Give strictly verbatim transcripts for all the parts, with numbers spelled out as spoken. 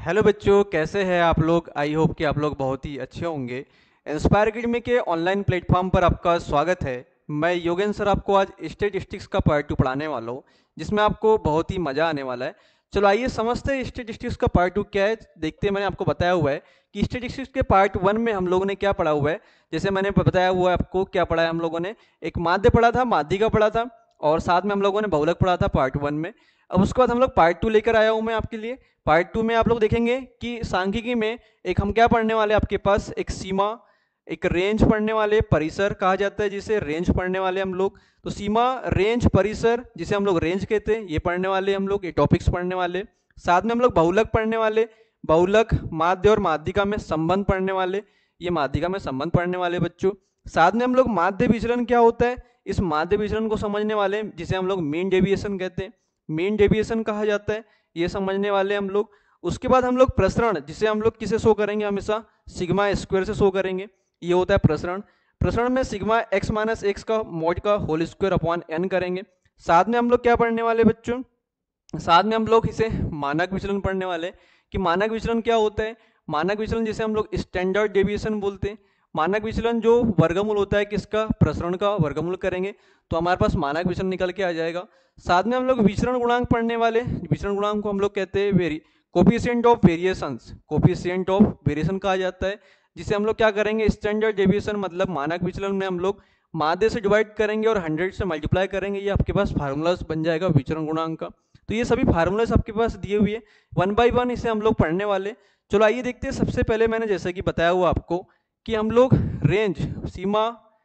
Hello बच्चों, कैसे हैं आप लोग। आई होप कि आप लोग बहुत ही अच्छे होंगे। इंस्पायर अकेडमी के ऑनलाइन प्लेटफॉर्म पर आपका स्वागत है। मैं योगेंद्र सर आपको आज स्टैटिस्टिक्स का पार्ट टू पढ़ाने वाला हूँ, जिसमें आपको बहुत ही मज़ा आने वाला है। चलो आइए समझते हैं स्टैटिस्टिक्स का पार्ट टू क्या है। देखते हैं, मैंने आपको बताया हुआ है कि स्टैटिस्टिक्स के पार्ट वन में हम लोगों ने क्या पढ़ा हुआ है। जैसे मैंने बताया हुआ है आपको क्या पढ़ा है, हम लोगों ने एक माध्य पढ़ा था, माध्यिका पढ़ा था, और साथ में हम लोगों ने बहुलक पढ़ा था पार्ट वन में। अब उसके बाद हम लोग पार्ट टू लेकर आया हूँ मैं आपके लिए। पार्ट टू में आप लोग देखेंगे कि सांख्यिकी में एक हम क्या पढ़ने वाले, आपके पास एक सीमा, एक रेंज पढ़ने वाले, परिसर कहा जाता है जिसे रेंज पढ़ने वाले हम लोग। तो सीमा, रेंज, परिसर जिसे हम लोग रेंज कहते हैं, ये पढ़ने वाले हम लोग, ये टॉपिक्स पढ़ने वाले। साथ में हम लोग बहुलक पढ़ने वाले, बहुलक, माध्य और माध्यिका में संबंध पढ़ने वाले, ये माध्यिका में संबंध पढ़ने वाले बच्चों। साथ में हम लोग माध्य विचलन क्या होता है, इस माध्य विचलन को समझने वाले, जिसे हम लोग मीन डेविएशन कहते हैं, मीन डेविएशन कहा जाता है, ये समझने वाले हम लोग। उसके बाद हम लोग प्रसरण, जिसे हम लोग किसे शो करेंगे, हमेशा सिग्मा स्क्वायर से शो करेंगे, ये होता है प्रसरण। प्रसरण में सिग्मा एक्स माइनस एक्स का मॉड का होल स्क्वायर अपॉन एन करेंगे। साथ में हम लोग क्या पढ़ने वाले बच्चों, साथ में हम लोग इसे मानक विचलन पढ़ने वाले कि मानक विचलन क्या होता है। मानक विचलन जिसे हम लोग स्टैंडर्ड डेविएशन बोलते हैं। मानक विचलन जो वर्गमूल होता है किसका, प्रसरण का वर्गमूल करेंगे तो हमारे पास मानक विचलन निकल के आ जाएगा। साथ में हम लोग विचरण गुणांक पढ़ने वाले, विचरण गुणांक को हम लोग कहते हैं very coefficient of variations, coefficient of variation कहा जाता है, जिसे हम लोग क्या करेंगे, स्टैंडर्ड डेविएशन मतलब मानक विचलन में हम लोग माध्य से डिवाइड करेंगे और हंड्रेड से मल्टीप्लाई करेंगे, ये आपके पास फार्मूलाज बन जाएगा विचरण गुणांक का। तो ये सभी फार्मूलाज आपके पास दिए हुए हैं, वन बाय वन इसे हम लोग पढ़ने वाले। चलो आइए देखते हैं। सबसे पहले मैंने जैसे कि बताया हुआ आपको कि हम लोग रेंज, सीमा,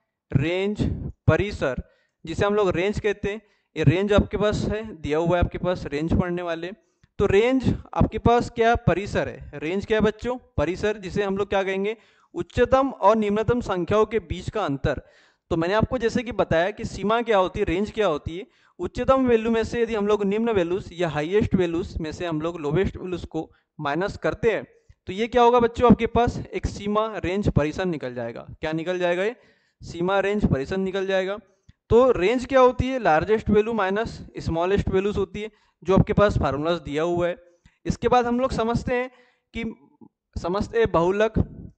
रेंज, परिसर जिसे हम लोग रेंज कहते हैं, ये रेंज आपके पास है, दिया हुआ है आपके पास, रेंज पढ़ने वाले। तो रेंज आपके पास क्या, परिसर है। रेंज क्या है बच्चों, परिसर, जिसे हम लोग क्या कहेंगे, उच्चतम और निम्नतम संख्याओं के बीच का अंतर। तो मैंने आपको जैसे कि बताया कि सीमा क्या होती है, रेंज क्या होती है, उच्चतम वैल्यू में से यदि हम लोग निम्न वैल्यूज या हाईएस्ट वैल्यूज में से हम लोग लोवेस्ट वैल्यूज को माइनस करते हैं तो ये क्या होगा बच्चों, आपके पास एक सीमा, रेंज, परिसर निकल जाएगा। क्या निकल जाएगा, ये सीमा, रेंज, परिसर निकल जाएगा। तो रेंज क्या होती है, largest value minus smallest values होती है, जो आपके पास फार्मूलाज दिया हुआ है। इसके बाद हम लोग समझते हैं कि समझते हैं बहुलक,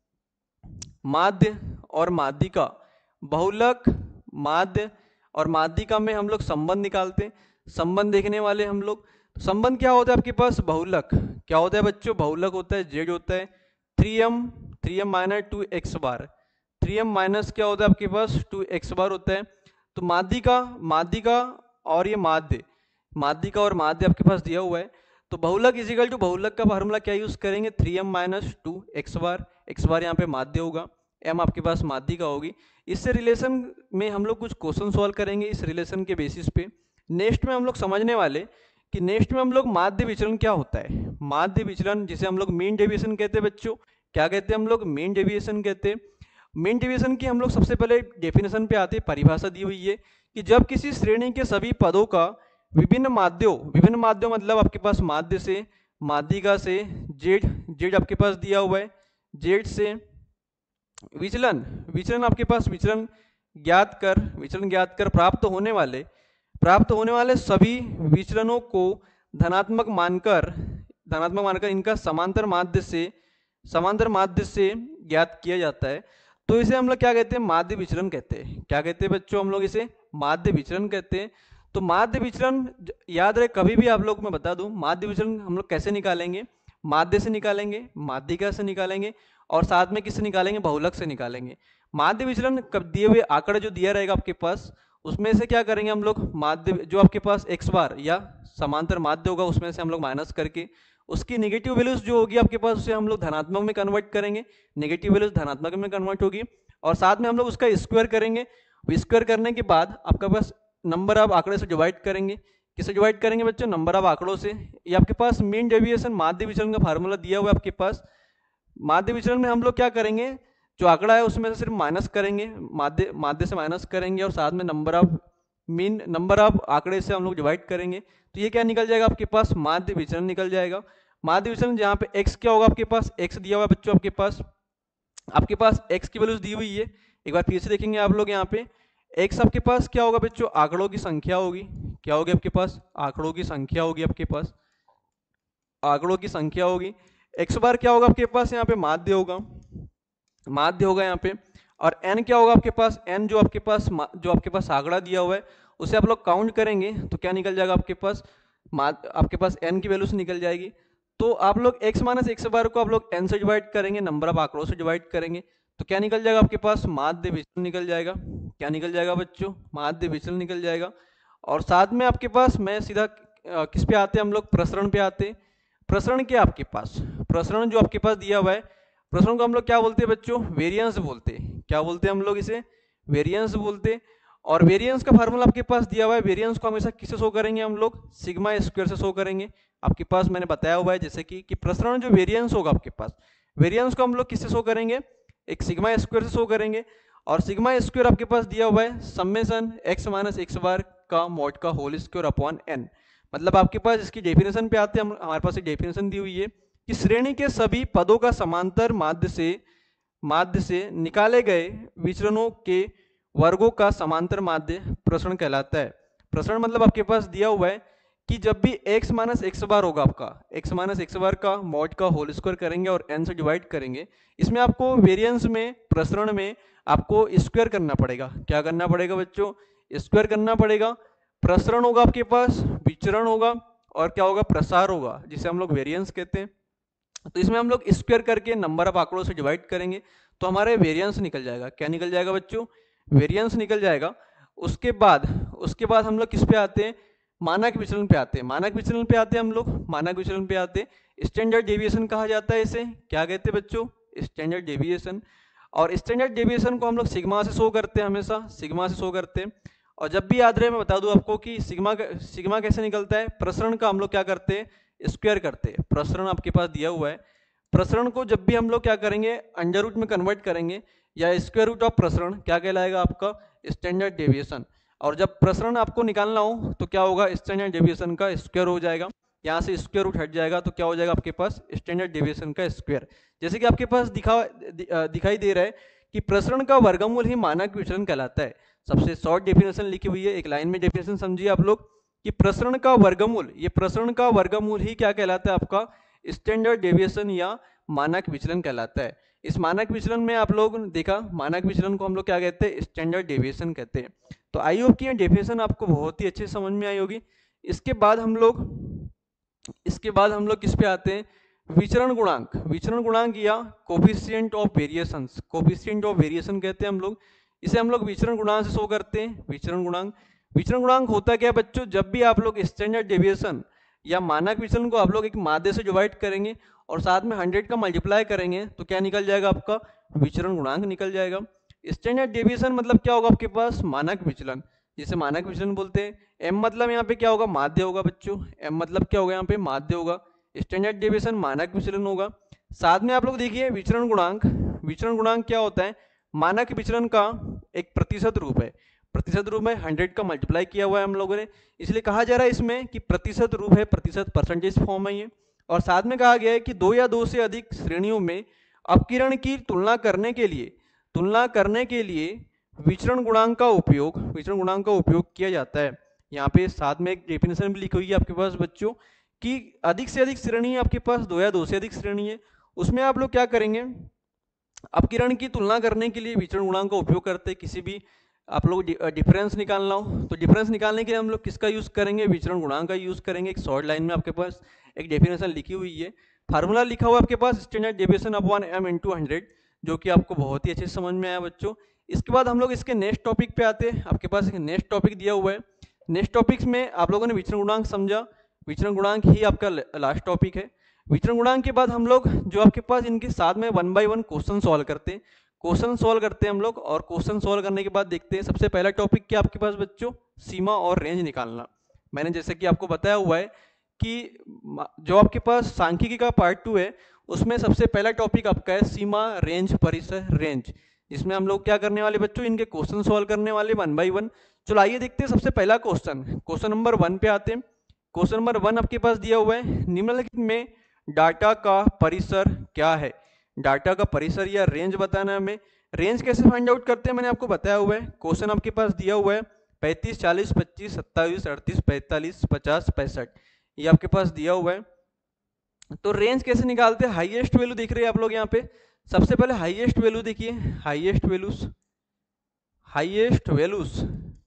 माध्य और माध्यिका। बहुलक, माध्य और माध्यिका में हम लोग संबंध निकालते हैं, संबंध देखने वाले हम लोग। संबंध क्या होता है आपके पास, बहुलक क्या होता है बच्चों, बहुलक होता है, जेड होता है three M, three M minus two x bar, three M minus क्या होता है आपके पास, टू एक्स बार होता है। तो माध्यिका, माध्यिका और ये माध्य, माध्यिका और माध्य आपके पास दिया हुआ है। तो बहुलक इजिकल टू बहुलक का फार्मूला क्या यूज करेंगे, three M minus two x bar, x bar यहाँ पे माध्य होगा, एम आपके पास माध्यिका होगी। इससे रिलेशन में हम लोग कुछ क्वेश्चन सॉल्व करेंगे इस रिलेशन के बेसिस पे। नेक्स्ट में हम लोग समझने वाले कि नेक्स्ट में हम लोग माध्य विचलन क्या होता है। माध्य विचलन जिसे हम लोग मीन डेविएशन कहते हैं बच्चों, क्या कहते हैं हम लोग, मीन डेविएशन कहते हैं। मीन डेविएशन की हम लोग सबसे पहले डेफिनेशन पे आते हैं, परिभाषा दी हुई है कि जब किसी श्रेणी के सभी पदों का विभिन्न माध्यों, विभिन्न माध्यों मतलब आपके पास माध्य से, माध्यिका से, जेड, जेड आपके पास दिया हुआ है, जेड से विचलन, विचलन आपके पास विचलन ज्ञात कर, विचलन ज्ञात कर प्राप्त होने वाले, प्राप्त होने वाले सभी विचलनों को धनात्मक मानकर, धनात्मक मानकर इनका समांतर माध्य से, समांतर माध्य से ज्ञात किया जाता है। तो इसे हम लोग क्या कहते हैं, माध्य विचलन कहते हैं। क्या कहते हैं बच्चों, हम लोग इसे माध्य विचलन कहते हैं। तो माध्य विचलन याद रहे, कभी भी आप लोग मैं बता दूं, माध्य विचलन हम लोग कैसे निकालेंगे, माध्य से निकालेंगे, माध्यिका से निकालेंगे और साथ में किससे निकालेंगे, बहुलक से निकालेंगे। माध्य विचलन कब दिए हुए आंकड़ा जो दिया रहेगा आपके पास, उसमें से क्या करेंगे हम लोग, माध्य जो आपके पास एक्स बार या समांतर माध्य होगा उसमें से हम लोग माइनस करके उसकी नेगेटिव वैल्यूज जो होगी आपके पास उसे हम लोग धनात्मक में कन्वर्ट करेंगे, नेगेटिव वैल्यूज धनात्मक में कन्वर्ट होगी और साथ में हम लोग उसका स्क्वायर करेंगे। स्क्वायर करने के बाद आपके पास नंबर ऑफ आंकड़े से डिवाइड करेंगे। किसे डिवाइड करेंगे बच्चों, नंबर ऑफ आंकड़ों से। ये आपके पास मीन डेविएशन माध्य विचलन का फार्मूला दिया हुआ है आपके पास। माध्य विचलन में हम लोग क्या करेंगे, जो आंकड़ा है उसमें से सिर्फ माइनस करेंगे, माध्य माध्य से माइनस करेंगे और साथ में number of mean, number of आंकड़े से हम लोग डिवाइड करेंगे। तो ये क्या निकल जाएगा आपके पास, माध्य विचलन निकल जाएगा। माध्य विचलन जहाँ पे x क्या होगा आपके पास, x दिया हुआ है बच्चों आपके पास, आपके पास x की वैल्यूज दी हुई है। एक बार फिर से देखेंगे आप लोग यहाँ पे x आपके पास क्या होगा बच्चों, आंकड़ों की संख्या होगी। क्या होगी आपके पास, आंकड़ों की संख्या होगी आपके पास, आंकड़ों की संख्या होगी। एक्स बार क्या होगा आपके पास यहाँ पे माध्य होगा, माध्य होगा यहाँ पे, और एन क्या होगा आपके पास, एन जो आपके पास जो आपके पास आंकड़ा दिया हुआ है उसे आप लोग काउंट करेंगे तो क्या निकल जाएगा आपके पास, आपके पास एन की वैल्यू से निकल जाएगी। तो आप लोग x माइनस एक्स बार को आप लोग n से डिवाइड करेंगे, नंबर ऑफ आंकड़ों से डिवाइड करेंगे, तो क्या निकल जाएगा आपके पास, माध्य विचलन निकल जाएगा। क्या निकल जाएगा बच्चों, माध्य विचलन निकल जाएगा। और साथ में आपके पास मैं सीधा किस पे आते हैं हम लोग, प्रसरण पे आते हैं। प्रसरण क्या आपके पास, प्रसरण जो आपके पास दिया हुआ है, प्रसरण को हम लोग क्या बोलते हैं बच्चों, वेरिएंस बोलते हैं। क्या बोलते हैं हम लोग इसे, वेरिएंस बोलते हैं। और वेरिएंस का फार्मूला आपके पास दिया हुआ है, वेरिएंस को हमेशा किससे शो करेंगे हम लोग, सिग्मा स्क्वायर से शो करेंगे। आपके पास मैंने बताया हुआ है जैसे कि कि प्रसरण जो वेरिएंस होगा आपके पास, वेरिएंस को हम लोग किससे शो करेंगे, एक सिग्मा स्क्वायर से शो करेंगे। और सिग्मा स्क्वायर आपके पास दिया हुआ है summation x minus x bar का मॉड का होल स्क्वायर अपॉन एन। मतलब आपके पास इसकी डेफिनेशन पे आते हैं, हम हमारे पास एक डेफिनेशन दी हुई है कि श्रेणी के सभी पदों का समांतर माध्य से माध्य से निकाले गए विचरणों के वर्गों का समांतर माध्य प्रसरण कहलाता है। प्रसरण मतलब आपके पास दिया हुआ है कि जब भी x माइनस एक्स बार होगा आपका, x माइनस एक्स बार का मॉड का होल स्क्वायर करेंगे और n से डिवाइड करेंगे, इसमें आपको वेरिएंस में, प्रसरण में आपको स्क्वायर करना पड़ेगा। क्या करना पड़ेगा बच्चों, स्क्वायर करना पड़ेगा। प्रसरण होगा आपके पास, विचरण होगा, और क्या होगा, प्रसार होगा, जिसे हम लोग वेरिएंस कहते हैं। तो इसमें हम लोग स्क्वायर करके नंबर ऑफ आंकड़ों से डिवाइड करेंगे तो हमारे वेरिएंस निकल जाएगा। क्या निकल जाएगा बच्चों, वेरिएंस निकल जाएगा। उसके बाद उसके बाद हम लोग किस पे आते हैं, मानक विचलन पे आते हैं। मानक विचलन पे आते हैं हम लोग, मानक विचलन पे आते हैं। स्टैंडर्ड डेविएशन कहा जाता है इसे, क्या कहते हैं बच्चों, स्टैंडर्ड डेविएशन। और स्टैंडर्ड डेविएशन को हम लोग सिग्मा से शो करते हैं, हमेशा सिग्मा से शो करते हैं। और जब भी याद रहे मैं बता दूं आपको कि सिग्मा सिग्मा कैसे निकलता है, प्रसरण का हम लोग क्या करते हैं, स्क्वायर करते हैं। प्रसरण आपके पास दिया हुआ है, प्रसरण को जब भी हम लोग क्या करेंगे, अंडर रूट में कन्वर्ट करेंगे या स्क्वायर रूट ऑफ प्रसरण, क्या कहलाएगा आपका, स्टैंडर्ड डेविएशन। और जब प्रसरण आपको निकालना हो तो क्या होगा, स्टैंडर्ड डेविएशन का स्क्वायर हो जाएगा। यहाँ से स्क्वायर रूट हट जाएगा तो क्या हो जाएगा आपके पास, स्टैंडर्ड डेविएशन का स्क्वायर। जैसे कि आपके पास दिखा दिखाई दे रहा है कि प्रसरण का वर्गमूल ही मानक विचलन कहलाता है। सबसे शॉर्ट डेफिनेशन लिखी हुई है, एक लाइन में डेफिनेशन समझिए आप लोग कि प्रसरण का वर्गमूल, ये प्रसरण का वर्गमूल ही क्या कहलाता है आपका, स्टैंडर्ड डेविएशन या मानक विचलन कहलाता है। इस मानक विचलन में आप लोग देखा, मानक विचलन को हम लोग क्या कहते हैं, स्टैंडर्ड डेविएशन कहते हैं। तो आई होप की डेफिनेशन आपको बहुत ही अच्छे समझ में आई होगी। इसके बाद हम लोग इसके बाद हम लोग किस पे आते हैं, विचरण गुणांक। विचरण गुणांक या coefficient of variations, coefficient of variation कहते हैं हम लोग इसे, हम लोग विचरण गुणांक से शो करते हैं। विचरण गुणांक, विचरण गुणांक होता क्या है बच्चों, जब भी आप लोग स्टैंडर्ड डेविएशन या मानक विचलन को आप लोग एक माध्य से डिवाइड करेंगे और साथ में हंड्रेड का मल्टीप्लाई करेंगे तो क्या निकल जाएगा आपका, विचरण गुणांक निकल जाएगा। स्टैंडर्ड डेविएशन मतलब क्या होगा आपके पास, मानक विचलन, जिसे मानक विचलन बोलते हैं। एम मतलब यहाँ पे क्या होगा, माध्य होगा बच्चों, एम मतलब क्या होगा यहाँ पे, माध्य होगा। स्टैंडर्ड डेविएशन मानक विचलन होगा। साथ में आप लोग देखिए विचरण गुणांक, विचरण गुणांक क्या होता है, मानक विचलन का एक प्रतिशत रूप है। प्रतिशत रूप में हंड्रेड का मल्टीप्लाई किया हुआ है हम लोगों ने, इसलिए कहा जा रहा है इसमें कि प्रतिशत रूप है, प्रतिशत परसेंटेज फॉर्म है ये। और साथ में कहा गया है कि दो या दो से अधिक श्रेणियों में अपकिरण की तुलना करने के लिए तुलना करने के लिए विचरण गुणांक का उपयोग विचरण गुणांक का उपयोग किया जाता है। यहाँ पे साथ में एक डेफिनेशन भी लिखी हुई है आपके पास बच्चों कि अधिक से अधिक श्रेणी है आपके पास, दो या दो से अधिक श्रेणी है, उसमें आप लोग क्या करेंगे, अपकिरण की तुलना करने के लिए विचरण गुणांक का उपयोग करते हैं। किसी भी आप लोग डिफरेंस निकालना हो तो डिफरेंस निकालने के लिए हम लोग किसका यूज करेंगे, विचरण गुणांक का यूज करेंगे। एक शॉर्ट लाइन में आपके पास एक डेफिनेशन लिखी हुई है, फार्मूला लिखा हुआ है आपके पास, standard deviation upon M into hundred, जो कि आपको बहुत ही अच्छे से समझ में आया बच्चों। इसके बाद हम लोग इसके नेक्स्ट टॉपिक पे आते हैं। आपके पास एक नेक्स्ट टॉपिक दिया हुआ है, नेक्स्ट टॉपिक में आप लोगों ने विचरण गुणांक समझा, विचरण गुणांक ही आपका लास्ट टॉपिक है। विचरण गुणांक के बाद हम लोग जो आपके पास इनके साथ में one by one question solve करते हैं, क्वेश्चन सॉल्व करते हैं हम लोग। और क्वेश्चन सॉल्व करने के बाद देखते हैं सबसे पहला टॉपिक क्या आपके पास बच्चों, सीमा और रेंज निकालना। मैंने जैसे कि आपको बताया हुआ है कि जो आपके पास सांख्यिकी का पार्ट टू है उसमें सबसे पहला टॉपिक आपका है सीमा, रेंज, परिसर, रेंज, जिसमें हम लोग क्या करने वाले बच्चों, इनके क्वेश्चन सॉल्व करने वाले वन बाय वन। चलो आइए देखते हैं सबसे पहला क्वेश्चन, क्वेश्चन नंबर वन पे आते हैं। क्वेश्चन नंबर वन आपके पास दिया हुआ है, निम्नलिखित में डाटा का परिसर क्या है। डाटा का परिसर या रेंज बताना है हमें। रेंज कैसे फाइंड आउट करते हैं मैंने आपको बताया हुआ है। क्वेश्चन आपके पास दिया हुआ है पैंतीस, चालीस, पच्चीस, सत्ताईस, अड़तीस, पैंतालीस, पचास, पैंसठ, ये आपके पास दिया हुआ है। तो रेंज कैसे निकालते हैं, हाईएस्ट वैल्यू देख रहे हैं आप लोग यहाँ पे। सबसे पहले हाईएस्ट वैल्यू देखिए, highest values highest values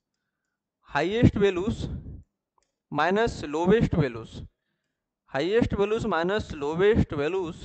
highest values minus lowest values, highest values minus lowest values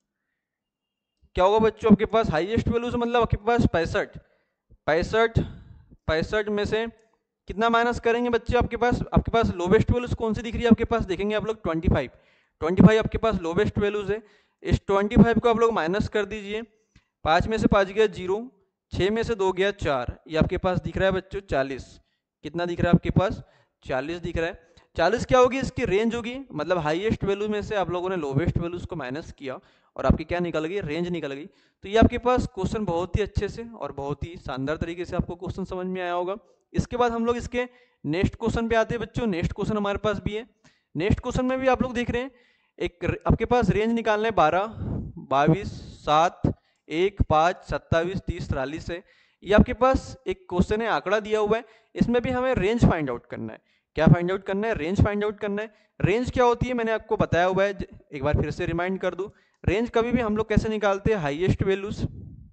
क्या होगा बच्चों आपके पास, हाईएस्ट वैल्यूज मतलब आपके पास पैंसठ, पैंसठ पैंसठ में से कितना माइनस करेंगे बच्चे, आपके पास आपके पास लोवेस्ट वैल्यूज कौन सी दिख रही है आपके पास, देखेंगे आप लोग ट्वेंटी फाइव, ट्वेंटी फाइव आपके पास लोवेस्ट वैल्यूज है। इस ट्वेंटी फाइव को आप लोग माइनस कर दीजिए, पाँच में से पाँच गया जीरो, छः में से दो गया चार, ये आपके पास दिख रहा है बच्चों चालीस, कितना दिख रहा है आपके पास, चालीस दिख रहा है। चालीस क्या होगी, इसकी रेंज होगी, मतलब हाईएस्ट वैल्यू में से आप लोगों ने लोवेस्ट वैल्यूज को माइनस किया और आपकी क्या निकल गई, रेंज निकल गई। तो ये आपके पास क्वेश्चन बहुत ही अच्छे से और बहुत ही शानदार तरीके से आपको क्वेश्चन समझ में आया होगा। इसके बाद हम लोग इसके नेक्स्ट क्वेश्चन पे आते हैं बच्चों। नेक्स्ट क्वेश्चन हमारे पास भी है। नेक्स्ट क्वेश्चन में भी आप लोग देख रहे हैं, एक आपके पास रेंज निकालना है बारह, बाईस, सात, एक, पाँच, सत्ताईस, तीस, तिरालीस है। ये आपके पास एक क्वेश्चन है, आंकड़ा दिया हुआ है, इसमें भी हमें रेंज फाइंड आउट करना है। क्या फाइंड आउट करना है, रेंज फाइंड आउट करना है। रेंज क्या होती है मैंने आपको बताया हुआ है, एक बार फिर से रिमाइंड कर दूं। रेंज कभी भी हम लोग कैसे निकालते हैं, highest values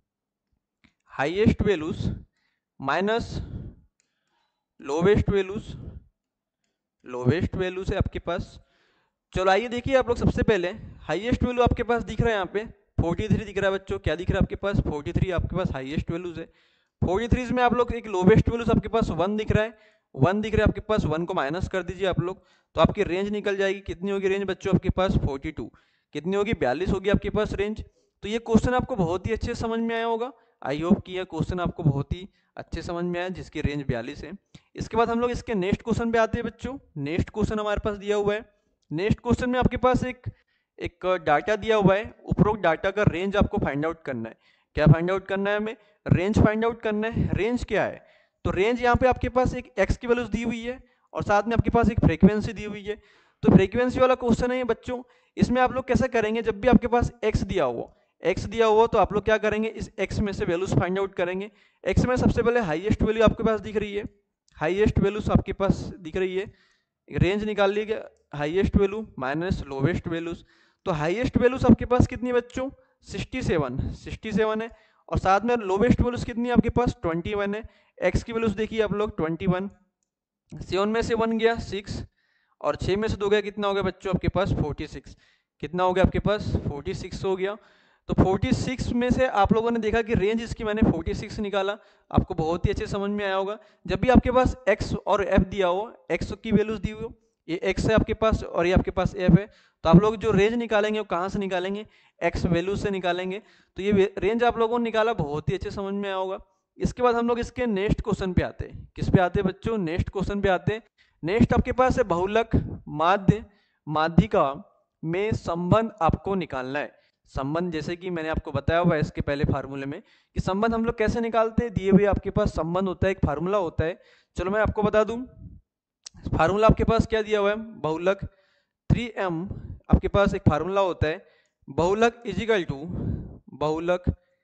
highest values minus lowest values, lowest values है आपके पास। चलो आइए देखिए आप लोग, सबसे पहले हाईएस्ट वैल्यू आपके पास दिख रहा है यहाँ पे तैंतालीस दिख रहा है बच्चों, क्या दिख रहा है आपके पास, तैंतालीस आपके पास हाईएस्ट वैल्यूज है। तैंतालीस में आप लोग एक लोवेस्ट वैल्यूज आपके पास वन दिख रहा है, वन दिख रहा है आपके पास, वन को माइनस कर दीजिए आप लोग, तो आपकी रेंज निकल जाएगी। कितनी होगी रेंज बच्चों आपके पास, बयालीस, कितनी होगी, बयालीस होगी आपके पास रेंज। तो ये क्वेश्चन आपको बहुत ही अच्छे से समझ में आया होगा। आई होप कि यह क्वेश्चन आपको बहुत ही अच्छे समझ में आया, जिसकी रेंज बयालीस है। इसके बाद हम लोग इसके नेक्स्ट क्वेश्चन पे आते हैं बच्चों। नेक्स्ट क्वेश्चन हमारे पास दिया हुआ है। नेक्स्ट क्वेश्चन में आपके पास एक एक डाटा दिया हुआ है, उपरोक्त डाटा का रेंज आपको फाइंड आउट करना है। क्या फाइंड आउट करना है हमें, रेंज फाइंड आउट करना है। रेंज क्या है, तो रेंज यहाँ पे आपके पास एक एक्स की वैल्यूज दी हुई है और साथ में आपके पास एक फ्रीक्वेंसी दी हुई है। तो फ्रीक्वेंसी वाला क्वेश्चन है ये बच्चों। इसमें आप लोग कैसे करेंगे, जब भी आपके पास एक्स दिया हुआ एक्स दिया हुआ तो आप लोग क्या करेंगे, इस एक्स में से वैल्यूज फाइंड आउट करेंगे। एक्स में सबसे पहले हाईएस्ट वैल्यू आपके पास दिख रही है, हाईएस्ट वैल्यूज आपके पास दिख रही है, रेंज निकाल लीजिए, highest value minus lowest values. तो हाईएस्ट वैल्यूज आपके पास कितनी है बच्चों, सिक्सटी सेवन, सिक्सटी सेवन है, और साथ में लोवेस्ट वैल्यूज कितनी है आपके पास, ट्वेंटी वन है। एक्स की वैल्यूज देखिए आप लोग, ट्वेंटी वन, सेवन में से वन गया सिक्स, और छः में से दो गया, कितना हो गया बच्चों आपके पास, फोर्टी सिक्स, कितना हो गया आपके पास, फोर्टी सिक्स हो गया। तो छियालीस में से आप लोगों ने देखा कि रेंज इसकी मैंने छियालीस निकाला, आपको बहुत ही अच्छे समझ में आया होगा। जब भी आपके पास x और f दिया हो, x की वैल्यूज दी हो, ये x है आपके पास और ये आपके पास f है, तो आप लोग जो रेंज निकालेंगे वो कहाँ से निकालेंगे, x वैल्यू से निकालेंगे। तो ये रेंज आप लोगों ने निकाला, बहुत ही अच्छे समझ में आया होगा। इसके बाद हम लोग इसके नेक्स्ट क्वेश्चन पे आते हैं। किस पे आते हैं बच्चों, नेक्स्ट क्वेश्चन पे आते हैं। नेक्स्ट आपके पास है बहुलक माध्य माध्यिका में संबंध आपको निकालना है। संबंध जैसे कि मैंने आपको बताया हुआ है इसके पहले फार्मूले में कि संबंध हम लोग कैसे निकालते हैं, दिए हुए आपके पास संबंध होता है, एक फार्मूला होता है। चलो मैं आपको बता दूं, फार्मूला आपके पास क्या दिया हुआ है, बहुलक थ्री एम आपके पास एक फार्मूला होता है, बहुलक इजिकल टू बहुलक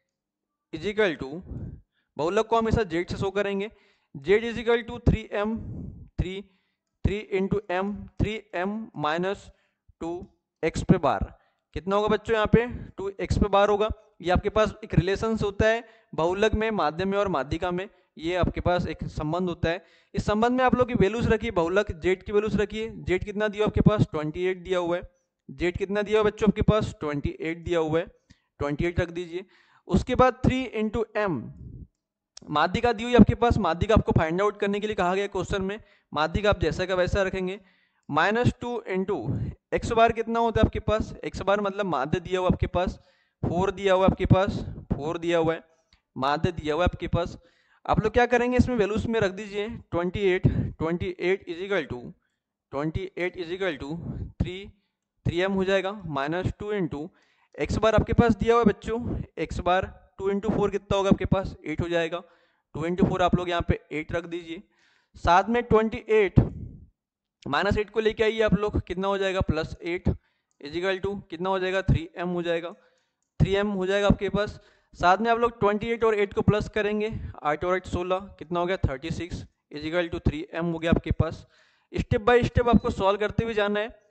इजिकल टू बहुलक को हमेशा जेड से शो करेंगे, Z equal to three M three three into M three M minus two x पे बार, कितना होगा बच्चों यहाँ पे, टू एक्स पे बार होगा। ये आपके पास एक रिलेशन होता है बहुलक में, माध्यम में और माध्यिका में, ये आपके पास एक संबंध होता है। इस संबंध में आप लोग की वैल्यूज रखिए, बहुलक जेड की वैल्यूज रखिए। जेड कितना दिया आपके पास, अट्ठाईस दिया हुआ है। जेड कितना दिया हुआ बच्चों आपके पास, अट्ठाईस दिया हुआ है, अट्ठाईस रख दीजिए। उसके बाद थ्री इंटू एम माध्यिका दी हुई आपके पास, माध्यिका आपको फाइंड आउट करने के लिए कहा गया क्वेश्चन में, माध्यिका आप जैसा का वैसा रखेंगे। Minus two into x bar कितना होता है आपके पास, एक्स बार मतलब माध्य दिया हुआ आपके पास, फोर दिया हुआ आपके पास, फोर दिया हुआ है, माध्य दिया हुआ है आपके पास। आप लोग क्या करेंगे, इसमें वैल्यूज में रख दीजिए, twenty eight, twenty eight equal to twenty eight equal to three three M हो जाएगा, minus two into x bar आपके पास दिया हुआ है बच्चों, X bar two into four कितना होगा आपके पास, एट हो जाएगा, टू इंटू फोर आप लोग यहाँ पे एट रख दीजिए। साथ में ट्वेंटी एट माइनस एट को लेके आइए आप लोग, कितना हो जाएगा, प्लस एट इजिकल टू कितना हो जाएगा, थ्री एम हो जाएगा, थ्री एम हो जाएगा आपके पास। साथ में आप लोग ट्वेंटी एट और एट को प्लस करेंगे, आठ और एट सोलह, कितना हो गया, thirty six is equal to three M हो गया आपके पास। स्टेप बाय स्टेप आपको सॉल्व करते हुए जाना है।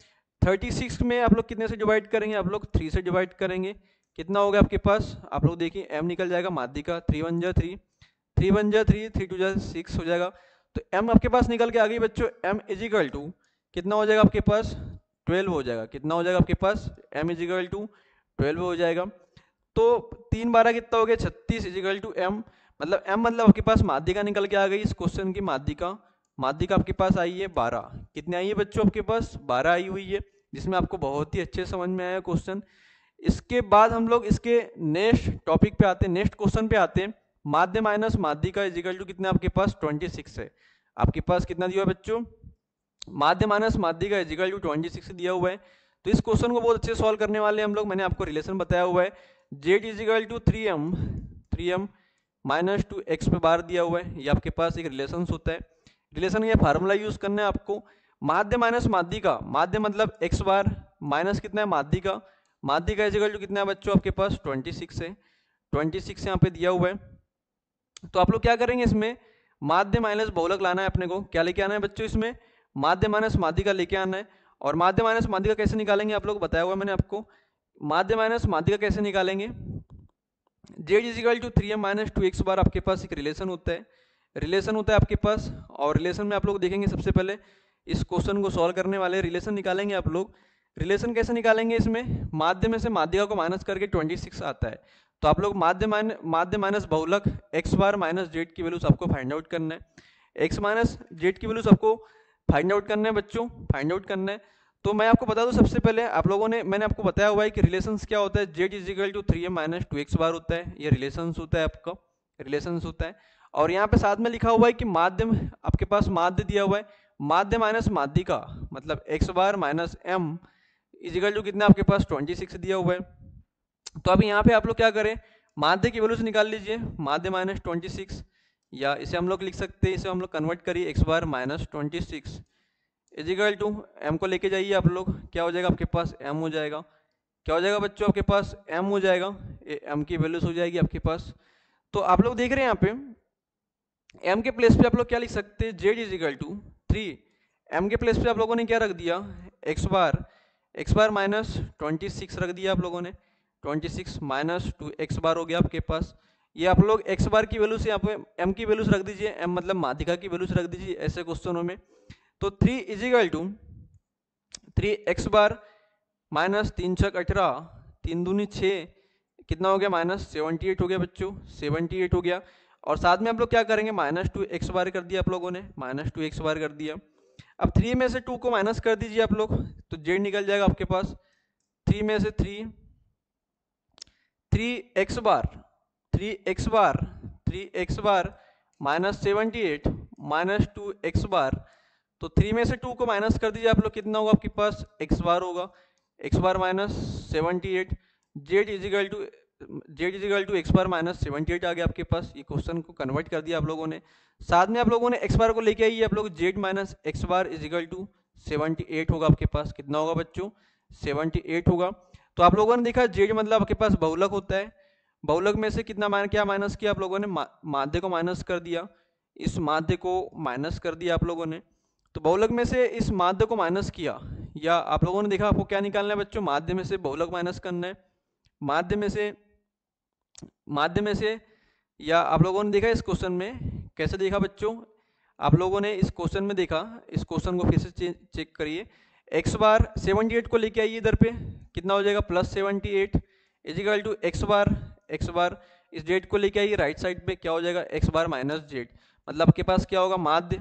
थर्टी सिक्स में आप लोग कितने से डिवाइड करेंगे, आप लोग थ्री से डिवाइड करेंगे। कितना हो गया आपके पास, आप लोग देखिए m निकल जाएगा माध्य का, थ्री वन जा थ्री, थ्री वन जा थ्री, थ्री टू जा सिक्स हो जाएगा। तो m आपके पास निकल के आ गई बच्चों, m इजिकल टू कितना हो जाएगा आपके पास, ट्वेल्व हो जाएगा। कितना हो जाएगा आपके पास, m इजिकल टू ट्वेल्व हो जाएगा। तो तीन बारह कितना हो गया, छत्तीस इजिकल टू m, मतलब m मतलब आपके पास माध्यिका निकल के आ गई इस क्वेश्चन की। माध्यिका माध्यिका आपके पास आई है बारह। कितनी आई है बच्चों आपके पास, बारह आई हुई है, जिसमें आपको बहुत ही अच्छे समझ में आया क्वेश्चन। इसके बाद हम लोग इसके नेक्स्ट टॉपिक पे आते हैं, नेक्स्ट क्वेश्चन पे आते हैं। माध्य माइनस माध्यिका इजिकल टू कितना आपके पास, ट्वेंटी सिक्स है। आपके पास कितना दिया हुआ बच्चों, माध्य माइनस माध्यिका इजिकल टू ट्वेंटी सिक्स दिया हुआ है। तो इस क्वेश्चन को बहुत अच्छे सॉल्व करने वाले हैं हम लोग। मैंने आपको रिलेशन बताया हुआ है, Z equal to three M three M minus two x पे बार दिया हुआ है। ये आपके पास एक रिलेशन होता है। रिलेशन ये फार्मूला यूज करना है आपको। माध्य माइनस माध्यिका, माध्य मतलब एक्स बार, माइनस कितना है माध्यिका, माध्यिका इजिकल टू कितना है बच्चों आपके पास, ट्वेंटी सिक्स है। ट्वेंटी सिक्स यहाँ पे दिया हुआ है। तो आप लोग क्या करेंगे, इसमें माध्य माइनस बहुलक लाना है अपने को। क्या लेके आना है बच्चों, इसमें माध्य माइनस माध्यिका लेके आना है। और माध्य माइनस माध्यिका कैसे निकालेंगे आप लोग बताया हुआ है मैंने आपको। माध्य माइनस माध्यिका कैसे निकालेंगे, Z equal to three M minus two x bar आपके पास एक रिलेशन होता है, रिलेशन होता है आपके पास। और रिलेशन में आप लोग देखेंगे, सबसे पहले इस क्वेश्चन को सॉल्व करने वाले रिलेशन निकालेंगे आप लोग। रिलेशन कैसे निकालेंगे, इसमें माध्य में से माध्यिका को माइनस करके ट्वेंटी सिक्स आता है। तो आप लोग माध्य माइनस माध्य माइनस बहुलक एक्स बार माइनस जेड की वैल्यूज आपको फाइंड आउट करना है। एक्स माइनस जेड की वैल्यूज आपको फाइंड आउट करना है बच्चों, फाइंड आउट करना है। तो मैं आपको बता दूं, सबसे पहले आप लोगों ने, मैंने आपको बताया हुआ है कि रिलेशंस क्या होता है, Z equal to three M minus two x bar होता है। ये रिलेशंस होता है आपका, रिलेशंस होता है। और यहाँ पे साथ में लिखा हुआ है कि माध्य, आपके पास माध्य दिया हुआ है, माध्य माइनस माध्यिका मतलब X bar minus M equal to कितना आपके पास ट्वेंटी सिक्स दिया हुआ है। तो अभी यहाँ पे आप लोग क्या करें, माध्य की वैल्यूज निकाल लीजिए, माध्य माइनस ट्वेंटी सिक्स, या इसे हम लोग लिख सकते हैं, इसे हम लोग कन्वर्ट करिए X bar minus twenty six is equal to M को लेके जाइए आप लोग। क्या हो जाएगा आपके पास, एम हो जाएगा। क्या हो जाएगा बच्चों आपके पास, एम हो जाएगा। एम की वैल्यूज हो जाएगी आपके पास। तो आप लोग देख रहे हैं यहाँ पे एम के प्लेस पे आप लोग क्या लिख सकते हैं, Z equal to three, M के प्लेस पे आप लोगों ने क्या रख दिया, X bar, x bar minus twenty six रख दिया आप लोगों ने, twenty six minus two x bar हो गया आपके पास। ये आप लोग एक्स बार की वैल्यू से यहाँ पे एम की वैल्यूज रख दीजिए, एम मतलब माध्यिका की वैल्यूज रख दीजिए ऐसे क्वेश्चनों में। तो three equal to three X bar minus तीन छक अठारह, तीन दूनी छः, कितना हो गया माइनस सेवेंटी एट हो गया बच्चों, सेवेंटी एट हो गया। और साथ में आप लोग क्या करेंगे, माइनस टू एक्स बार कर दिया आप लोगों ने, माइनस टू एक्स बार कर दिया। अब थ्री में से टू को माइनस कर दीजिए आप लोग, तो जेड निकल जाएगा आपके पास। थ्री में से three, three X bar, three X bar, three X bar minus seventy eight minus two x bar. तो थ्री में से टू को माइनस कर दीजिए आप लोग, कितना होगा आपके पास, एक्स बार होगा, X bar minus seventy eight. Z equal to Z equal to x bar minus seventy eight आ गया आपके पास। ये क्वेश्चन को कन्वर्ट कर दिया आप लोगों ने। साथ में आप लोगों ने एक्स बार को लेके आइए आप लोग, Z minus x bar is equal to seventy eight होगा आपके पास। कितना होगा बच्चों, सेवेंटी एट होगा। तो आप लोगों ने देखा जेड मतलब आपके पास बहुलक होता है। बहुलक में से कितना मान क्या माइनस किया आप लोगों ने, मा, माध्य को माइनस कर दिया, इस माध्य को माइनस कर दिया आप लोगों ने। तो बहुलक में से इस माध्य को माइनस किया, या आप लोगों ने देखा आपको क्या निकालना है बच्चों, माध्य में से बहुलक माइनस करना है, माध्य में से माध्य में से या आप लोगों ने देखा इस क्वेश्चन में कैसे देखा बच्चों, आप लोगों ने इस क्वेश्चन में देखा, इस क्वेश्चन को फिर से चे, चेक करिए। एक्स बार सेवेंटी एट को लेके आइए इधर पे, कितना हो जाएगा plus seventy eight equal to x bar, x bar इस जेड को लेके आइए राइट साइड पे, क्या हो जाएगा एक्स बार माइनस जेड, मतलब आपके पास क्या होगा माध्य,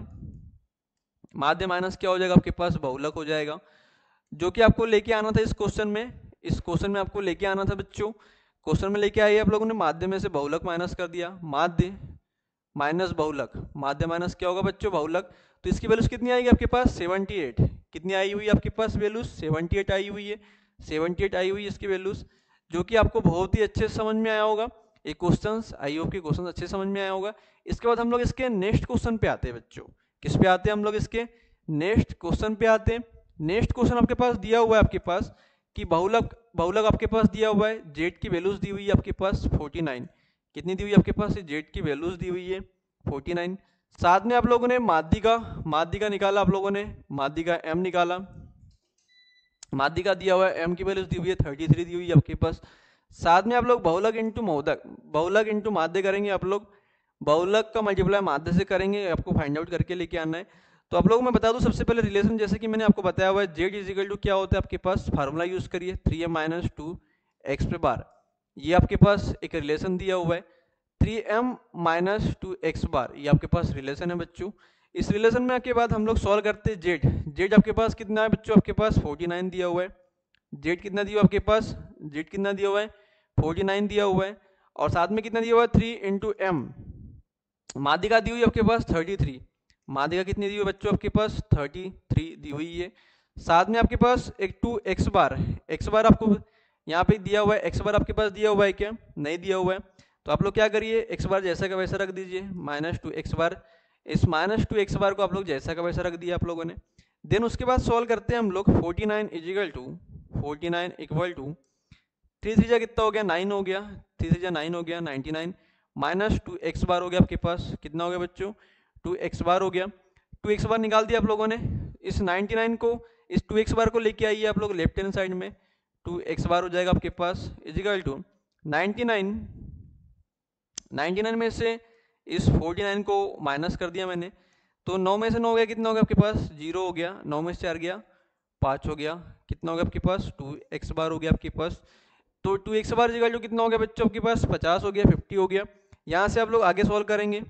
माध्य माइनस क्या हो जाएगा आपके पास बहुलक हो जाएगा, जो कि आपको लेके आना था इस क्वेश्चन में। इस क्वेश्चन में आपको लेके आना था बच्चों, क्वेश्चन में लेके आइए आप लोगों ने, माध्य में से बहुलक माइनस कर दिया, माध्य माइनस बहुलक, माध्य माइनस क्या होगा बच्चों बहुलक। तो इसकी वैल्यूज कितनी आएगी आपके पास, सेवेंटी एट। कितनी आई हुई है आपके पास वैल्यूज, सेवेंटी एट आई हुई है, सेवेंटी एट आई हुई है इसकी वैल्यूज, जो कि आपको बहुत ही अच्छे से समझ में आया होगा। ये क्वेश्चंस आई होप के क्वेश्चन अच्छे समझ में आया होगा। इसके बाद हम लोग इसके नेक्स्ट क्वेश्चन पे आते हैं बच्चों। किस पे आते हैं हम लोग, इसके नेक्स्ट क्वेश्चन पे आते हैं। नेक्स्ट क्वेश्चन आपके पास दिया हुआ है आपके पास कि बहुलक, बहुलक आपके पास दिया हुआ है, जेड की वैल्यूज दी हुई है आपके पास फोर्टी नाइन। कितनी दी हुई है आपके पास, जेड की वैल्यूज दी हुई है फोर्टी नाइन। साथ में आप लोगों ने माध्यिका, माध्यिका निकाला आप लोगों ने, माध्यिका एम निकाला, माध्यिका दिया हुआ है, एम की वैल्यूज दी हुई है थर्टी थ्री दी हुई है आपके पास। साथ में आप लोग बहुलक इंटू मौदक, बहुलक इंटू माध्य करेंगे आप लोग, बहुलक का मल्टीप्लाई माध्य से करेंगे, आपको फाइंड आउट करके लेके आना है। तो आप लोग मैं बता दूं सबसे पहले रिलेशन, जैसे कि मैंने आपको बताया हुआ है जेड इजिकल टू क्या होता है आपके पास, फार्मूला यूज करिए three M minus two x पे बार, ये आपके पास एक रिलेशन दिया हुआ है three M minus two x bar, ये आपके पास रिलेशन है बच्चों। इस रिलेशन में के बाद हम लोग सॉल्व करते हैं जेड, जेड आपके पास कितना है बच्चों, आपके पास फोर्टी नाइन दिया हुआ है, जेड कितना दिया हुआ आपके पास, जेड कितना दिया हुआ है फोर्टी नाइन दिया हुआ है, और साथ में कितना दिया हुआ है थ्री इंटू एम, माध्यिका दी हुई है आपके पास थर्टी थ्री, माध्यिका कितनी दी हुई है बच्चों आपके पास थर्टी थ्री दी हुई है। साथ में आपके पास एक two x bar, x bar आपको यहाँ पे दिया हुआ है, एक्स बार आपके पास दिया हुआ है क्या, नहीं दिया हुआ है, तो आप लोग क्या करिए एक्स बार जैसा का वैसा रख दीजिए, माइनस टू एक्स बार, इस माइनस टू एक्स बार को आप लोग जैसा का वैसा रख दिया आप लोगों ने। देन उसके बाद सॉल्व करते हैं हम लोग, forty nine equal to forty nine equal to three three जा कितना हो गया नाइन हो गया, थ्री थ्री जा नाइन हो गया ninety nine, minus two x bar हो गया आपके पास, कितना हो गया बच्चों टू एक्स बार हो गया, टू एक्स बार निकाल दिया आप लोगों ने, इस नाइन्टी नाइन को इस टू एक्स बार को लेके आइए आप लोग लेफ्ट हैंड साइड में, टू एक्स बार हो जाएगा आपके पास equal to ninety nine, ninety nine में से इस फोर्टी नाइन को माइनस कर दिया मैंने, तो नौ में से नौ हो गया कितना हो गया आपके पास जीरो हो गया, नौ में से चार गया पाँच हो गया, कितना हो गया आपके पास टू एक्स बार हो गया आपके पास, तो two x bar is equal to कितना हो गया बच्चों आपके पास पचास हो गया, फिफ्टी हो गया। यहाँ से आप लोग आगे सॉल्व करेंगे,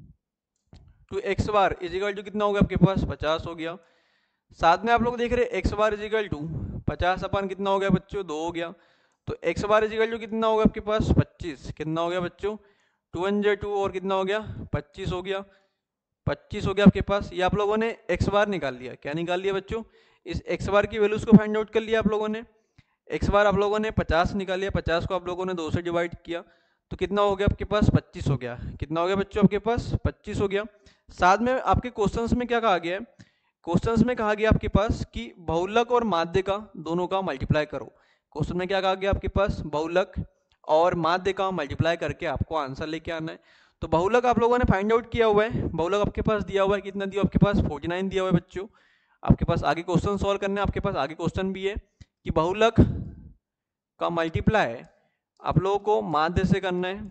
two x bar is equal to कितना हो गया आपके पास पचास हो गया, साथ में आप लोग देख रहे हैं एक्स बार इजिकल टू पचास अपन कितना हो गया बच्चों दो हो गया, तो एक्स बार इजिकल टू कितना होगा आपके पास पच्चीस, कितना हो गया बच्चों टू हंड्रेड टू और कितना हो गया पच्चीस हो गया, पच्चीस हो गया आपके पास। ये आप लोगों ने एक्स बार निकाल लिया, क्या निकाल लिया बच्चों, इस एक्स बार की वैल्यूज को फाइंड आउट कर लिया आप लोगों ने, एक्स बार आप लोगों ने पचास निकाल लिया, पचास को आप लोगों ने दो से डिवाइड किया, तो कितना हो गया आपके पास पच्चीस हो गया, कितना हो गया बच्चों आपके पास पच्चीस हो गया। साथ में आपके क्वेश्चंस में क्या कहा गया है, क्वेश्चंस में कहा गया आपके पास कि बहुलक और माध्य का दोनों का मल्टीप्लाई करो, क्वेश्चन में क्या कहा गया आपके पास बहुलक और माध्य का मल्टीप्लाई करके आपको आंसर लेके आना है। तो बहुलक आप लोगों ने फाइंड आउट किया हुआ है, बहुलक आपके पास दिया हुआ है, कितना दिया आपके पास फोर्टी नाइन दिया हुआ है बच्चों, आपके पास आगे क्वेश्चन सॉल्व करने, आपके पास आगे क्वेश्चन भी है कि बहुलक का मल्टीप्लाई आप लोगों को माध्य से करना है,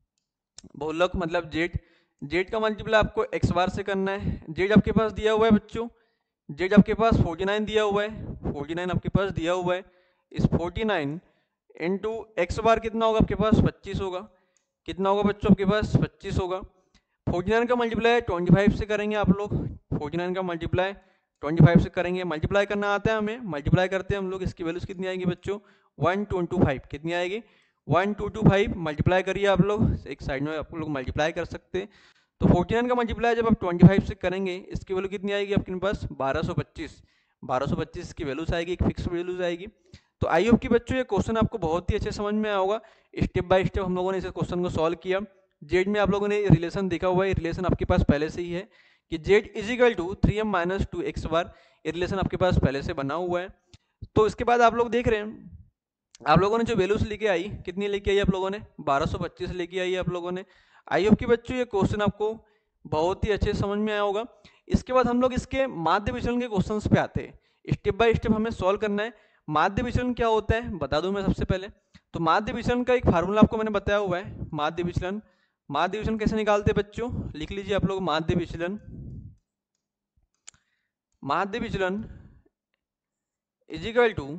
बहुलक मतलब जेड, जेड का मल्टीप्लाई आपको एक्स बार से करना है, जेड आपके पास दिया हुआ है बच्चों, जेड आपके पास फोर्टी नाइन दिया हुआ है, फोर्टी नाइन आपके पास दिया हुआ है, इस forty nine into x bar कितना होगा आपके पास पच्चीस होगा, कितना होगा बच्चों आपके पास पच्चीस होगा, फोर्टी नाइन का मल्टीप्लाई ट्वेंटी फाइव से करेंगे आप लोग, फोर्टी नाइन का मल्टीप्लाई ट्वेंटी फाइव से करेंगे, मल्टीप्लाई करना आता है हमें, मल्टीप्लाई करते हैं हम लोग, इसकी वैल्यूज कितनी आएगी बच्चों वन टू टू फाइव, कितनी आएगी one two two five, multiply करिए आप लोग, एक साइड में आप लोग मल्टीप्लाई कर सकते हैं, तो फोर्टी नाइन का मल्टीप्लाई जब आप ट्वेंटी फाइव से करेंगे इसकी वैल्यू कितनी आएगी आपके पास बारह सौ पच्चीस, बारह सौ पच्चीस की वैल्यूज आएगी, एक फिक्स वैल्यूज आएगी। तो आई होप कि बच्चों ये क्वेश्चन आपको बहुत ही अच्छे समझ में आया होगा, स्टेप बाय स्टेप हम लोगों ने इस क्वेश्चन को सॉल्व किया। जेड में आप लोगों ने रिलेशन देखा हुआ है, रिलेशन आपके पास पहले से ही है कि z equal to three M minus two x bar, ये रिलेशन आपके पास पहले से बना हुआ है। तो इसके बाद आप लोग देख रहे हैं आप लोगों ने जो वैल्यूज लेके आई, कितनी लेके आई आप लोगों ने बारह सौ पच्चीस लेके आई आप लोगों ने। आई होप कि बच्चों ये क्वेश्चन आपको बहुत ही अच्छे समझ में आया होगा। इसके बाद हम लोग इसके माध्य विचलन के क्वेश्चंस पे आते हैं, स्टेप बाय स्टेप हमें सॉल्व करना है। माध्य विचलन क्या होता है बता दूं मैं सबसे पहले, तो माध्य विचलन का एक फार्मूला आपको मैंने बताया हुआ है, माध्य विचलन, माध्य विचलन कैसे निकालते हैं बच्चों, लिख लीजिए आप लोग माध्य विचलन, माध्य विचलन is equal to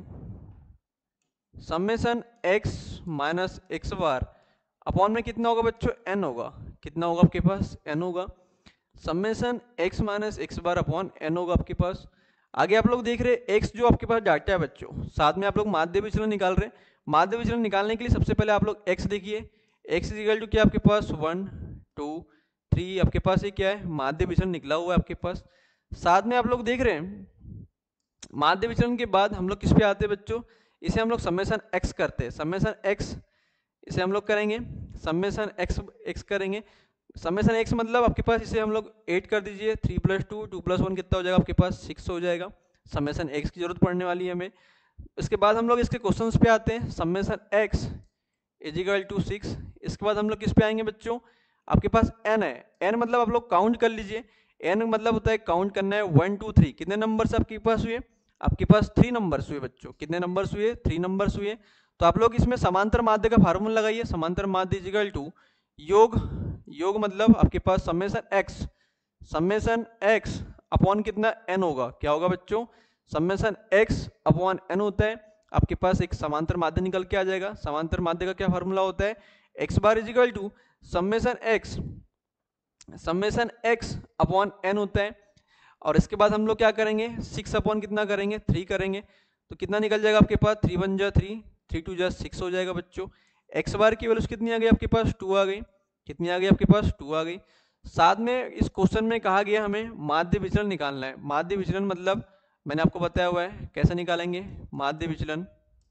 summation x minus x bar upon में कितना होगा बच्चों एन होगा, कितना होगा आपके पास एन होगा, summation x minus x bar upon n होगा आपके पास। आगे आप लोग देख रहे हैं एक्स जो आपके पास डाटा है बच्चों, साथ में आप लोग माध्य विचलन निकाल रहे हैं, माध्य विचलन निकालने के लिए सबसे पहले आप लोग एक्स देखिए, एक्स इक्वल टू क्या आपके पास वन टू थ्री, आपके पास ये क्या है माध्य विचलन निकला हुआ है आपके पास। साथ में आप लोग देख रहे हैं माध्य विचलन के बाद हम लोग किस पे आते हैं बच्चों, इसे हम लोग समेशन एक्स करते हैं, समेशन एक्स इसे हम लोग करेंगे, समेशन एक्स एक्स करेंगे, समेशन एक्स मतलब आपके पास इसे हम लोग एट कर दीजिए, three plus two two plus one कितना हो जाएगा आपके पास सिक्स हो जाएगा, समेशन एक्स की जरूरत पड़ने वाली है हमें। इसके बाद हम लोग इसके क्वेश्चंस पे आते हैं, summation x is equal to six. इसके बाद हम लोग किस पे आएंगे बच्चों, आपके पास एन है, एन मतलब आप लोग काउंट कर लीजिए, एन मतलब होता है काउंट करना है वन टू थ्री, कितने नंबर आपके पास हुए आपके पास थ्री नंबर्स हुए बच्चों। कितने नंबर्स हुए? थ्री नंबर्स हुए। तो आप लोग इसमें समांतर माध्य का फार्मूला लगाइए। समांतर माध्य इज इक्वल टू योग, योग मतलब आपके पास summation x, summation x upon कितना एन होगा। क्या होगा बच्चों? समेसन एक्स अपॉन एन होता है। आपके पास एक समांतर माध्य निकल के आ जाएगा। समांतर माध्य का क्या फार्मूला होता है? X bar is equal to summation x, summation x upon n होता है। और इसके बाद हम लोग क्या करेंगे? सिक्स अपॉन कितना करेंगे? थ्री करेंगे। तो कितना निकल जाएगा आपके पास? थ्री वन जा थ्री, थ्री टू जा सिक्स हो जाएगा बच्चों। एक्स बार की वैल्यू कितनी आ गई आपके पास? टू आ गई। कितनी आ गई आपके पास? टू आ गई। साथ में इस क्वेश्चन में कहा गया हमें माध्य विचलन निकालना है। माध्य विचलन मतलब मैंने आपको बताया हुआ है कैसे निकालेंगे माध्य विचलन।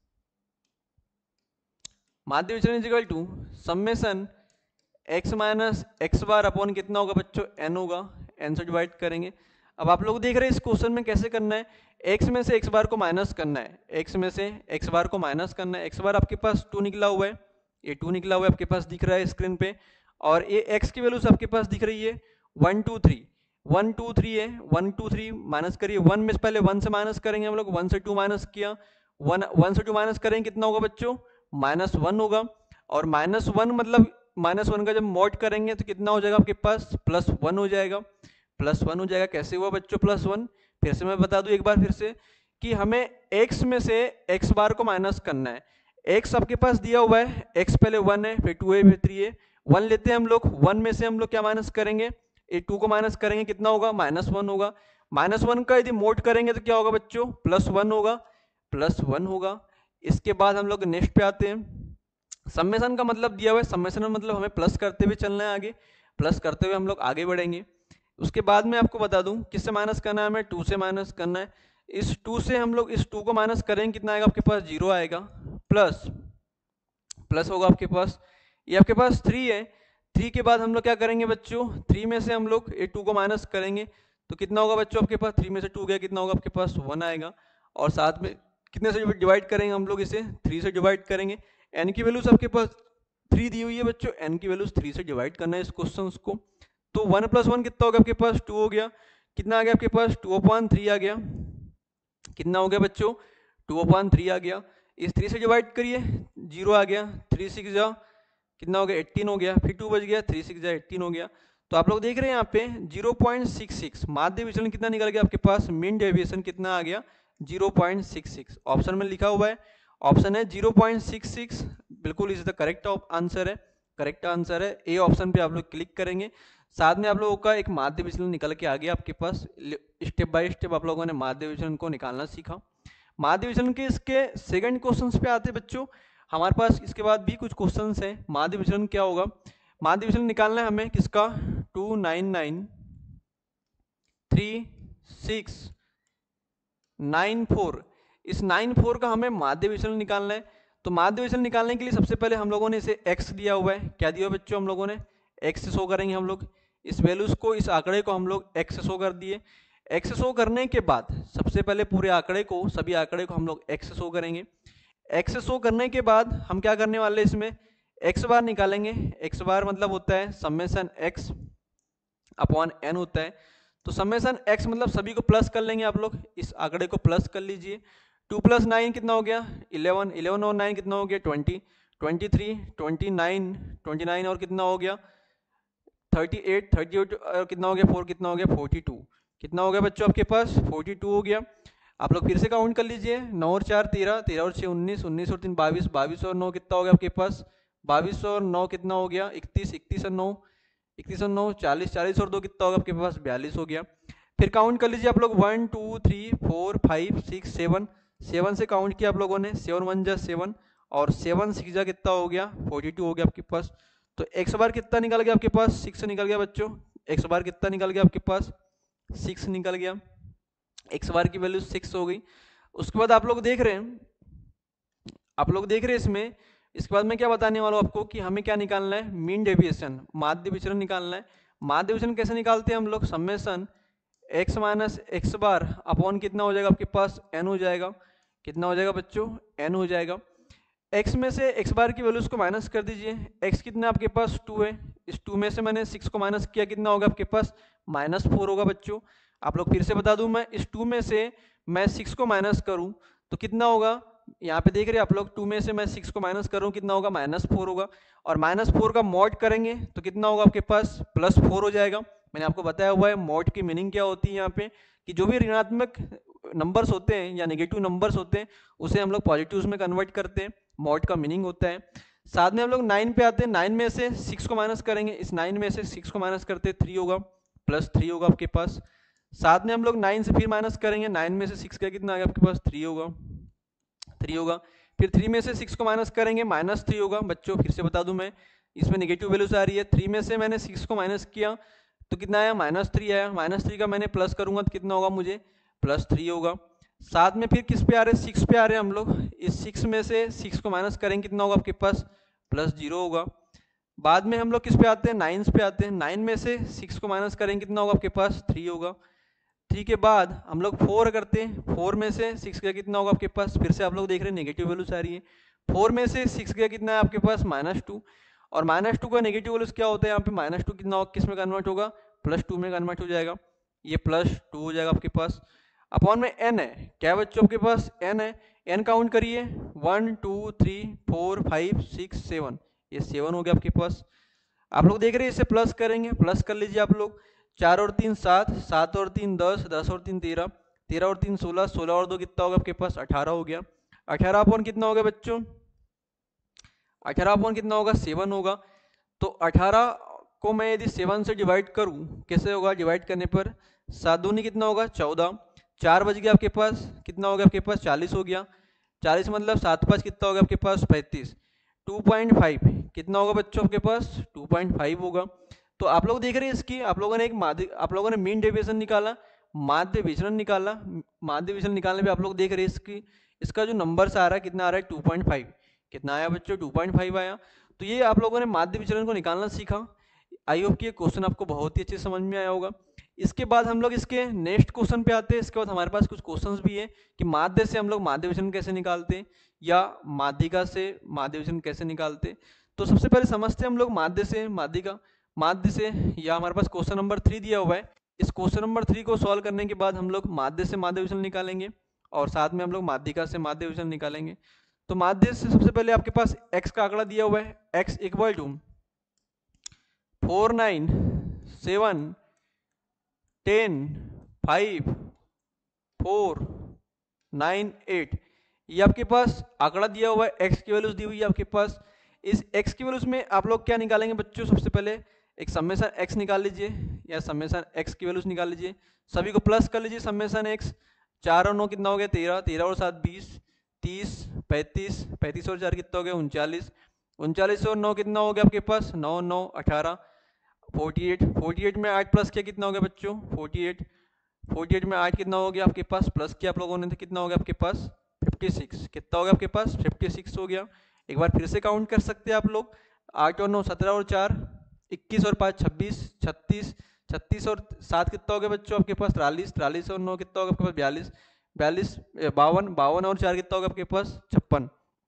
माध्य विचलन is equal to summation x minus x bar upon कितना होगा बच्चों? एन होगा। एन से डिवाइड करेंगे। अब आप लोग देख रहे हैं इस क्वेश्चन में कैसे करना है। एक्स में से एक्स बार को माइनस करना है। एक्स में से एक्स बार को माइनस करना है। एक्स बार आपके पास टू निकला हुआ है, ये टू निकला हुआ है आपके पास दिख रहा है स्क्रीन पे। और ये एक्स की वैल्यू आपके पास दिख रही है one two three, one two three है। वन टू थ्री माइनस करिए। वन में से पहले वन से माइनस करेंगे हम लोग। वन से टू माइनस किया, वन वन से टू माइनस करेंगे कितना होगा बच्चों? माइनस वन होगा। और माइनस वन मतलब माइनस वन का जब मॉड करेंगे तो कितना हो जाएगा आपके पास? प्लस वन हो जाएगा। प्लस वन हो जाएगा। कैसे हुआ बच्चों प्लस वन? फिर से मैं बता दूं एक बार फिर से कि हमें x में से x बार को माइनस करना है। x आपके पास दिया हुआ है, x पहले वन है, फिर टू है, फिर थ्री है। वन लेते हैं हम लोग। वन में से हम लोग क्या माइनस करेंगे? ये टू को माइनस करेंगे, कितना होगा? माइनस वन होगा। माइनस वन का यदि मोड करेंगे तो क्या होगा बच्चों? प्लस वन होगा, प्लस वन होगा। इसके बाद हम लोग नेक्स्ट पे आते हैं। समेसन का मतलब दिया हुआ है, समेसन मतलब हमें प्लस करते हुए चलना है आगे, प्लस करते हुए हम लोग आगे बढ़ेंगे। उसके बाद में आपको बता दूं किससे माइनस करना है हमें? टू से माइनस करना है। इस टू से हम लोग इस टू को माइनस करेंगे, कितना आएगा आपके पास? जीरो आएगा। प्लस प्लस होगा आपके पास, ये आपके पास थ्री है। थ्री के बाद हम लोग क्या करेंगे बच्चों? थ्री में से हम लोग ये टू को माइनस करेंगे तो कितना होगा बच्चों आपके पास? थ्री में से टू गया, कितना होगा आपके पास? वन आएगा। और साथ में कितने से डिवाइड करेंगे हम लोग? इसे थ्री से डिवाइड करेंगे। एन की वैल्यूज आपके पास थ्री दी हुई है बच्चों, एन की वैल्यूज थ्री से डिवाइड करना है इस क्वेश्चन को। तो वन प्लस वन कितना होगा आपके पास? टू हो गया। कितना आ गया आपके पास? टू अपॉन थ्री आ गया। कितना हो गया बच्चों? टू अपॉन थ्री आ गया। इस थ्री से डिवाइड करिए, जीरो आ गया। थ्री सिक्स जा कितना हो गया? एट्टीन हो गया। फिर टू बच गया, थ्री सिक्स जा एट्टीन हो गया। तो आप लोग देख रहे हैं यहाँ पे जीरो पॉइंट सिक्स सिक्स माध्य विचलन कितना निकल गया आपके पास? मीन डेविएशन कितना आ गया? Zero point six six. Option में लिखा हुआ है, ऑप्शन है जीरो पॉइंट सिक्स सिक्स, बिल्कुल इज द करेक्ट आंसर है। करेक्ट आंसर है ए ऑप्शन पे आप लोग क्लिक करेंगे। साथ में आप लोगों का एक माध्य विचलन निकल के आ गया आपके पास। स्टेप बाय स्टेप आप लोगों ने माध्य विचलन को निकालना सीखा। माध्य विचलन के इसके सेकंड क्वेश्चंस पे आते बच्चों। हमारे पास इसके बाद भी कुछ क्वेश्चंस हैं। माध्य विचलन क्या होगा? माध्य विचलन निकालना है हमें किसका? Two nine nine three six nine four, इस नाइन फोर का हमें माध्य विचलन निकालना है। तो माध्य विचलन निकालने के लिए सबसे पहले हम लोगों ने इसे x दिया हुआ है। क्या दिया हुआ बच्चों? हम लोगों ने x से शो करेंगे हम लोग इस वैल्यूज को, इस आंकड़े को हम लोग x से शो कर दिए। x से शो करने के बाद सबसे पहले पूरे आंकड़े को, सभी आंकड़े को हम लोग x से शो करेंगे। x से शो करने के बाद हम क्या करने वाले, इसमें x बार निकालेंगे। x बार मतलब होता है समेसन x अपॉन n होता है। तो समेसन x मतलब सभी को प्लस कर लेंगे आप लोग, इस आंकड़े को प्लस कर लीजिए। टू प्लस नाइन कितना हो गया? इलेवन। इलेवन और नाइन कितना हो गया? Twenty. Twenty three, twenty nine, twenty nine और कितना हो गया? Thirty eight. थर्टी एट और कितना हो गया? फोर कितना हो गया? Forty two. कितना हो गया बच्चों आपके पास? फोर्टी टू हो गया। आप लोग फिर से काउंट कर लीजिए। नौ और चार तेरह, तेरह और छः उन्नीस, उन्नीस और तीन बाईस, बाईस और नौ कितना हो गया आपके पास? बाईस और नौ कितना हो गया? इकतीस। इकतीस और नौ, इकतीस और नौ चालीस, चालीस और दो कितना होगा आपके पास? बयालीस हो गया। फिर काउंट कर लीजिए आप लोग, one two three four five six seven, seven से काउंट किया आप लोगों ने। सेवन वन जा सेवन और सेवन सिक्स जा कितना हो गया? फोर्टी टू हो गया आपके पास। तो एक्स बार कितना निकल गया आपके पास? सिक्स निकल गया बच्चों। एक्स बार कितना निकल गया आपके पास? सिक्स निकल गया। एक्स बार की वैल्यू सिक्स हो गई। उसके बाद आप लोग देख रहे हैं, आप लोग देख रहे हैं इसमें, इसके बाद मैं क्या बताने वाला हूँ आपको कि हमें क्या निकालना है? मीन डेविएशन, माध्य विचलन निकालना है। माध्य विचलन कैसे निकालते हैं हम लोग? Summation x minus x bar upon कितना हो जाएगा आपके पास? एन हो जाएगा। कितना हो जाएगा बच्चों? एन हो जाएगा। x में से x बार की वैल्यूज को माइनस कर दीजिए। x कितना आपके पास? टू है। इस टू में से मैंने सिक्स को माइनस किया, कितना होगा आपके पास? माइनस फोर होगा बच्चों। आप लोग फिर से बता दूं मैं, इस टू में से मैं सिक्स को माइनस करूं तो कितना होगा, यहाँ पे देख रहे हैं आप लोग, टू में से मैं सिक्स को माइनस करूं कितना होगा, माइनस फोर होगा। और माइनस फोर का मॉड करेंगे तो कितना होगा आपके पास, प्लस फोर हो जाएगा। मैंने आपको बताया हुआ है मॉड की मीनिंग क्या होती है यहाँ पे, कि जो भी ऋणात्मक नंबर्स होते हैं या नेगेटिव नंबर्स होते हैं उसे हम लोग पॉजिटिव्स में कन्वर्ट करते हैं, मॉड का मीनिंग होता है। साथ में हम लोग नाइन पे आते हैं, नाइन में से सिक्स को माइनस करेंगे, इस नाइन में से सिक्स को माइनस करते थ्री होगा, प्लस थ्री होगा आपके पास। साथ में हम लोग नाइन से फिर माइनस करेंगे, नाइन में से सिक्स का कितना आ गया आपके पास, थ्री होगा, थ्री होगा। फिर थ्री में से सिक्स को माइनस करेंगे, माइनस थ्री होगा। बच्चों फिर से बता दूं मैं, इसमें नेगेटिव वैल्यूज आ रही है, थ्री में से मैंने सिक्स को माइनस किया तो कितना आया, माइनस थ्री आया। माइनस थ्री का मैंने प्लस करूंगा तो कितना होगा मुझे, प्लस थ्री होगा। साथ में फिर किस पे आ रहे हैं, सिक्स पे आ रहे हैं हम लोग, इस सिक्स में से सिक्स को माइनस करेंगे कितना होगा आपके पास, प्लस जीरो होगा। बाद में हम लोग किस पे आते हैं, नाइन पे आते हैं, नाइन में से सिक्स को माइनस करेंगे कितना होगा आपके पास, थ्री होगा। थ्री के बाद हम लोग फोर करते हैं, फोर में से सिक्स का कितना होगा आपके पास, फिर से आप लोग देख रहे हैं नेगेटिव वैल्यूज आ रही है, फोर में से सिक्स का कितना है आपके पास, माइनस टू। और माइनस टू का नेगेटिव वैल्यूज क्या होता है यहाँ पे, माइनस टू कितना होगा, किस में कन्वर्ट होगा, प्लस टू में कन्वर्ट हो जाएगा, ये प्लस टू हो जाएगा आपके पास। अपॉन में एन है, क्या बच्चों आपके पास एन है, एन काउंट करिए, one two three four five six seven, ये सेवन हो गया आपके पास। आप लोग देख रहे हैं इसे प्लस करेंगे, प्लस कर लीजिए आप लोग, चार और तीन सात, सात और तीन दस, दस और तीन तेरह, तेरह और तीन सोलह, सोलह और दो कितना होगा आपके पास, अठारह हो गया। अठारह अपॉन कितना होगा बच्चों, अठारह अपॉन कितना होगा, सेवन होगा। तो अठारह को मैं यदि सेवन से डिवाइड करूं, कैसे होगा, डिवाइड करने पर सात दूनी कितना होगा, चौदह, चार बज गया आपके पास, कितना हो गया आपके पास, चालीस हो गया। चालीस मतलब सात पाँच कितना होगा आपके पास, पैंतीस। टू पॉइंट फाइव कितना होगा बच्चों आपके पास, टू पॉइंट फाइव होगा। तो आप लोग देख रहे हैं इसकी, आप लोगों ने एक माध्य आप लोगों ने मीन डेविएशन निकाला, माध्य विचलन निकाला, माध्य विचलन निकालने पे आप लोग देख रहे हैं इसकी, इसका जो नंबर आ रहा है कितना आ रहा है, टू पॉइंट फाइव, कितना आया बच्चों, टू पॉइंट फाइव आया। तो ये आप लोगों ने माध्य विचलन को निकालना सीखा। आई होप कि ये क्वेश्चन आपको बहुत ही अच्छे समझ में आया होगा। इसके बाद हम लोग इसके नेक्स्ट क्वेश्चन पे आते हैं। इसके बाद हमारे पास कुछ क्वेश्चंस भी है कि माध्य से हम लोग माध्य विचलन कैसे निकालते हैं या माध्यिका से माध्य विचलन कैसे निकालते हैं। तो सबसे पहले समझते हैं हम लोग माध्य से माध्यिका, माध्य से, या हमारे पास क्वेश्चन नंबर थ्री दिया हुआ है। इस क्वेश्चन नंबर थ्री को सॉल्व करने के बाद हम लोग माध्य से माध्य विचलन निकालेंगे और साथ में हम लोग माध्यिका से माध्य विचलन निकालेंगे। तो माध्य से सबसे पहले आपके पास x का आंकड़ा दिया हुआ है, x equal to four nine seven ten five four nine eight, ये आपके पास आंकड़ा दिया हुआ है, x की वैल्यूज दी हुई है आपके पास। इस x की वैल्यूज में आप लोग क्या निकालेंगे बच्चों, सबसे पहले एक समेशन x निकाल लीजिए या समेशन x की वैल्यूज निकाल लीजिए, सभी को प्लस कर लीजिए, समेशन x, चार और नौ कितना हो गया, तेरह, तेरह और सात बीस, तीस, पैंतीस, पैंतीस और चार कितना हो गया, उनचालीस, उनचालीस और नौ कितना हो गया आपके पास, नौ नौ अठारह, फोर्टी एट, फोर्टी एट में आठ प्लस किया कितना हो गया बच्चों, फोर्टी एट, फोर्टी एट में आठ कितना हो गया आपके पास, प्लस किया आप लोगों ने तो कितना हो गया आपके पास, फिफ्टी सिक्स, कितना हो गया आपके पास, फिफ्टी सिक्स हो गया। एक बार फिर से काउंट कर सकते हैं आप लोग, आठ और नौ सत्रह और चार इक्कीस और पाँच छब्बीस, छत्तीस, छत्तीस और सात कितना हो गया बच्चों आपके पास, तिरालीस, तिरालीस और नौ कितना होगा आपके पास, बयालीस, बयालीस, बावन, बावन और चार कितना होगा आपके पास, छप्पन,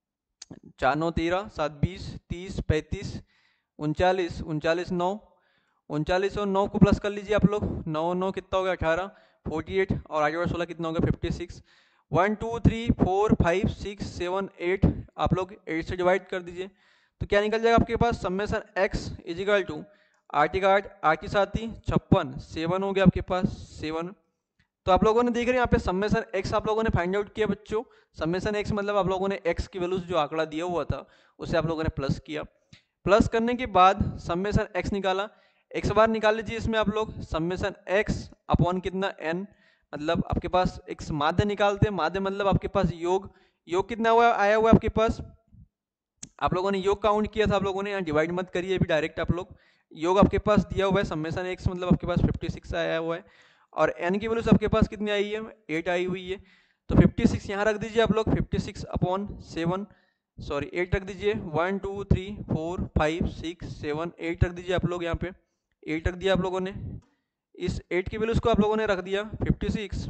चार नौ तेरह, सात बीस, तीस, पैंतीस, उनचालीस, उनचालीस नौ, उनचालीस और नौ को प्लस कर लीजिए आप लोग, नौ नौ कितना हो गया अठारह, फोर्टी एट और आठ और सोलह कितना हो गया, fifty six, one two three four five six seven eight, आप लोग एट से डिवाइड कर दीजिए तो क्या निकल जाएगा आपके पास, समेशन x इजिकल टू आठ का आठ, आठ की साथ ही छप्पन, सेवन हो गया आपके पास, सेवन। तो आप लोगों ने देख रहे हैं यहाँ पे समेशन x आप लोगों ने फाइंड आउट किया बच्चों, समेशन x मतलब आप लोगों ने x की वैल्यूज जो आंकड़ा दिया हुआ था उसे आप लोगों ने प्लस किया, प्लस करने के बाद समेशन x निकाला, x बार निकाल लीजिए इसमें आप लोग, समेशन x अपॉन कितना n, मतलब आपके पास एक माध्य निकालते हैं, माध्य मतलब आपके पास योग, योग कितना हुआ आया हुआ है आपके पास, आप लोगों ने योग काउंट किया था आप लोगों ने, यहाँ डिवाइड मत करिए अभी डायरेक्ट आप लोग, योग आपके पास दिया हुआ है समेशन x मतलब आपके पास फिफ्टी सिक्स आया हुआ है और n की वैल्यूज आपके पास कितनी आई है, एट आई हुई है। तो फिफ्टी सिक्स यहाँ रख दीजिए आप लोग, fifty six upon seven, sorry eight रख दीजिए, one two three four five six seven eight रख दीजिए आप लोग, यहाँ पे एट रख दिया आप लोगों ने, इस एट की वैल्यूज को आप लोगों ने रख दिया, fifty six,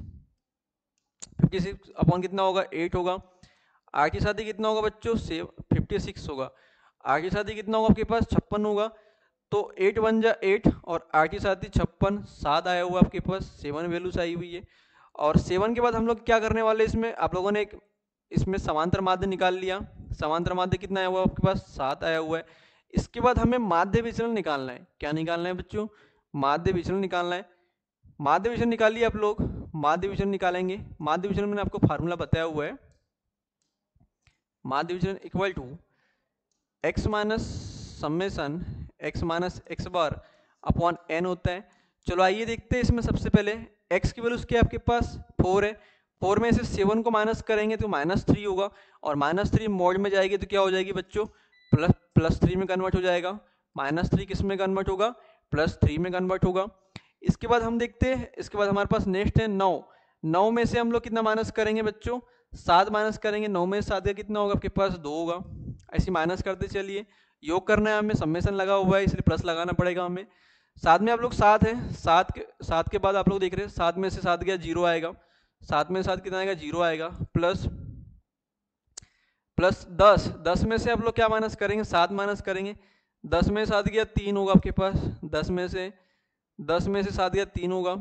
fifty six upon कितना होगा, एट होगा, आठ के साथ ही कितना होगा बच्चों, सेव फिफ्टी सिक्स होगा, आठ के साथ ही कितना होगा आपके पास, छप्पन होगा। तो एट वन जा एट और आठ के साथ ही छप्पन, सात आया हुआ आपके पास, सेवन वैल्यूज आई हुई है। और सेवन के बाद हम लोग क्या करने वाले इसमें, आप लोगों ने एक इसमें समांतर माध्य निकाल लिया। समांतर माध्य कितना आया हुआ आपके पास, सात आया हुआ है। इसके बाद हमें माध्य विचलन निकालना है। क्या निकालना है बच्चों, माध्य विचलन निकालना है। माध्य विचलन निकालिए आप लोग, माध्य विचलन निकालेंगे। माध्य विचलन मैंने आपको फार्मूला बताया हुआ है। माध्य विचलन equal to x minus summation x minus x bar upon n होता है। चलो आइए देखते हैं इसमें सबसे पहले x की वैल्यू क्या है आपके पास, फोर है। फोर में से सेवन को माइनस करेंगे तो माइनस थ्री होगा, और माइनस थ्री मोड में जाएगी तो क्या हो जाएगी बच्चों, प्लस प्लस थ्री में कन्वर्ट हो जाएगा। माइनस थ्री किस में कन्वर्ट होगा, प्लस थ्री में कन्वर्ट होगा। इसके बाद हम देखते हैं, इसके बाद हमारे पास नेक्स्ट है नौ। नौ में से हम लोग कितना माइनस करेंगे बच्चों, सात माइनस करेंगे। नौ में से सात का कितना होगा आपके पास, दो होगा। ऐसे माइनस करते चलिए, योग करना है हमें, समेसन लगा हुआ है इसलिए प्लस लगाना पड़ेगा हमें। सात में आप लोग सात है, सात के सात के बाद आप लोग देख रहे हैं सात में से सात गया जीरो आएगा। सात में से सात कितना आएगा, जीरो आएगा। प्लस प्लस दस, दस में से आप लोग क्या माइनस करेंगे, सात माइनस करेंगे। दस में से सात गया तीन होगा आपके पास। दस में से दस में से सात गया तीन होगा।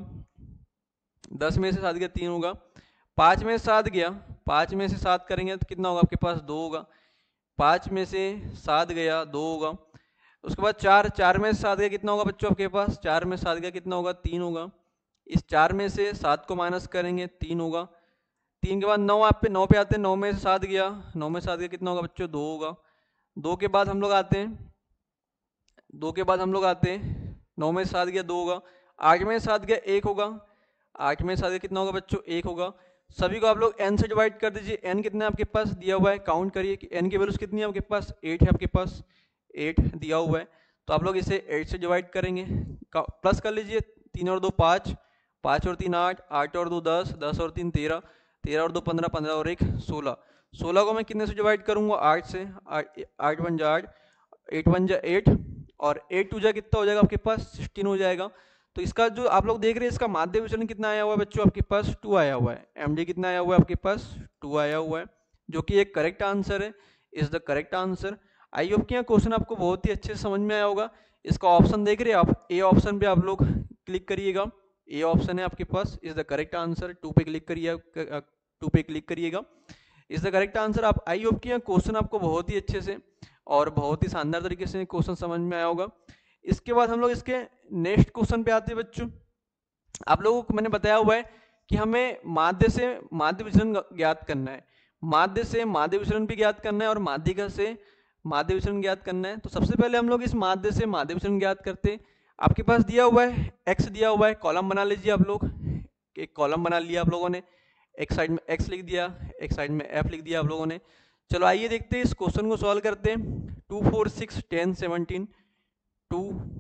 दस में से सात गया तीन होगा। पाँच में से सात गया, पाँच में से सात करेंगे तो कितना होगा आपके पास, दो होगा। पाँच में से सात गया, दो होगा। उसके बाद चार, चार में से सात गया कितना होगा बच्चों आपके पास, चार में से सात गया कितना होगा, तीन होगा। इस चार में से सात को माइनस करेंगे, तीन होगा। तीन के बाद नौ, आप पे नौ पे आते हैं। नौ में से सात गया, नौ में से सात गया कितना होगा बच्चों, दो होगा। दो के बाद हम लोग आते हैं, दो के बाद हम लोग आते हैं, नौ में से सात गया, दो होगा। आठ में से सात गया, एक होगा। आठ में से सात गया कितना होगा बच्चों, एक होगा। सभी को आप लोग n से डिवाइड कर दीजिए। n कितना आपके पास दिया हुआ है, काउंट करिए कि n की वैल्यूज कितनी है आपके पास, एट है आपके पास, एट दिया हुआ है। तो आप लोग इसे एट से डिवाइड करेंगे, प्लस कर लीजिए। तीन और दो पाँच, पाँच और तीन आठ, आठ और दो दस, दस और तीन तेरह, तेरह और दो पंद्रह, पंद्रह और एक सोलह। सोलह को मैं कितने से डिवाइड करूंगा, आठ से। आठ आठ वन जा आठ, एट वन जा एट, और एट टू जा कितना हो जाएगा आपके पास, सिक्सटीन हो जाएगा। तो इसका जो आप लोग देख रहे हैं इसका माध्य विचलन कितना आया हुआ है बच्चों आपके पास, टू आया हुआ है। एमडी कितना आया हुआ है आपके पास, टू आया हुआ है, जो कि एक करेक्ट आंसर है, is the correct answer. I hope कि यह क्वेश्चन आपको बहुत ही अच्छे से समझ में आया होगा। इसका ऑप्शन देख रहे हैं आप, ए ऑप्शन पे आप लोग क्लिक करिएगा। ए ऑप्शन है आपके पास, is the correct answer. Two पे क्लिक करिए, टू पे क्लिक करिएगा, इज द करेक्ट आंसर। आप आई होप कि यह क्वेश्चन आपको बहुत ही अच्छे से और बहुत ही शानदार तरीके से क्वेश्चन समझ में आया होगा। इसके बाद हम लोग इसके नेक्स्ट क्वेश्चन पे आते हैं बच्चों। आप लोगों को मैंने बताया हुआ है कि हमें माध्य से माध्य विचलन ज्ञात करना है, माध्य से माध्य विचलन भी ज्ञात करना है, और माध्यिका से माध्य विचलन ज्ञात करना है। तो सबसे पहले हम लोग इस माध्य से माध्य विचलन ज्ञात करते हैं। आपके पास दिया हुआ है x दिया हुआ है, कॉलम बना लीजिए आप लोग। एक कॉलम बना लिया आप लोगों ने, एक साइड में x लिख दिया, एक साइड में f लिख दिया आप लोगों ने। चलो आइए देखते हैं इस क्वेश्चन को सॉल्व करते हैं। Two four six ten seventeen, two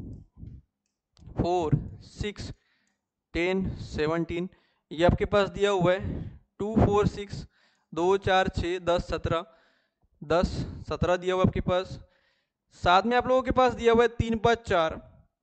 four six ten seventeen, ये आपके पास दिया हुआ है। टू फोर सिक्स, दो चार छः दस सत्रह, दस सत्रह दिया हुआ आपके पास। साथ में आप लोगों के पास दिया हुआ है तीन पाँच चार,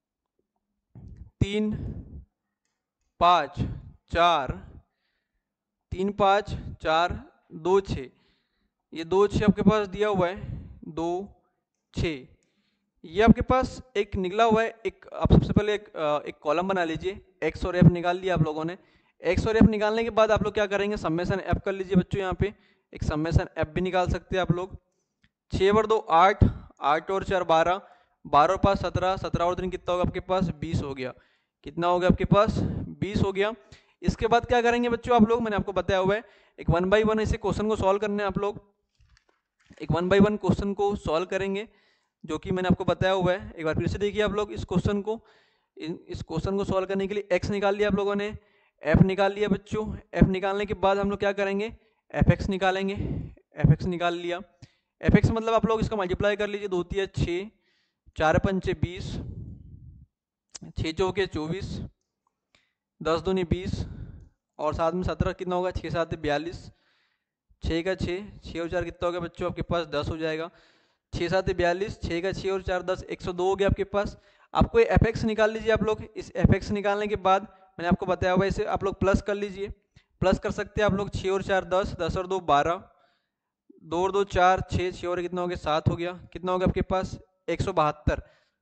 तीन पाँच चार, तीन पाँच चार, दो छः, ये दो छः आपके पास दिया हुआ है, दो छः। ये आपके पास एक निकला हुआ है। एक आप सबसे पहले एक, एक कॉलम बना लीजिए। एक्स और एफ निकाल लिया आप लोगों ने। एक्स और एफ निकालने के बाद आप लोग क्या करेंगे, समेसन एफ कर लीजिए बच्चों। यहाँ पे एक समेसन एफ भी निकाल सकते हैं आप लोग। छः और दो आठ, आठ और चार बारह, बारह और पाँच सत्रह, सत्रह और तीन कितना होगा आपके पास, बीस हो गया। कितना हो गया आपके पास, बीस हो गया। इसके बाद क्या करेंगे बच्चों आप लोग, मैंने आपको बताया हुआ है एक वन बाई वन इसे क्वेश्चन को सॉल्व करने आप लोग एक वन बाई वन क्वेश्चन को सॉल्व करेंगे, जो कि मैंने आपको बताया हुआ है। एक बार फिर से देखिए आप लोग इस क्वेश्चन को। इस क्वेश्चन को सॉल्व करने के लिए x निकाल लिया आप लोगों ने, f निकाल लिया बच्चों। f निकालने के बाद हम लोग क्या करेंगे, fx निकालेंगे। fx निकाल लिया। fx मतलब आप लोग इसका मल्टीप्लाई कर लीजिए। दो तिया छः, चार पंचे बीस, छः चौके चौबीस, दस दूनी बीस, और सात में सत्रह कितना होगा, छः सात बयालीस, छः का छः, छः और चार कितना हो गया बच्चों आपके पास, दस हो जाएगा। छः सात बयालीस, छः का छः और चार दस, एक सौ दो हो गया आपके पास। आपको ये एफ एक्स निकाल लीजिए आप लोग। इस एफ एक्स निकालने के बाद मैंने आपको बताया हुआ इसे आप लोग प्लस कर लीजिए। प्लस कर सकते हैं आप लोग। छः और चार दस, दस और दो बारह, दो और दो चार, छः, छः और कितना हो गया, सात हो गया। कितना हो गया आपके पास, एक सौ बहत्तर।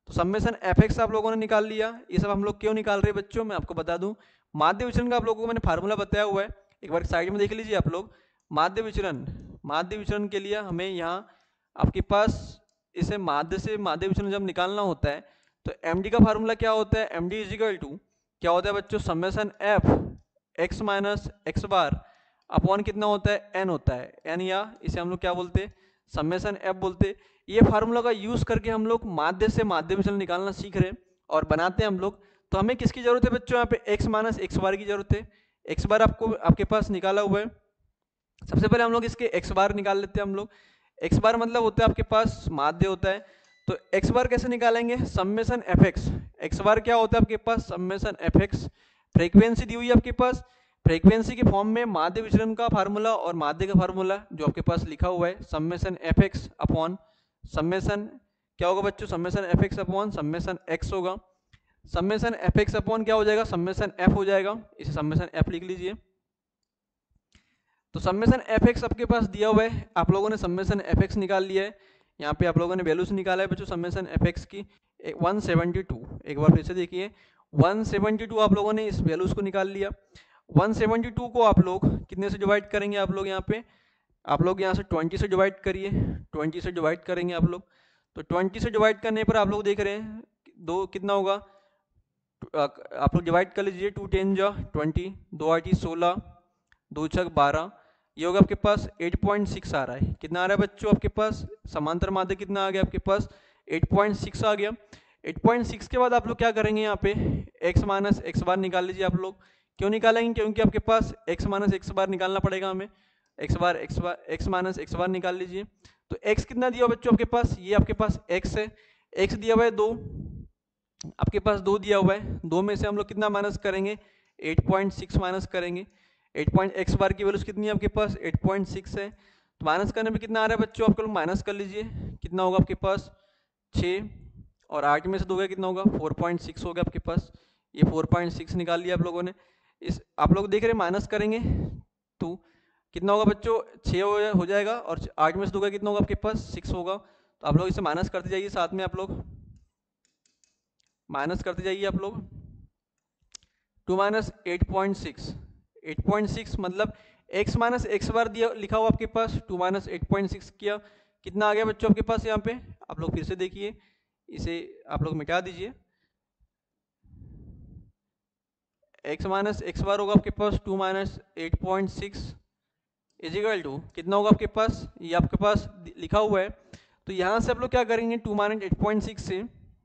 तो समेसन एफ एक्स आप लोगों ने निकाल लिया। ये सब हम लोग क्यों निकाल रहे हैं बच्चों, मैं आपको बता दूं। माध्य विचलन का आप लोगों को मैंने फार्मूला बताया हुआ है, एक बार साइड में देख लीजिए आप लोग। माध्य विचलन, माध्य विचलन के लिए हमें यहाँ आपके पास इसे माध्य से माध्य विचलन जब निकालना होता है तो एम डी का फार्मूला क्या होता है, एम डी इजिकल टू क्या होता है बच्चों, summation f x minus x bar upon कितना होता है, एन होता है, एन, या इसे हम लोग क्या बोलते हैं, समेसन एफ बोलते। ये फार्मूला का यूज करके हम लोग माध्य से माध्य विचलन निकालना सीख रहे हैं और बनाते हैं हम लोग। तो हमें किसकी जरूरत है बच्चों, यहाँ पे एक्स माइनस एक्स बार की जरूरत है। एक्स बार आपको आपके पास निकाला हुआ है। सबसे पहले हम लोग इसके एक्स बार निकाल लेते हैं हम लोग। एक्स बार मतलब होता है आपके पास माध्य होता है, तो एक्स बार कैसे निकालेंगे, summation f x. X bar क्या होता है आपके पास, समेसन एफ एक्स। फ्रीक्वेंसी दी हुई है आपके पास, फ्रीक्वेंसी के फॉर्म में माध्य विचलन का फार्मूला और माध्य का फार्मूला जो आपके पास लिखा हुआ है, summation f x upon summation क्या होगा बच्चों, summation f x upon summation x होगा। समेसन एफ एक्स अपॉन क्या हो जाएगा, समेसन एफ हो जाएगा, इसे समेसन एफ लिख लीजिए। तो समेसन एफ एक्स आपके पास दिया हुआ है, आप लोगों ने समेसन एफ एक्स निकाल लिया है। यहाँ पे आप लोगों ने वैल्यूज निकाला है बच्चों समेसन एफ एक्स की वन सेवेंटी टू। एक बार फिर से देखिए, वन सेवेंटी टू आप लोगों ने इस वैल्यूज को निकाल लिया। वन सेवेंटी टू को आप लोग कितने से डिवाइड करेंगे, आप लोग यहाँ पे आप लोग यहाँ से ट्वेंटी से डिवाइड करिए, ट्वेंटी से डिवाइड करेंगे आप लोग। तो ट्वेंटी से डिवाइड करने पर आप लोग देख रहे हैं दो कितना होगा, आप लोग डिवाइड कर लीजिए, टू टेन जा ट्वेंटी, दो आठी सोलह, दो छक बारह, ये होगा आपके पास एट पॉइंट सिक्स आ रहा है। कितना आ रहा है बच्चों आपके पास, समांतर माध्य कितना आ गया आपके पास, एट पॉइंट सिक्स आ गया। एट पॉइंट सिक्स के बाद आप लोग क्या करेंगे, यहाँ पे x माइनस एक्स बार निकाल लीजिए आप लोग। क्यों निकालेंगे, क्योंकि आपके पास x माइनस एक्स बार निकालना पड़ेगा हमें, x bar x bar x minus x bar निकाल लीजिए। तो x कितना दिया बच्चों आपके पास, ये आपके पास x है, x दिया हुआ है दो, आपके पास दो दिया हुआ है, दो में से हम लोग कितना माइनस करेंगे, एट पॉइंट सिक्स माइनस करेंगे। एट पॉइंट एक्स बार की वैल्यू कितनी है आपके पास, एट पॉइंट सिक्स है। तो माइनस करने में कितना आ रहा है बच्चों, आप लोग माइनस कर लीजिए, कितना होगा आपके पास छः, और आठ में से दो गया कितना होगा, फोर पॉइंट सिक्स हो गया आपके पास। ये फोर पॉइंट सिक्स निकाल लिया आप लोगों ने। इस आप लोग देख रहे हैं माइनस करेंगे तो कितना होगा बच्चों, छः हो, हो जाएगा, और आठ में से दो गया कितना होगा आपके पास, सिक्स होगा। तो आप लोग इसे माइनस करते जाइए, साथ में आप लोग माइनस करते जाइए आप लोग। Two minus eight point six, eight point six मतलब x माइनस एक्स बार दिया लिखा हुआ आपके पास, two minus eight point six किया, कितना आ गया बच्चों आपके पास। यहाँ पे आप लोग फिर से देखिए, इसे आप लोग मिटा दीजिए, x माइनस एक्स बार होगा आपके पास two minus eight point six is equal to कितना होगा आपके पास, ये आपके पास लिखा हुआ है। तो यहाँ से आप लोग क्या करेंगे, two minus eight point six से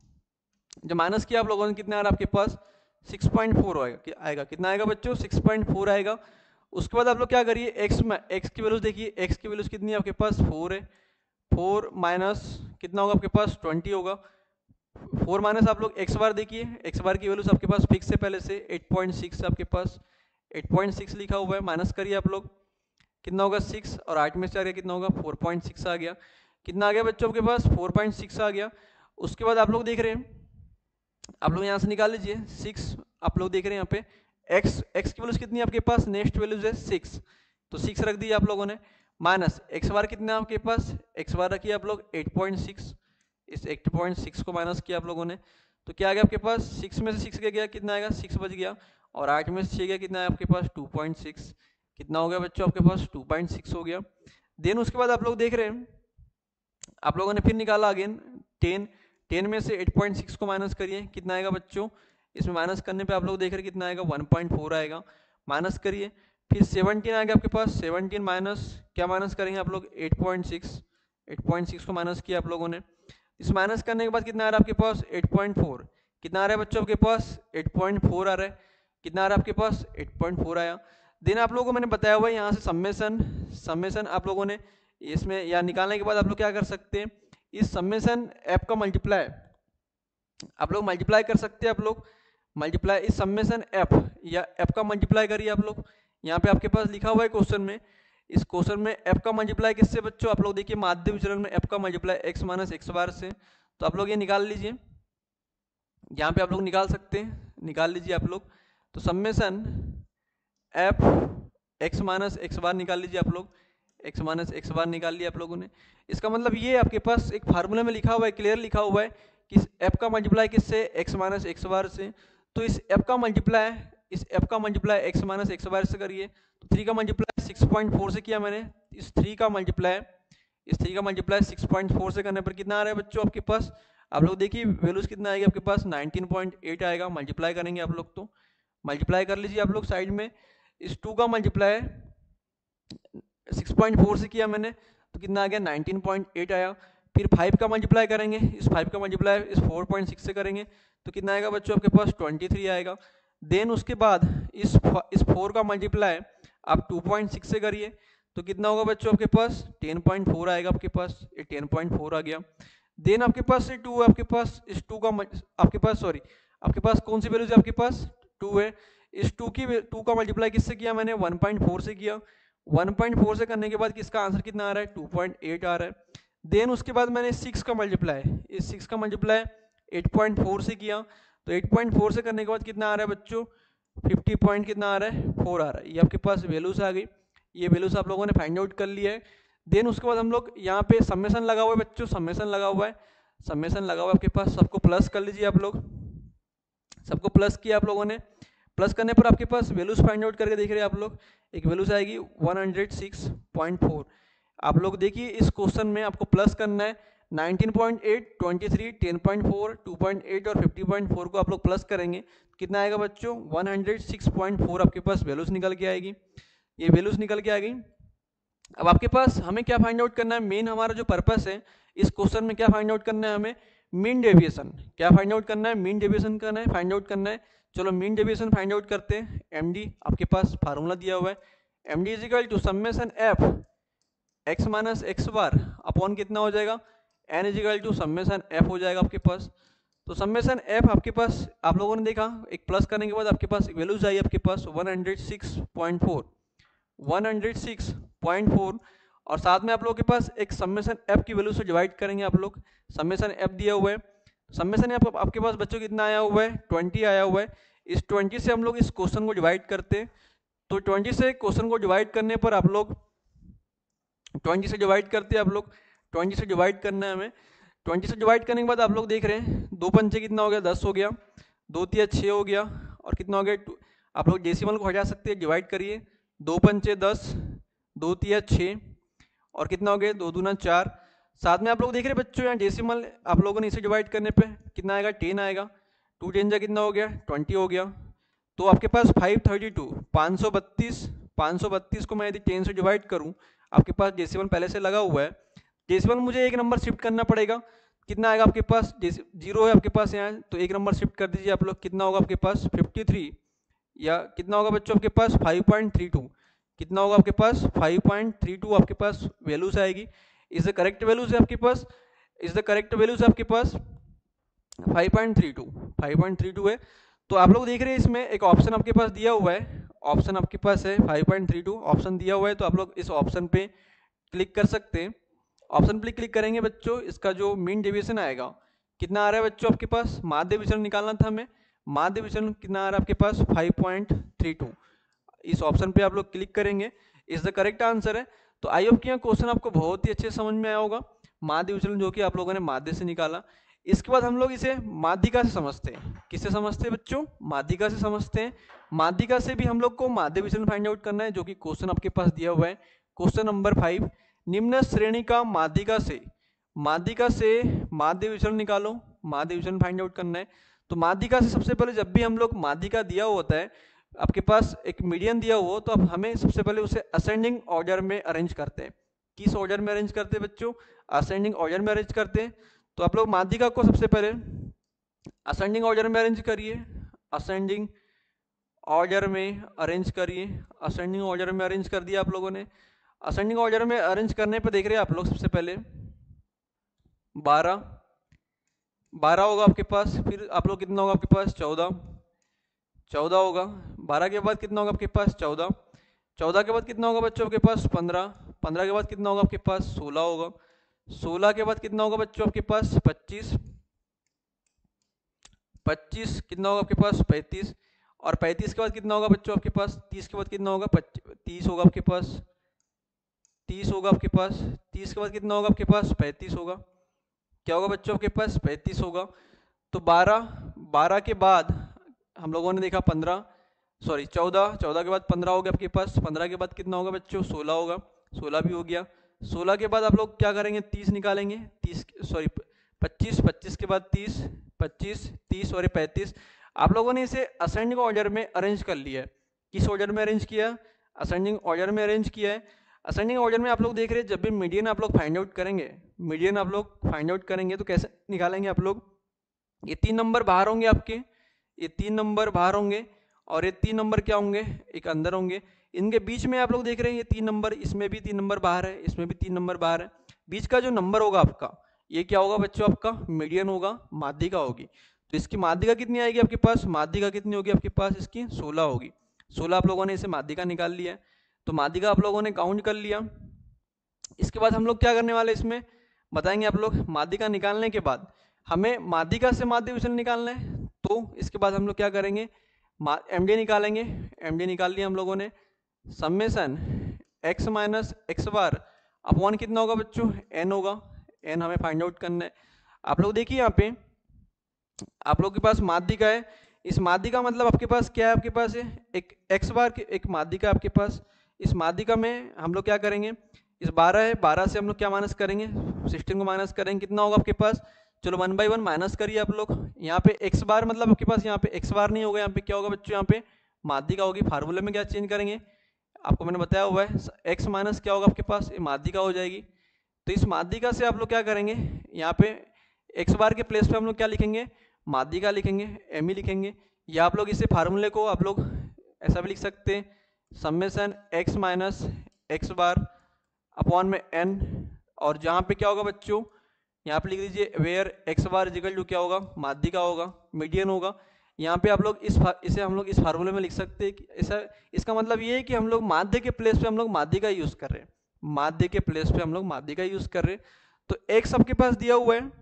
जब माइनस किया आप लोगों ने कितना आ रहा है आपके पास, सिक्स पॉइंट फोर आएगा, आएगा कितना आएगा बच्चों, सिक्स पॉइंट फोर आएगा। उसके बाद आप लोग क्या करिए, x में x की वैल्यूज देखिए, x की वैल्यूज कितनी है आपके पास, फोर है, फोर माइनस कितना होगा आपके पास, ट्वेंटी होगा। फोर माइनस आप लोग x बार देखिए, x बार की वैल्यूज आपके पास फिक्स है पहले से, एट पॉइंट सिक्स आपके पास, एट पॉइंट सिक्स लिखा हुआ है, माइनस करिए आप लोग, कितना होगा सिक्स, और आठ में से आ गया कितना होगा, फोर पॉइंट सिक्स आ गया। कितना आ गया बच्चों आपके पास, फोर पॉइंट सिक्स आ गया। उसके बाद आप लोग देख रहे हैं, आप लोग यहाँ से निकाल लीजिए सिक्स, आप लोग देख रहे हैं यहाँ पे x x की वैल्यूज कितनी है आपके पास, नेक्स्ट वैल्यूज है सिक्स, तो सिक्स रख दिए आप लोगों ने, माइनस x बार कितना है आपके पास, x बार रखिए आप लोग एट पॉइंट सिक्स, इस एट पॉइंट सिक्स को माइनस किया आप लोगों ने, तो क्या आ गया आपके पास, सिक्स में से सिक्स गया गया कितना आएगा, सिक्स बच गया, और आठ में से छः गया कितना है आपके पास, टू पॉइंट सिक्स, कितना हो गया बच्चों आपके पास, टू पॉइंट सिक्स हो गया। देन उसके बाद आप लोग देख रहे हैं, आप लोगों ने फिर निकाला अगेन टेन, टेन में से एट पॉइंट सिक्स को माइनस करिए, कितना आएगा बच्चों, इसमें माइनस करने पे आप लोग देख रहे हैं कितना आएगा, वन पॉइंट फोर आएगा, माइनस करिए। फिर सेवनटीन आएगा आपके पास, सेवनटीन माइनस क्या माइनस करेंगे आप लोग, eight point six, eight point six को माइनस किया आप लोगों ने। इस माइनस करने के बाद कितना आ रहा है आपके पास, एट पॉइंट फोर, कितना आ रहा है बच्चों आपके पास, एट पॉइंट फोर आ रहा है, कितना आ रहा है आपके पास, एट पॉइंट फोर आया। देन आप लोगों को मैंने बताया हुआ है यहाँ से समेसन, समेसन आप लोगों ने इसमें या निकालने के बाद आप लोग क्या कर सकते हैं, इस समेसन एफ का मल्टीप्लाई आप लोग मल्टीप्लाई कर सकते हैं, आप लोग मल्टीप्लाई इस समेसन एफ या एफ का मल्टीप्लाई करिए आप लोग। यहाँ पे आपके पास लिखा हुआ है क्वेश्चन में, इस क्वेश्चन में एफ का मल्टीप्लाई किससे बच्चों, आप लोग देखिए माध्य विचलन में एफ का multiply x minus x bar से, तो आप लोग ये निकाल लीजिए, यहाँ पे आप लोग निकाल सकते हैं, निकाल लीजिए आप लोग। तो summation f x minus x bar निकाल लीजिए आप लोग, एक्स माइनस एक्स बार निकाल लिया आप लोगों ने। इसका मतलब ये आपके पास एक फार्मूला में लिखा हुआ है, क्लियर लिखा हुआ है किस एफ का मल्टीप्लाई किससे, एक्स माइनस एक्स बार से। तो इस एफ का मल्टीप्लाई इस एफ का multiply x minus x bar से करिए। तो थ्री का मल्टीप्लाई सिक्स पॉइंट फोर से किया मैंने, इस थ्री का मल्टीप्लाई इस थ्री का मल्टीप्लाई सिक्स पॉइंट फोर से करने पर कितना आ रहा है बच्चों आपके पास, आप लोग देखिए वैल्यूज कितना आएगा आपके पास, नाइनटीन पॉइंट एट आएगा। मल्टीप्लाई करेंगे आप लोग, तो मल्टीप्लाई कर लीजिए आप लोग साइड में। इस टू का मल्टीप्लाई सिक्स पॉइंट फोर से किया मैंने, तो कितना आ गया, नाइनटीन पॉइंट एट आया। फिर फाइव का मल्टीप्लाई करेंगे, इस फाइव का मल्टीप्लाई इस फोर पॉइंट सिक्स से करेंगे, तो कितना आएगा बच्चों आपके पास, ट्वेंटी थ्री आएगा। देन उसके बाद इस इस फोर का मल्टीप्लाई आप टू पॉइंट सिक्स से करिए, तो कितना होगा बच्चों आपके पास, टेन पॉइंट फोर आएगा आपके पास, ये टेन पॉइंट फोर आ गया। देन आपके पास से टू है आपके पास, इस टू का आपके पास सॉरी आपके पास कौन सी वैल्यू है आपके पास, टू है। इस टू की टू का मल्टीप्लाई किससे किया मैंने, वन पॉइंट फोर से किया। वन पॉइंट फोर से करने के बाद किसका आंसर कितना आ रहा है, टू पॉइंट एट आ रहा है। देन उसके बाद मैंने सिक्स का मल्टीप्लाई इस सिक्स का मल्टीप्लाई एट पॉइंट फोर से किया, तो एट पॉइंट फोर से करने के बाद कितना आ रहा है बच्चों, फिफ्टी पॉइंट कितना आ रहा है, फोर आ रहा है। ये आपके पास वैल्यूज आ गई, ये वैल्यूज आप लोगों ने फाइंड आउट कर लिया है। देन उसके बाद हम लोग यहाँ पे समेशन लगा हुआ है बच्चों, समेशन लगा हुआ है समेशन लगा हुआ है आपके पास, सबको प्लस कर लीजिए आप लोग, सबको प्लस किया आप लोगों ने। प्लस करने पर आपके पास वैल्यूज फाइंड आउट करके देख रहे हैं आप लोग, एक वैल्यूज आएगी one hundred six point four. आप लोग देखिए इस क्वेश्चन में आपको प्लस करना है, nineteen point eight, twenty three, ten point four, two point eight और फिफ्टी पॉइंट फोर को आप लोग प्लस करेंगे, कितना आएगा बच्चों, one hundred six point four आपके पास वैल्यूज निकल के आएगी। ये वैल्यूज निकल के आ गई। अब आपके पास हमें क्या फाइंड आउट करना है, मेन हमारा जो पर्पस है इस क्वेश्चन में क्या फाइंड आउट करना है, हमें मीन डेविएशन। क्या फाइंड आउट करना है, मीन डेविएशन करना है, फाइंड आउट करना है। चलो मीन डेविएशन फाइंड आउट करते हैं। एमडी आपके पास फार्मूला दिया हुआ है, MD is equal to summation f x minus x bar upon कितना हो जाएगा, n is equal to summation f हो जाएगा आपके पास। तो समेशन एफ आपके पास आप लोगों ने देखा, एक प्लस करने के बाद आपके पास वैल्यूज आई आपके पास one hundred six point four, one hundred six point four, और साथ में आप लोगों के पास एक समेशन एफ की वैल्यू से डिवाइड करेंगे आप लोग। समेशन एफ दिया हुआ है, समेशन एफ आपके पास बच्चों कितना आया हुआ है, ट्वेंटी आया हुआ है। इस ट्वेंटी से हम लोग इस क्वेश्चन को डिवाइड करते हैं, तो ट्वेंटी से क्वेश्चन को डिवाइड करने पर आप लोग ट्वेंटी से डिवाइड करते हैं आप लोग ट्वेंटी से डिवाइड करना है हमें। ट्वेंटी से डिवाइड करने के बाद आप लोग देख रहे हैं दो पंचे कितना हो गया, दस हो गया, दो तिया छः हो गया, और कितना हो गया, आप लोग डेसिमल को हटा सकते हैं, डिवाइड करिए, दो पंचे दस, दो तिया छः, और कितना हो गया, दो दूना चार। साथ में आप लोग देख रहे हैं बच्चों यहाँ डेसिमल आप लोगों ने इसे डिवाइड करने पे कितना आएगा, टेन आएगा, टू टेन जा कितना हो गया, ट्वेंटी हो गया। तो आपके पास फाइव थर्टी टू, पाँच सौ बत्तीस, पाँच सौ बत्तीस को मैं यदि टेन से डिवाइड करूँ, आपके पास डेसिमल पहले से लगा हुआ है, डेसिमल मुझे एक नंबर शिफ्ट करना पड़ेगा, कितना आएगा आपके पास, जीरो है आपके पास यहाँ, तो एक नंबर शिफ्ट कर दीजिए आप लोग, कितना होगा आपके पास फिफ्टी थ्री, या कितना होगा बच्चों आपके पास फाइव पॉइंट थ्री टू, कितना होगा आपके पास फाइव पॉइंट थ्री टू आपके पास वैल्यूज आएगी। इज द करेक्ट वैल्यूज है आपके पास, इज द करेक्ट वैल्यूज है आपके पास five point three two, five point three two है। तो आप लोग देख रहे हैं इसमें एक ऑप्शन आपके पास दिया हुआ है, ऑप्शन आपके पास है five point three two option दिया हुआ है, तो आप लोग इस ऑप्शन पे क्लिक कर सकते हैं। ऑप्शन पे क्लिक करेंगे बच्चों, इसका जो मीन डेविएशन आएगा कितना आ रहा है बच्चों आपके पास, माध्य विचलन निकालना था हमें, माध्य विचलन कितना आ रहा है आपके पास फाइव पॉइंट थ्री टू। इस ऑप्शन पे आप लोग क्लिक करेंगे, इज द करेक्ट आंसर है। तो आई होप कि यह क्वेश्चन आपको बहुत ही अच्छे समझ में आया होगा, माध्य विचलन जो कि आप लोगों ने माध्य से निकाला। इसके बाद हम लोग इसे माध्यिका से समझते हैं। किससे समझते हैं बच्चों, माध्यिका से समझते हैं। माध्यिका से भी हम लोग को माध्य विचलन फाइंड आउट करना है, जो कि क्वेश्चन आपके पास दिया हुआ है, क्वेश्चन नंबर फाइव, निम्न श्रेणी का माध्यिका से माध्यिका से माध्य विचलन निकालो, माध्य विचलन फाइंड आउट करना है। तो माध्यिका से सबसे पहले जब भी हम लोग माध्यिका दिया होता है, आपके पास एक मीडियन दिया हुआ, तो अब हमें सबसे पहले उसे असेंडिंग ऑर्डर में अरेंज करते हैं। किस ऑर्डर में अरेंज करते हैं बच्चों, असेंडिंग ऑर्डर में अरेंज करते हैं। तो आप लोग माध्यिका को सबसे पहले असेंडिंग ऑर्डर में अरेंज करिए, असेंडिंग ऑर्डर में अरेंज करिए, असेंडिंग ऑर्डर में अरेंज कर दिया आप लोगों ने। असेंडिंग ऑर्डर में अरेंज करने पे देख रहे हैं आप लोग सबसे पहले बारह, बारह होगा आपके पास, फिर आप लोग कितना होगा आपके पास, चौदह, चौदह होगा, बारह के बाद कितना होगा आपके पास, चौदह, चौदह के बाद कितना होगा बच्चों आपके पास, पंद्रह, पंद्रह के बाद कितना होगा आपके पास, सोलह होगा, सोलह के बाद कितना होगा बच्चों आपके पास, पच्चीस, पच्चीस कितना होगा आपके पास, पैंतीस, और पैंतीस के बाद कितना होगा बच्चों आपके पास, तीस के बाद कितना होगा, तीस होगा आपके पास, तीस होगा आपके पास, तीस के बाद कितना होगा आपके पास, पैंतीस होगा, क्या होगा बच्चों आपके पास पैंतीस होगा। तो बारह, बारह के बाद हम लोगों ने देखा पंद्रह, सॉरी चौदह, चौदह के बाद पंद्रह हो गया आपके पास, पंद्रह के बाद कितना होगा बच्चों सोलह होगा, सोलह भी हो गया। सोलह के बाद आप लोग क्या करेंगे तीस निकालेंगे, तीस सॉरी पच्चीस, पच्चीस के बाद तीस, पच्चीस, तीस और पैंतीस। आप लोगों ने इसे असेंडिंग ऑर्डर में अरेंज कर लिया है। किस ऑर्डर में अरेंज किया? असेंडिंग ऑर्डर में अरेंज किया है। असेंडिंग ऑर्डर में आप लोग देख रहे हैं जब भी मीडियन आप लोग फाइंड आउट करेंगे, मीडियन आप लोग फाइंड आउट करेंगे तो कैसे निकालेंगे आप लोग? ये तीन नंबर बाहर होंगे आपके, ये तीन नंबर बाहर होंगे और ये तीन नंबर क्या होंगे एक अंदर होंगे। इनके बीच में आप लोग देख रहे हैं ये तीन नंबर, इसमें भी तीन नंबर बाहर है, इसमें भी तीन नंबर बाहर है। बीच का जो नंबर होगा आपका ये क्या होगा बच्चों? आपका मीडियन होगा, माध्यिका होगी। तो इसकी माध्यिका कितनी आएगी आपके पास? माध्यिका कितनी होगी आपके पास? इसकी सोलह होगी। सोलह आप लोगों ने इसे माध्यिका निकाल लिया है। तो माध्यिका आप लोगों ने काउंट कर लिया। इसके बाद हम लोग क्या करने वाले इसमें बताएंगे आप लोग। माध्यिका निकालने के बाद हमें माध्यिका से माध्य विचलन निकालना है, तो इसके बाद हम लोग क्या करेंगे एमडी निकालेंगे। एमडी निकाल लिया हम लोगों ने। Summation x minus x bar upon कितना होगा बच्चों? एन होगा। एन हमें फाइंड आउट करना है। आप लोग देखिए यहाँ पे आप लोग के पास माध्यिका है। इस माध्यिका मतलब आपके पास क्या है? आपके पास है एक एक्स बार की एक माध्यिका आपके पास। इस माध्यिका में हम लोग क्या करेंगे, इस बारह है, बारह से हम लोग क्या माइनस करेंगे? सिक्सटीन को माइनस करेंगे। कितना होगा आपके पास? चलो वन बाई वन माइनस करिए आप लोग। यहाँ पे एक्स बार मतलब आपके पास यहाँ पे एक्स बार नहीं होगा, यहाँ पे क्या होगा बच्चों? यहाँ पे माध्यिका होगी। फार्मूले में क्या चेंज करेंगे आपको मैंने बताया हुआ है, एक्स माइनस क्या होगा आपके पास? ये माध्यिका हो जाएगी। तो इस माध्यिका से आप लोग क्या करेंगे, यहाँ पे एक्स बार के प्लेस पे हम लोग क्या लिखेंगे? माध्यिका लिखेंगे, एम ई लिखेंगे। या आप लोग इसे फार्मूले को आप लोग ऐसा भी लिख सकते हैं, summation x minus x bar upon में एन। और जहाँ पे क्या होगा बच्चों? यहाँ पे लिख दीजिए where x bar is equal to क्या होगा? माध्यिका होगा, मीडियन होगा। यहाँ पे आप लोग इस इसे हम लोग इस फार्मूले में लिख सकते हैं कि ऐसा, इसका मतलब ये है कि हम लोग माध्य के प्लेस पे हम लोग माध्यिका यूज कर रहे हैं, माध्य के प्लेस पे हम लोग माध्यिका यूज कर रहे हैं। तो एक्स आपके पास दिया हुआ है,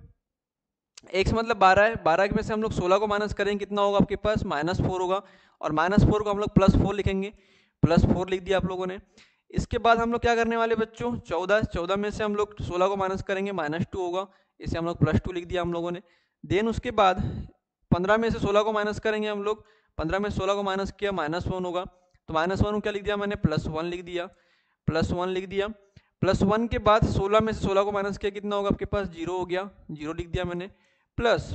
एक्स मतलब बारह है, बारह में से हम लोग सोलह को माइनस करेंगे, कितना होगा आपके पास? माइनस फोर होगा। और माइनस फोर को हम लोग प्लस फोर लिखेंगे, प्लस फोर लिख दिया आप लोगों ने। इसके बाद हम लोग क्या करने वाले बच्चों? चौदह, चौदह में से हम लोग सोलह को माइनस करेंगे, माइनस टू होगा, इसे हम लोग प्लस टू लिख दिया हम लोगों ने। देन उसके बाद पंद्रह में से सोलह को माइनस करेंगे हम लोग, पंद्रह में सोलह को माइनस किया, माइनस वन होगा। तो माइनस वन को क्या लिख दिया मैंने? प्लस वन लिख दिया, प्लस वन लिख दिया। प्लस वन के बाद सोलह में से सोलह को माइनस किया, कितना होगा आपके पास? जीरो हो गया, जीरो लिख दिया मैंने। प्लस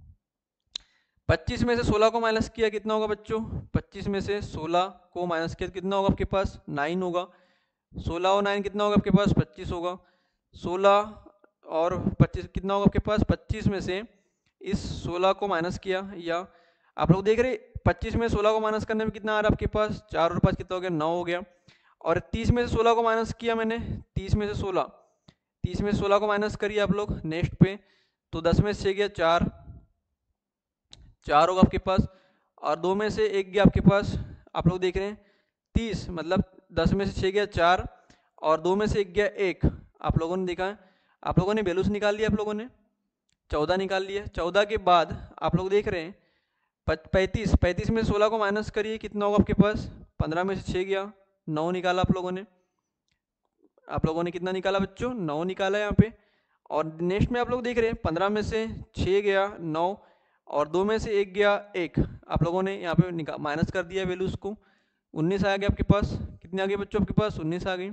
पच्चीस में से सोलह को माइनस किया, कितना होगा बच्चों? पच्चीस में से सोलह को माइनस किया, कितना होगा आपके पास? नाइन होगा। सोलह और नाइन कितना होगा आपके पास? पच्चीस होगा। सोलह और पच्चीस कितना होगा आपके पास? पच्चीस में से इस सोलह को माइनस किया, या आप लोग देख रहे पच्चीस में सोलह को माइनस करने में कितना आ रहा है आपके पास? चार और पाँच कितना हो गया? नौ हो गया। और तीस में से सोलह को माइनस किया मैंने, तीस में से सोलह, तीस में से सोलह को माइनस करिए आप लोग नेक्स्ट पे, तो दस में से छः गया चार, चार होगा आपके पास। और दो में से एक गया आपके पास, आप लोग देख रहे हैं तीस, मतलब दस में से छः गया चार और दो में से एक गया एक। आप लोगों ने देखा है, आप लोगों ने वैल्यूज निकाल लिया, आप लोगों ने चौदह निकाल लिया। चौदह के बाद आप लोग देख रहे हैं पैंतीस, पैंतीस में से सोलह को माइनस करिए, कितना होगा आपके पास? पंद्रह में से छः गया, नौ निकाला आप लोगों ने। आप लोगों ने कितना निकाला बच्चों? नौ निकाला यहाँ पे। और नेक्स्ट में आप लोग देख रहे हैं पंद्रह में से छः गया नौ और दो में से एक गया एक। आप लोगों ने यहाँ पे निकाल माइनस कर दिया वैल्यूज को, उन्नीस आ गया आपके पास। कितने आ गए बच्चों आपके पास? उन्नीस आ गई।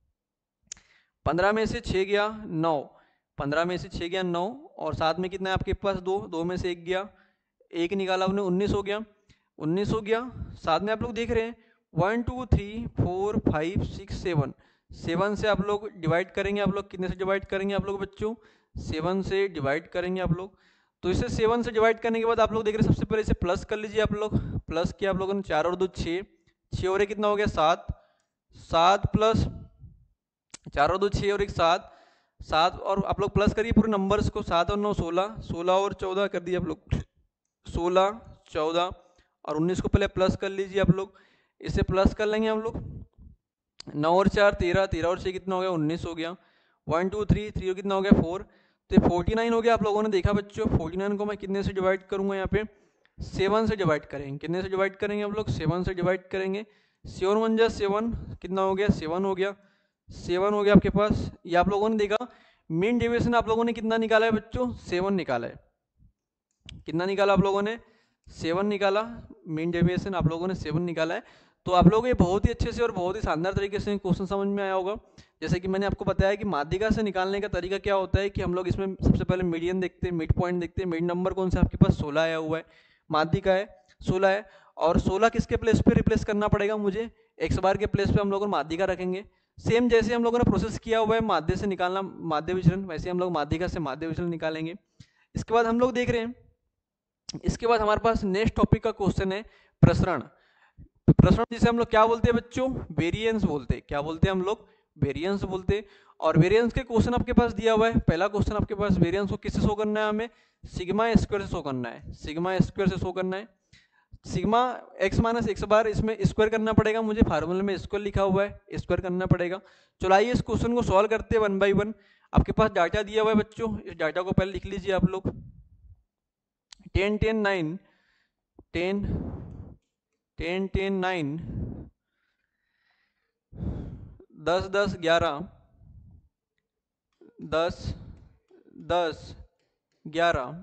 पंद्रह में से छः गया नौ, पंद्रह में से छः गया नौ और साथ में कितना है आपके पास? दो, दो में से एक गया एक निकाला आपने, उन्नीस हो गया, उन्नीस हो गया। साथ में आप लोग देख रहे हैं one two three four five six seven, seven से आप लोग डिवाइड करेंगे। आप लोग कितने से डिवाइड करेंगे आप लोग बच्चों? सेवन से डिवाइड करेंगे आप लोग। तो इसे सेवन से डिवाइड करने के बाद आप लोग देख रहे हैं सबसे पहले इसे प्लस कर लीजिए आप लोग। प्लस किया आप लोगों ने, चार और दो छः, छः और एक कितना हो गया? सात, सात प्लस चार और दो छः और एक सात, सात और आप लोग प्लस करिए पूरे नंबर्स को, सात और नौ सोलह, सोलह और चौदह कर दिए आप लोग, सोलह चौदह और उन्नीस को पहले प्लस कर लीजिए आप लोग। इसे प्लस कर लेंगे हम लोग, नौ और चार तेरह, तेरह और छः कितना हो गया? उन्नीस हो गया। वन टू थ्री, थ्री और कितना हो गया? फोर, तो फोर्टी नाइन हो गया। आप लोगों ने देखा बच्चों, फोर्टी नाइन को मैं कितने से डिवाइड करूंगा? यहाँ पे सेवन से डिवाइड करेंगे। कितने से डिवाइड करेंगे हम लोग? सेवन से डिवाइड करेंगे। सेवन वन जा सेवन, कितना हो गया? सेवन हो गया, सेवन हो गया आपके पास। ये आप लोगों ने देखा मीन डेविएशन आप लोगों ने कितना निकाला है बच्चों, सेवन निकाला है। कितना निकाला आप लोगों ने, सेवन निकाला। मीन डेविएशन आप लोगों ने सेवन निकाला है। तो आप लोगों को ये बहुत ही अच्छे से और बहुत ही शानदार तरीके से क्वेश्चन समझ में आया होगा। जैसे कि मैंने आपको बताया कि माध्यिका से निकालने का तरीका क्या होता है कि हम लोग इसमें सबसे पहले मीडियन देखते हैं, मिड पॉइंट देखते हैं। मिड नंबर कौन सा आपके पास, सोलह आया हुआ है, माध्यिका है सोलह है। और सोलह किसके प्लेस पे रिप्लेस करना पड़ेगा मुझे, एक्स बार के प्लेस पे हम लोग माध्यिका रखेंगे। सेम जैसे हम लोगों ने प्रोसेस किया हुआ है माध्य से निकालना माध्य विचलन, वैसे हम लोग माध्यिका से माध्य विचलन निकालेंगे। इसके बाद हम लोग देख रहे हैं, इसके बाद हमारे पास नेक्स्ट टॉपिक का क्वेश्चन है प्रसरण। प्रसरण जिसे हम लोग क्या बोलते हैं बच्चों, वेरिएंस बोलते हैं। क्या बोलते हैं हम लोग, वेरिएंस बोलते हैं। और वेरिएंस के क्वेश्चन आपके पास दिया हुआ है। पहला क्वेश्चन आपके पास वेरिएंस को किससे शो करना है, हमें सिग्मा स्क्वायर से शो करना है। सिग्मा स्क्वायर से शो करना है। Sigma x minus x bar इसमें स्क्वायर करना पड़ेगा मुझे, फार्मूले में स्क्वायर लिखा हुआ है, स्क्वायर करना पड़ेगा। चलो आइए इस क्वेश्चन को सॉल्व करते हैं वन बाई वन। आपके पास डाटा दिया हुआ है बच्चों, इस डाटा को पहले लिख लीजिए आप लोग। Ten ten nine, ten ten ten nine, दस दस ग्यारह, दस दस ग्यारह,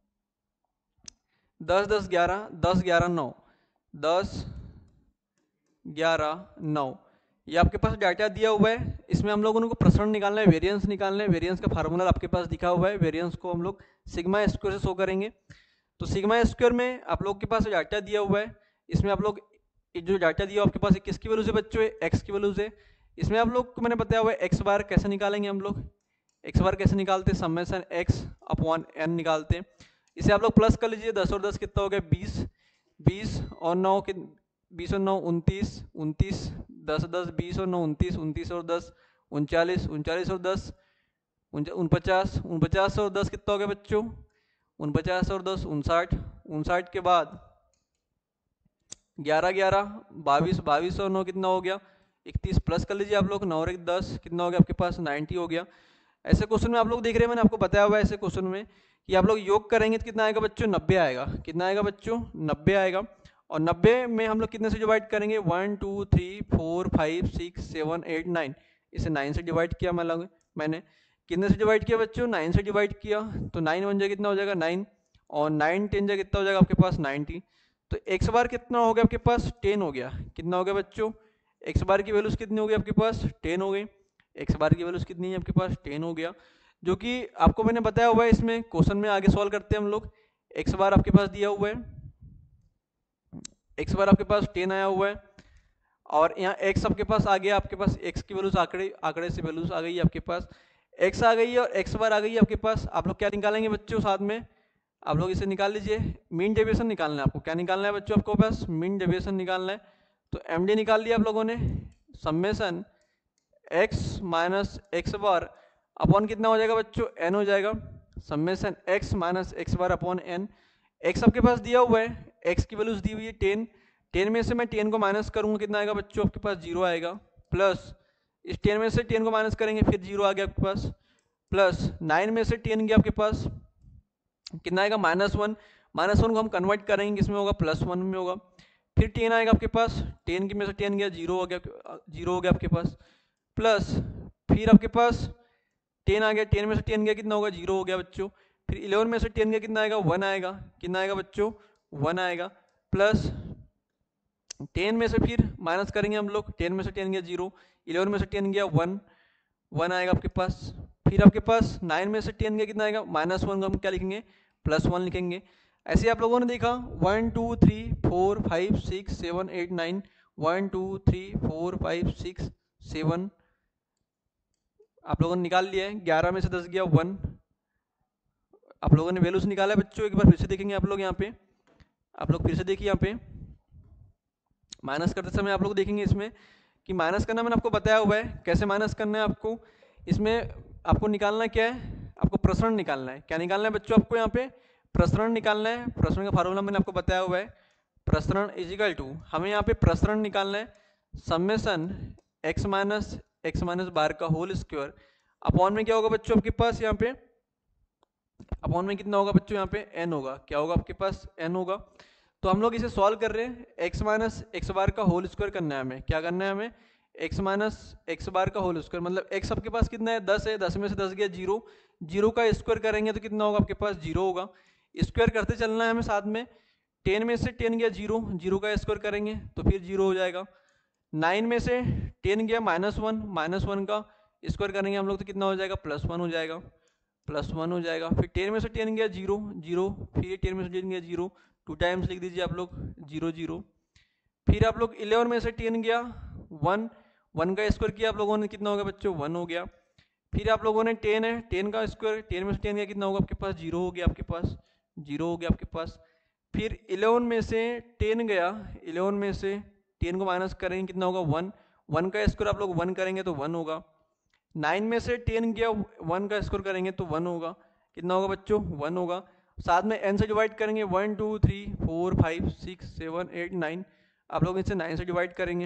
दस दस ग्यारह, दस ग्यारह नौ, दस ग्यारह नौ, ये आपके पास डाटा दिया हुआ है। इसमें हम लोगों को प्रसरण निकालना है, वेरिएंस निकालना है। वेरिएंस का फार्मूला आपके पास दिखा हुआ है। वेरिएंस को हम लोग सिग्मा स्क्वायर से शो करेंगे। तो सिग्मा स्क्वायर में आप लोग के पास डाटा दिया हुआ है। इसमें आप लोग जो डाटा दिया आपके पास किसकी वैल्यू से बच्चों, एक्स की वैल्यू से। इसमें आप लोग को मैंने बताया हुआ है एक्स बार कैसे निकालेंगे हम लोग, एक्स बार कैसे निकालते हैं, समेशन एक्स अपॉन एन निकालते हैं। इसे आप लोग प्लस कर लीजिए, दस और दस कितना हो गया, बीस, बीस और नौ कि बीस और नौ उनतीस, उनतीस, दस दस बीस और नौ उनतीस, उनतीस और दस उनचालीस, उनचालीस और दस उनपचास, उनपचास और दस कितना हो गया बच्चों, उनपचास और दस उनसाठ, उनसाठ के बाद ग्यारह ग्यारह बाईस, बाईस और नौ कितना हो गया, इकतीस, प्लस कर लीजिए आप लोग, नौ और एक दस कितना हो गया आपके पास, नाइन्टी हो गया। ऐसे क्वेश्चन में आप लोग देख रहे हैं, मैंने आपको बताया हुआ है ऐसे क्वेश्चन में कि आप लोग योग करेंगे तो कितना आएगा बच्चों, नब्बे आएगा। कितना आएगा बच्चों, नब्बे आएगा। और नब्बे में हम लोग कितने से डिवाइड करेंगे, one two three four five six seven eight nine, इसे नाइन से डिवाइड किया मैं लग मैंने कितने से डिवाइड किया बच्चों, नाइन से डिवाइड किया। तो नाइन वन जाएगा कितना हो जाएगा, नाइन, और नाइन टेन जाएगा कितना हो जाएगा आपके पास, नाइन्टी। तो एक्स बार कितना हो गया आपके पास, टेन हो गया। कितना हो गया बच्चों, एक्स बार की वैल्यूज कितनी हो गई आपके पास, टेन हो गई। एक्स बार की वैल्यूज कितनी है आपके पास, टेन हो गया, जो कि आपको मैंने बताया हुआ है। इसमें क्वेश्चन में आगे सॉल्व करते हैं हम लोग। एक्स बार आपके पास दिया हुआ है, एक्स बार आपके पास टेन आया हुआ है, और यहाँ एक्स आपके पास आ गया, आपके पास एक्स की वैल्यूज आंकड़े आंकड़े से वैल्यूज आ गई है आपके पास, एक्स आ गई है और एक्स बार आ गई है आपके पास। आप लोग क्या निकालेंगे बच्चों, साथ में आप लोग इसे निकाल लीजिए, मीन डेविएशन निकालना है आपको। क्या निकालना है बच्चों आपको पास, मीन डेविएशन निकालना है। तो एम डी निकाल लिया आप लोगों ने, summation x minus x bar upon कितना हो जाएगा बच्चों, एन हो जाएगा। Summation x minus x bar upon n. X आपके पास दिया हुआ है, एक्स की वैल्यूज दी हुई है टेन, टेन में से मैं टेन को माइनस करूंगा, कितना आएगा बच्चों आपके पास, जीरो आएगा। प्लस इस टेन में से टेन को माइनस करेंगे, फिर जीरो आ गया आपके पास। प्लस नाइन में से टेन गया आपके पास, कितना आएगा, माइनस वन। माइनस वन को हम कन्वर्ट करेंगे, किसमें होगा, प्लस वन में होगा। फिर टेन आएगा आपके पास, टेन की में से टेन गया, जीरो हो गया, जीरो हो गया आपके पास। प्लस फिर आपके पास टेन आ गया, टेन में से टेन गया, कितना होगा, जीरो हो गया बच्चों। फिर इलेवन में से टेन गया, कितना आएगा, वन आएगा। कितना आएगा बच्चों, वन आएगा। प्लस टेन में से फिर माइनस करेंगे हम लोग, टेन में से टेन गया, जीरो, इलेवन में से टेन गया, वन, वन आएगा आपके पास। फिर आपके पास नाइन में से टेन गया, कितना आएगा, माइनस वन को हम क्या लिखेंगे, प्लस वन लिखेंगे। ऐसे आप लोगों ने देखा, one two three four five six seven eight nine, one two three four five six seven, आप लोगों ने निकाल लिया है। ग्यारह में से दस गया, वन, आप लोगों ने वैल्यूज निकाला है बच्चों। एक बार फिर से देखेंगे आप लोग, यहाँ पे आप लोग फिर से देखिए, यहाँ पे माइनस करते समय आप लोग देखेंगे इसमें कि माइनस करना मैंने आपको बताया हुआ है, कैसे माइनस करना है आपको। इसमें आपको निकालना क्या है, आपको प्रसरण निकालना है। क्या निकालना है बच्चों आपको, यहाँ पे प्रसरण निकालना है। प्रसरण का फार्मूला मैंने आपको बताया हुआ है, प्रसरण इजिकल टू, हमें यहाँ पे प्रसरण निकालना है, summation x minus x minus bar का होल स्क्वायर अपॉन में क्या होगा बच्चों आपके पास, यहाँ पे अपॉन में कितना होगा बच्चों, यहाँ पे एन होगा। क्या होगा आपके पास, एन होगा। तो हम लोग इसे सॉल्व कर रहे हैं, एक्स माइनस एक्स बार का होल स्क्वायर करना है हमें। क्या करना है हमें, एक्स माइनस एक्स बार का होल स्क्वायर, मतलब एक्स आपके पास कितना है दस है, दस में से दस गया जीरो, जीरो का स्क्वायर करेंगे तो कितना होगा आपके पास जीरो होगा, स्क्वायर करते चलना है हमें साथ में, टेन में से टेन गया जीरो, जीरो का स्क्वायर करेंगे तो फिर जीरो हो जाएगा, नाइन में से टेन गया माइनस वन, माइनस वन का स्क्वायर करेंगे हम लोग तो कितना हो जाएगा प्लस वन हो जाएगा, प्लस वन हो जाएगा, फिर टेन में से टेन गया जीरो, जीरो, फिर टेन में से टेन गया जीरो, टू टाइम्स लिख दीजिए आप लोग जीरो जीरो, फिर आप लोग इलेवन में से टेन गया वन, वन का स्क्वायर किया आप लोगों ने कितना हो गया बच्चों वन हो गया, फिर आप लोगों ने टेन है, टेन का स्क्वायर, टेन में से टेन गया कितना होगा आपके पास जीरो हो गया, आपके पास जीरो हो गया आपके पास, फिर इलेवन में से टेन गया, इलेवन में से टेन को माइनस करेंगे कितना होगा वन, वन का स्क्वायर आप लोग वन करेंगे तो वन होगा, नाइन में से टेन गया वन का स्क्वायर करेंगे तो वन होगा, कितना होगा बच्चों वन होगा, साथ में एन से डिवाइड करेंगे one two three four five six seven eight nine, आप लोग इसे नाइन से डिवाइड करेंगे,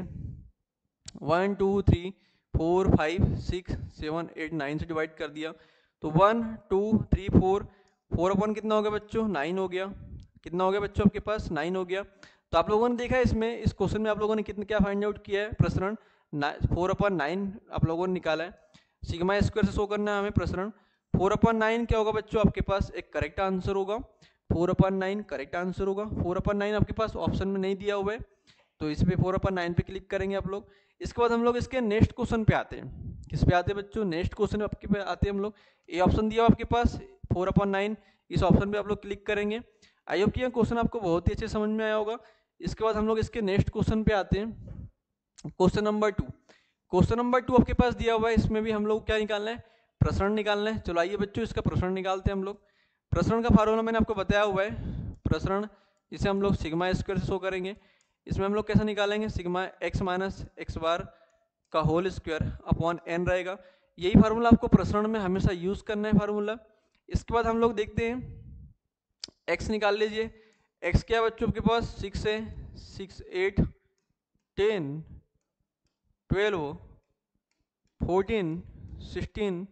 one two three four five six seven eight nine से डिवाइड कर दिया तो one two three four, four upon कितना हो गया बच्चों नाइन हो गया, कितना हो गया बच्चों आपके पास नाइन हो गया। तो आप लोगों ने देखा है इसमें इस क्वेश्चन में आप लोगों ने कितना क्या फाइंड आउट किया है, प्रसरण फोर अपन नाइन आप लोगों ने निकाला है, सिग्मा स्क्वायर से शो करना है हमें प्रसरण, फोर अपन नाइन क्या होगा बच्चों आपके पास एक करेक्ट आंसर होगा, four upon nine correct answer होगा, फोर अपन नाइन आपके पास ऑप्शन में नहीं दिया हुआ है तो इस पे फोर अपन नाइन पे क्लिक करेंगे आप लोग। इसके बाद हम लोग इसके नेक्स्ट क्वेश्चन पे आते हैं, किस पे आते हैं बच्चों नेक्स्ट क्वेश्चन आपके पे आते हैं हम लोग, ए ऑप्शन दिया हुआ आपके पास फोर अपन नाइन, इस ऑप्शन पे आप लोग क्लिक करेंगे। आई होप कि यह क्वेश्चन आपको बहुत ही अच्छे समझ में आया होगा। इसके बाद हम लोग इसके नेक्स्ट क्वेश्चन पे आते हैं, question number two. Question number two आपके पास दिया हुआ है, इसमें भी हम लोग क्या निकालना है प्रसरण निकालना है। चलो आइए बच्चों इसका प्रसरण निकालते हैं हम लोग। प्रसरण का फार्मूला मैंने आपको बताया हुआ है, प्रसरण जिसे हम लोग सिग्मा स्क्वायर से शो करेंगे। इसमें हम लोग कैसे निकालेंगे, sigma x minus x bar का होल स्क्वायर अपॉन एन रहेगा। यही फार्मूला आपको प्रसरण में हमेशा यूज करना है फार्मूला। इसके बाद हम लोग देखते हैं एक्स निकाल लीजिए। एक्स क्या बच्चों आपके पास सिक्स है, six eight ten twelve fourteen sixteen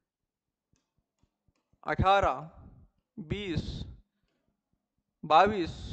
अठारह बीस बाईस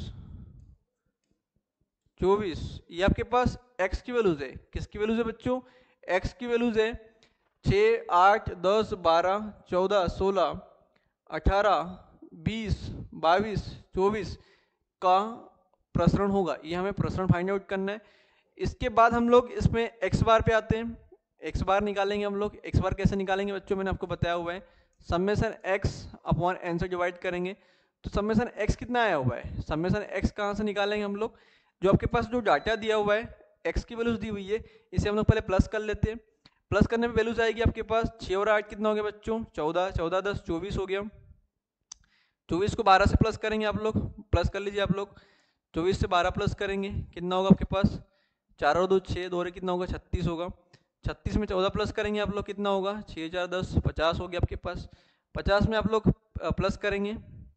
चौबीस, ये आपके पास x की वैल्यूज है। किसकी वैल्यूज है बच्चों, x की वैल्यूज है छः आठ दस बारह चौदह सोलह अठारह बीस बाईस चौबीस का प्रसरण होगा। ये हमें प्रसरण फाइंड आउट करना है। इसके बाद हम लोग इसमें x बार पे आते हैं, x बार निकालेंगे हम लोग। x बार कैसे निकालेंगे बच्चों, मैंने आपको बताया हुआ है, समेशन x अपॉन एन से डिवाइड करेंगे। तो समेशन x कितना आया हुआ है, समेशन x कहाँ से निकालेंगे हम लोग, जो आपके पास जो डाटा दिया हुआ है x की वैल्यूज दी हुई है, इसे हम लोग पहले प्लस कर लेते हैं। प्लस करने पे वैल्यूज आएगी आपके पास छः और आठ कितना हो गया बच्चों चौदह, चौदह दस चौबीस हो गया। चौबीस को बारह से प्लस करेंगे आप लोग, प्लस कर लीजिए आप लोग, चौबीस से बारह प्लस करेंगे कितना होगा आपके पास चार और दो छः, दो रे कितना होगा छत्तीस होगा। छत्तीस में चौदह प्लस करेंगे आप लोग कितना होगा छः चार दस पचास हो गया आपके पास। पचास में आप लोग प्लस करेंगे,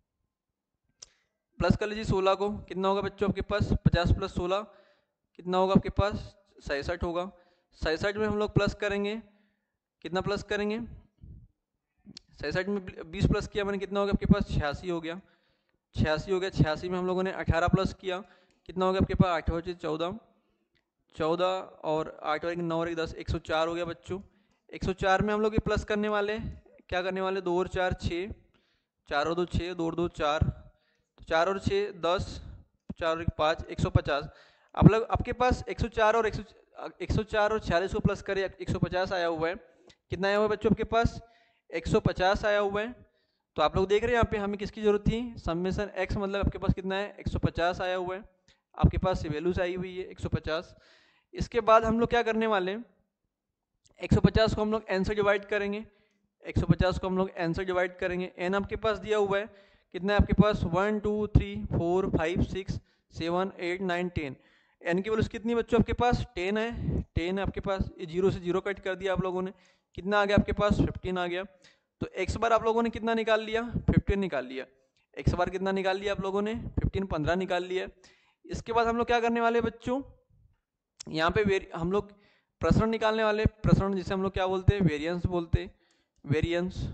प्लस कर लीजिए सोलह को, कितना होगा बच्चों आपके पास पचास प्लस सोलह कितना होगा आपके पास सैंसठ होगा। सैंसठ में हम लोग प्लस करेंगे, कितना प्लस करेंगे सैंसठ में बीस प्लस किया मैंने कितना हो गया आपके पास छियासी हो गया, छियासी हो गया। छियासी में हम लोगों ने अठारह प्लस किया कितना हो गया आपके पास आठ बचे चौदह, चौदह और आठ और नौ और एक दस, एक सौ चार हो गया बच्चों। एक सौ चार में हम लोग ये प्लस करने वाले क्या करने वाले दो और चार छः, चार और दो छः, दो और दो चार, तो चार और छः दस, चार और एक पाँच, एक सौ पचास। आप लोग आपके पास एक सौ चार और एक सौ एक सौ चार और छियालीस को प्लस करें एक सौ पचास आया हुआ है। कितना आया हुआ है बच्चों आपके पास एक सौ पचास आया हुआ है। तो आप लोग देख रहे हैं यहाँ पे हमें किसकी जरूरत थी, समेशन x मतलब आपके पास कितना है एक सौ पचास आया हुआ है, आपके पास वैल्यूज आई हुई है एक सौ पचास। इसके बाद हम लोग क्या करने वाले हैं, एक सौ पचास को हम लोग n से डिवाइड करेंगे, एक सौ पचास को हम लोग n से डिवाइड करेंगे। n आपके पास दिया हुआ है कितना है आपके पास one two three four five six seven eight nine ten, n की वैल्यूज कितनी बच्चों आपके पास टेन है, टेन है आपके पास। ये जीरो से जीरो कट कर दिया आप लोगों ने, कितना आ गया आपके पास फिफ्टीन आ गया। तो एक्स बार आप लोगों ने कितना निकाल लिया फिफ्टीन निकाल लिया, एक्स बार कितना निकाल लिया आप लोगों ने फिफ्टीन पंद्रह निकाल लिया। इसके बाद हम लोग क्या करने वाले बच्चों, यहाँ पे हम लोग प्रसरण निकालने वाले, प्रसरण जिसे हम लोग क्या बोलते हैं वेरिएंस बोलते हैं, वेरिएंस।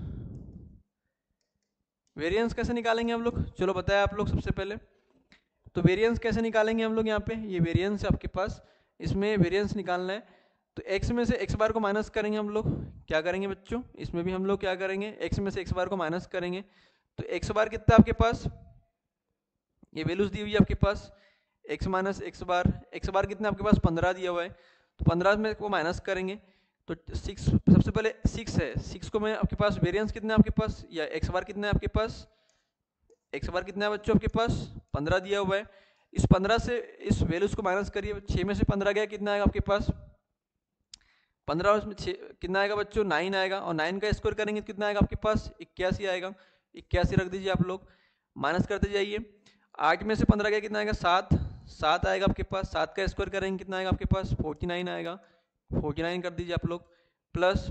वेरिएंस कैसे निकालेंगे हम लोग, चलो बताया आप लोग सबसे पहले। तो वेरिएंस कैसे निकालेंगे हम लोग, यहाँ पे ये वेरिएंस है आपके पास, इसमें वेरिएंस निकालना है। तो x में से x बार को माइनस करेंगे हम लोग, क्या करेंगे बच्चों, इसमें भी हम लोग क्या करेंगे, x में से x बार को माइनस करेंगे। तो x बार कितना आपके पास, ये वैल्यूज दी हुई है आपके पास, x minus x bar, x bar कितना आपके पास पंद्रह दिया हुआ है, तो पंद्रह में को माइनस करेंगे तो सिक्स, सबसे पहले सिक्स है, सिक्स को मैं आपके पास वेरिएंस कितना है आपके पास, या x बार कितना है आपके पास, x बार कितना है बच्चों आपके पास पंद्रह दिया हुआ है। इस पंद्रह से इस वैल्यूज को माइनस करिए, छः में से पंद्रह गया कितना आएगा आपके पास, पंद्रह उसमें छः कितना आएगा बच्चों, नाइन आएगा, और नाइन का स्क्वायर करेंगे तो कितना आएगा आपके पास, इक्यासी आएगा, इक्यासी रख दीजिए आप लोग, माइनस करते जाइए। आठ में से पंद्रह गया कितना आएगा, सात, सात आएगा आपके पास, सात का स्क्वायर करेंगे कितना आएगा आपके पास, फोर्टी नाइन आएगा, फोर्टी नाइन कर दीजिए आप लोग, प्लस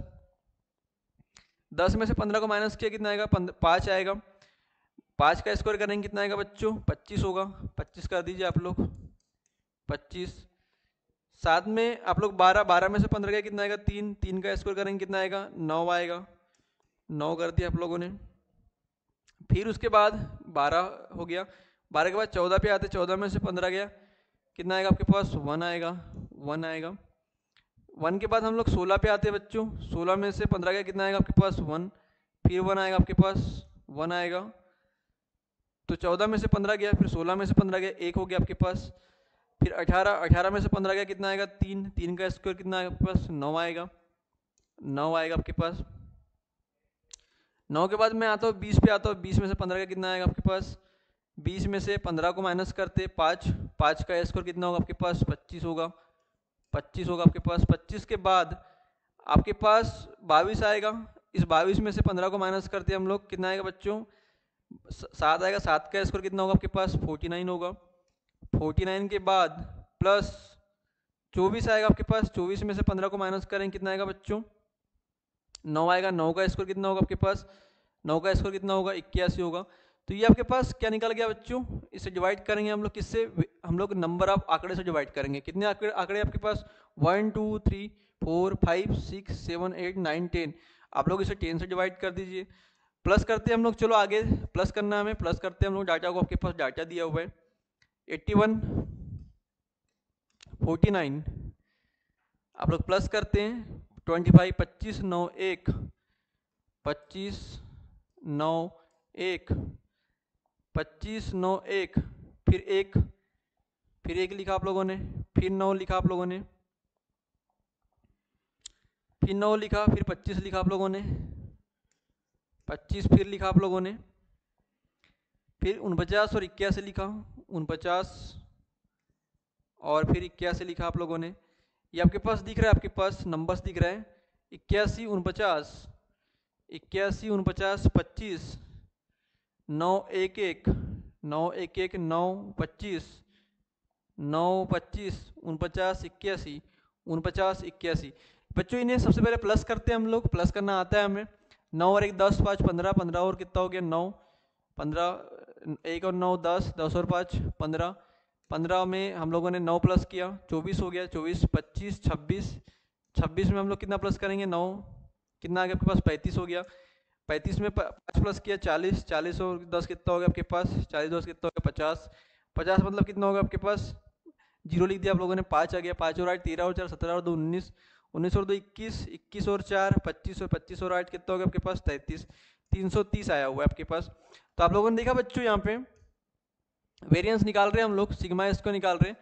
दस में से पंद्रह को माइनस किया कितना आएगा, पाँच आएगा, पाँच का स्क्वायर करेंगे कितना आएगा बच्चों, पच्चीस होगा, पच्चीस कर दीजिए आप लोग, पच्चीस। साथ में आप लोग बारह, बारह में से पंद्रह का कितना आएगा, तीन, तीन का स्क्वायर करेंगे कितना आएगा, नौ आएगा, नौ कर दिया आप लोगों ने। फिर उसके बाद बारह हो गया, बारह के बाद चौदह पे आते, चौदह में से पंद्रह गया कितना आएगा आपके पास, वन आएगा, वन आएगा। वन के बाद हम लोग सोलह पे आते हैं बच्चों, सोलह में से पंद्रह गया कितना आएगा आपके पास, वन, फिर वन आएगा आपके पास, वन आएगा। तो चौदह में से पंद्रह गया, फिर सोलह में से पंद्रह गया, एक हो गया आपके पास, फिर अठारह, अठारह में से पंद्रह गया कितना आएगा, तीन, तीन का स्क्वायर कितना आएगा आपके पास, नौ आएगा, नौ आएगा आपके पास। नौ के बाद मैं आता हूँ बीस पे आता हूँ, बीस में से पंद्रह का कितना आएगा आपके पास, बीस में से पंद्रह को माइनस करते पाँच, पाँच का स्क्वायर कितना होगा आपके पास, पच्चीस होगा, पच्चीस होगा आपके पास। पच्चीस के बाद आपके पास बाईस आएगा, इस बाईस में से पंद्रह को माइनस करते हम लोग कितना आएगा बच्चों, सात आएगा, सात का स्क्वायर कितना होगा आपके पास, फोर्टी नाइन होगा, फोर्टी नाइन के बाद प्लस चौबीस आएगा आपके पास, चौबीस में से पंद्रह को माइनस करेंगे कितना आएगा बच्चों, नौ आएगा, नौ का स्क्वायर कितना होगा आपके पास, नौ का स्क्वायर कितना होगा, इक्यासी होगा। तो ये आपके पास क्या निकल गया बच्चों, इसे डिवाइड करेंगे हम लोग किससे, हम लोग नंबर ऑफ आंकड़े से डिवाइड करेंगे। कितने आंकड़े आंकड़े आपके पास, one two three four five six seven eight nine ten, आप लोग इसे टेन से डिवाइड कर दीजिए। प्लस करते हैं हम लोग, चलो आगे प्लस करना है हमें, प्लस करते हैं हम लोग डाटा को, आपके पास डाटा दिया हुआ है एट्टी वन, फोर्टी नाइन, आप लोग प्लस करते हैं ट्वेंटी फाइव, पच्चीस, नौ एक, पच्चीस नौ एक, पच्चीस नौ एक, फिर एक, फिर एक लिखा आप लोगों ने, फिर नौ लिखा आप लोगों ने, फिर नौ लिखा, फिर पच्चीस लिखा आप लोगों ने, पच्चीस फिर लिखा आप लोगों ने, फिर उनपचास और इक्यासी लिखा, उनपचास और फिर इक्यासी लिखा आप लोगों ने। ये आपके पास दिख रहा है, आपके पास नंबर्स दिख रहे हैं, इक्यासी उनपचास, इक्यासी उनपचास पच्चीस, नौ एक एक, नौ एक एक, नौ पच्चीस, नौ पच्चीस, उनपचास इक्यासी, उनपचास इक्यासी। बच्चों इन्हें सबसे पहले प्लस करते हैं हम लोग, प्लस करना आता है हमें, नौ और एक दस, पाँच पंद्रह, पंद्रह और कितना हो गया नौ, पंद्रह, एक और नौ दस, दस और पाँच पंद्रह, पंद्रह में हम लोगों ने नौ प्लस किया, चौबीस हो गया, चौबीस, पच्चीस, छब्बीस, छब्बीस में हम लोग कितना प्लस करेंगे, नौ, कितना आ गया आपके पास, पैंतीस हो गया, पैंतीस में पाँच प्लस किया, चालीस, चालीस और दस कितना हो गया आपके पास, चालीस दस कितना हो गया, पचास, पचास मतलब कितना होगा आपके पास, जीरो लिख दिया आप लोगों ने, पाँच आ गया, पाँच और आठ तेरह और चार सत्रह और दो उन्नीस, उन्नीस और दो इक्कीस, इक्कीस और चार पच्चीस और पच्चीस और आठ कितना हो गया आपके पास, तैंतीस, तीन सौ तीस आया हुआ है आपके पास। तो आप लोगों ने देखा बच्चों यहाँ पे वेरिएंस निकाल रहे हैं हम लोग, सिग्मा एस को निकाल रहे हैं,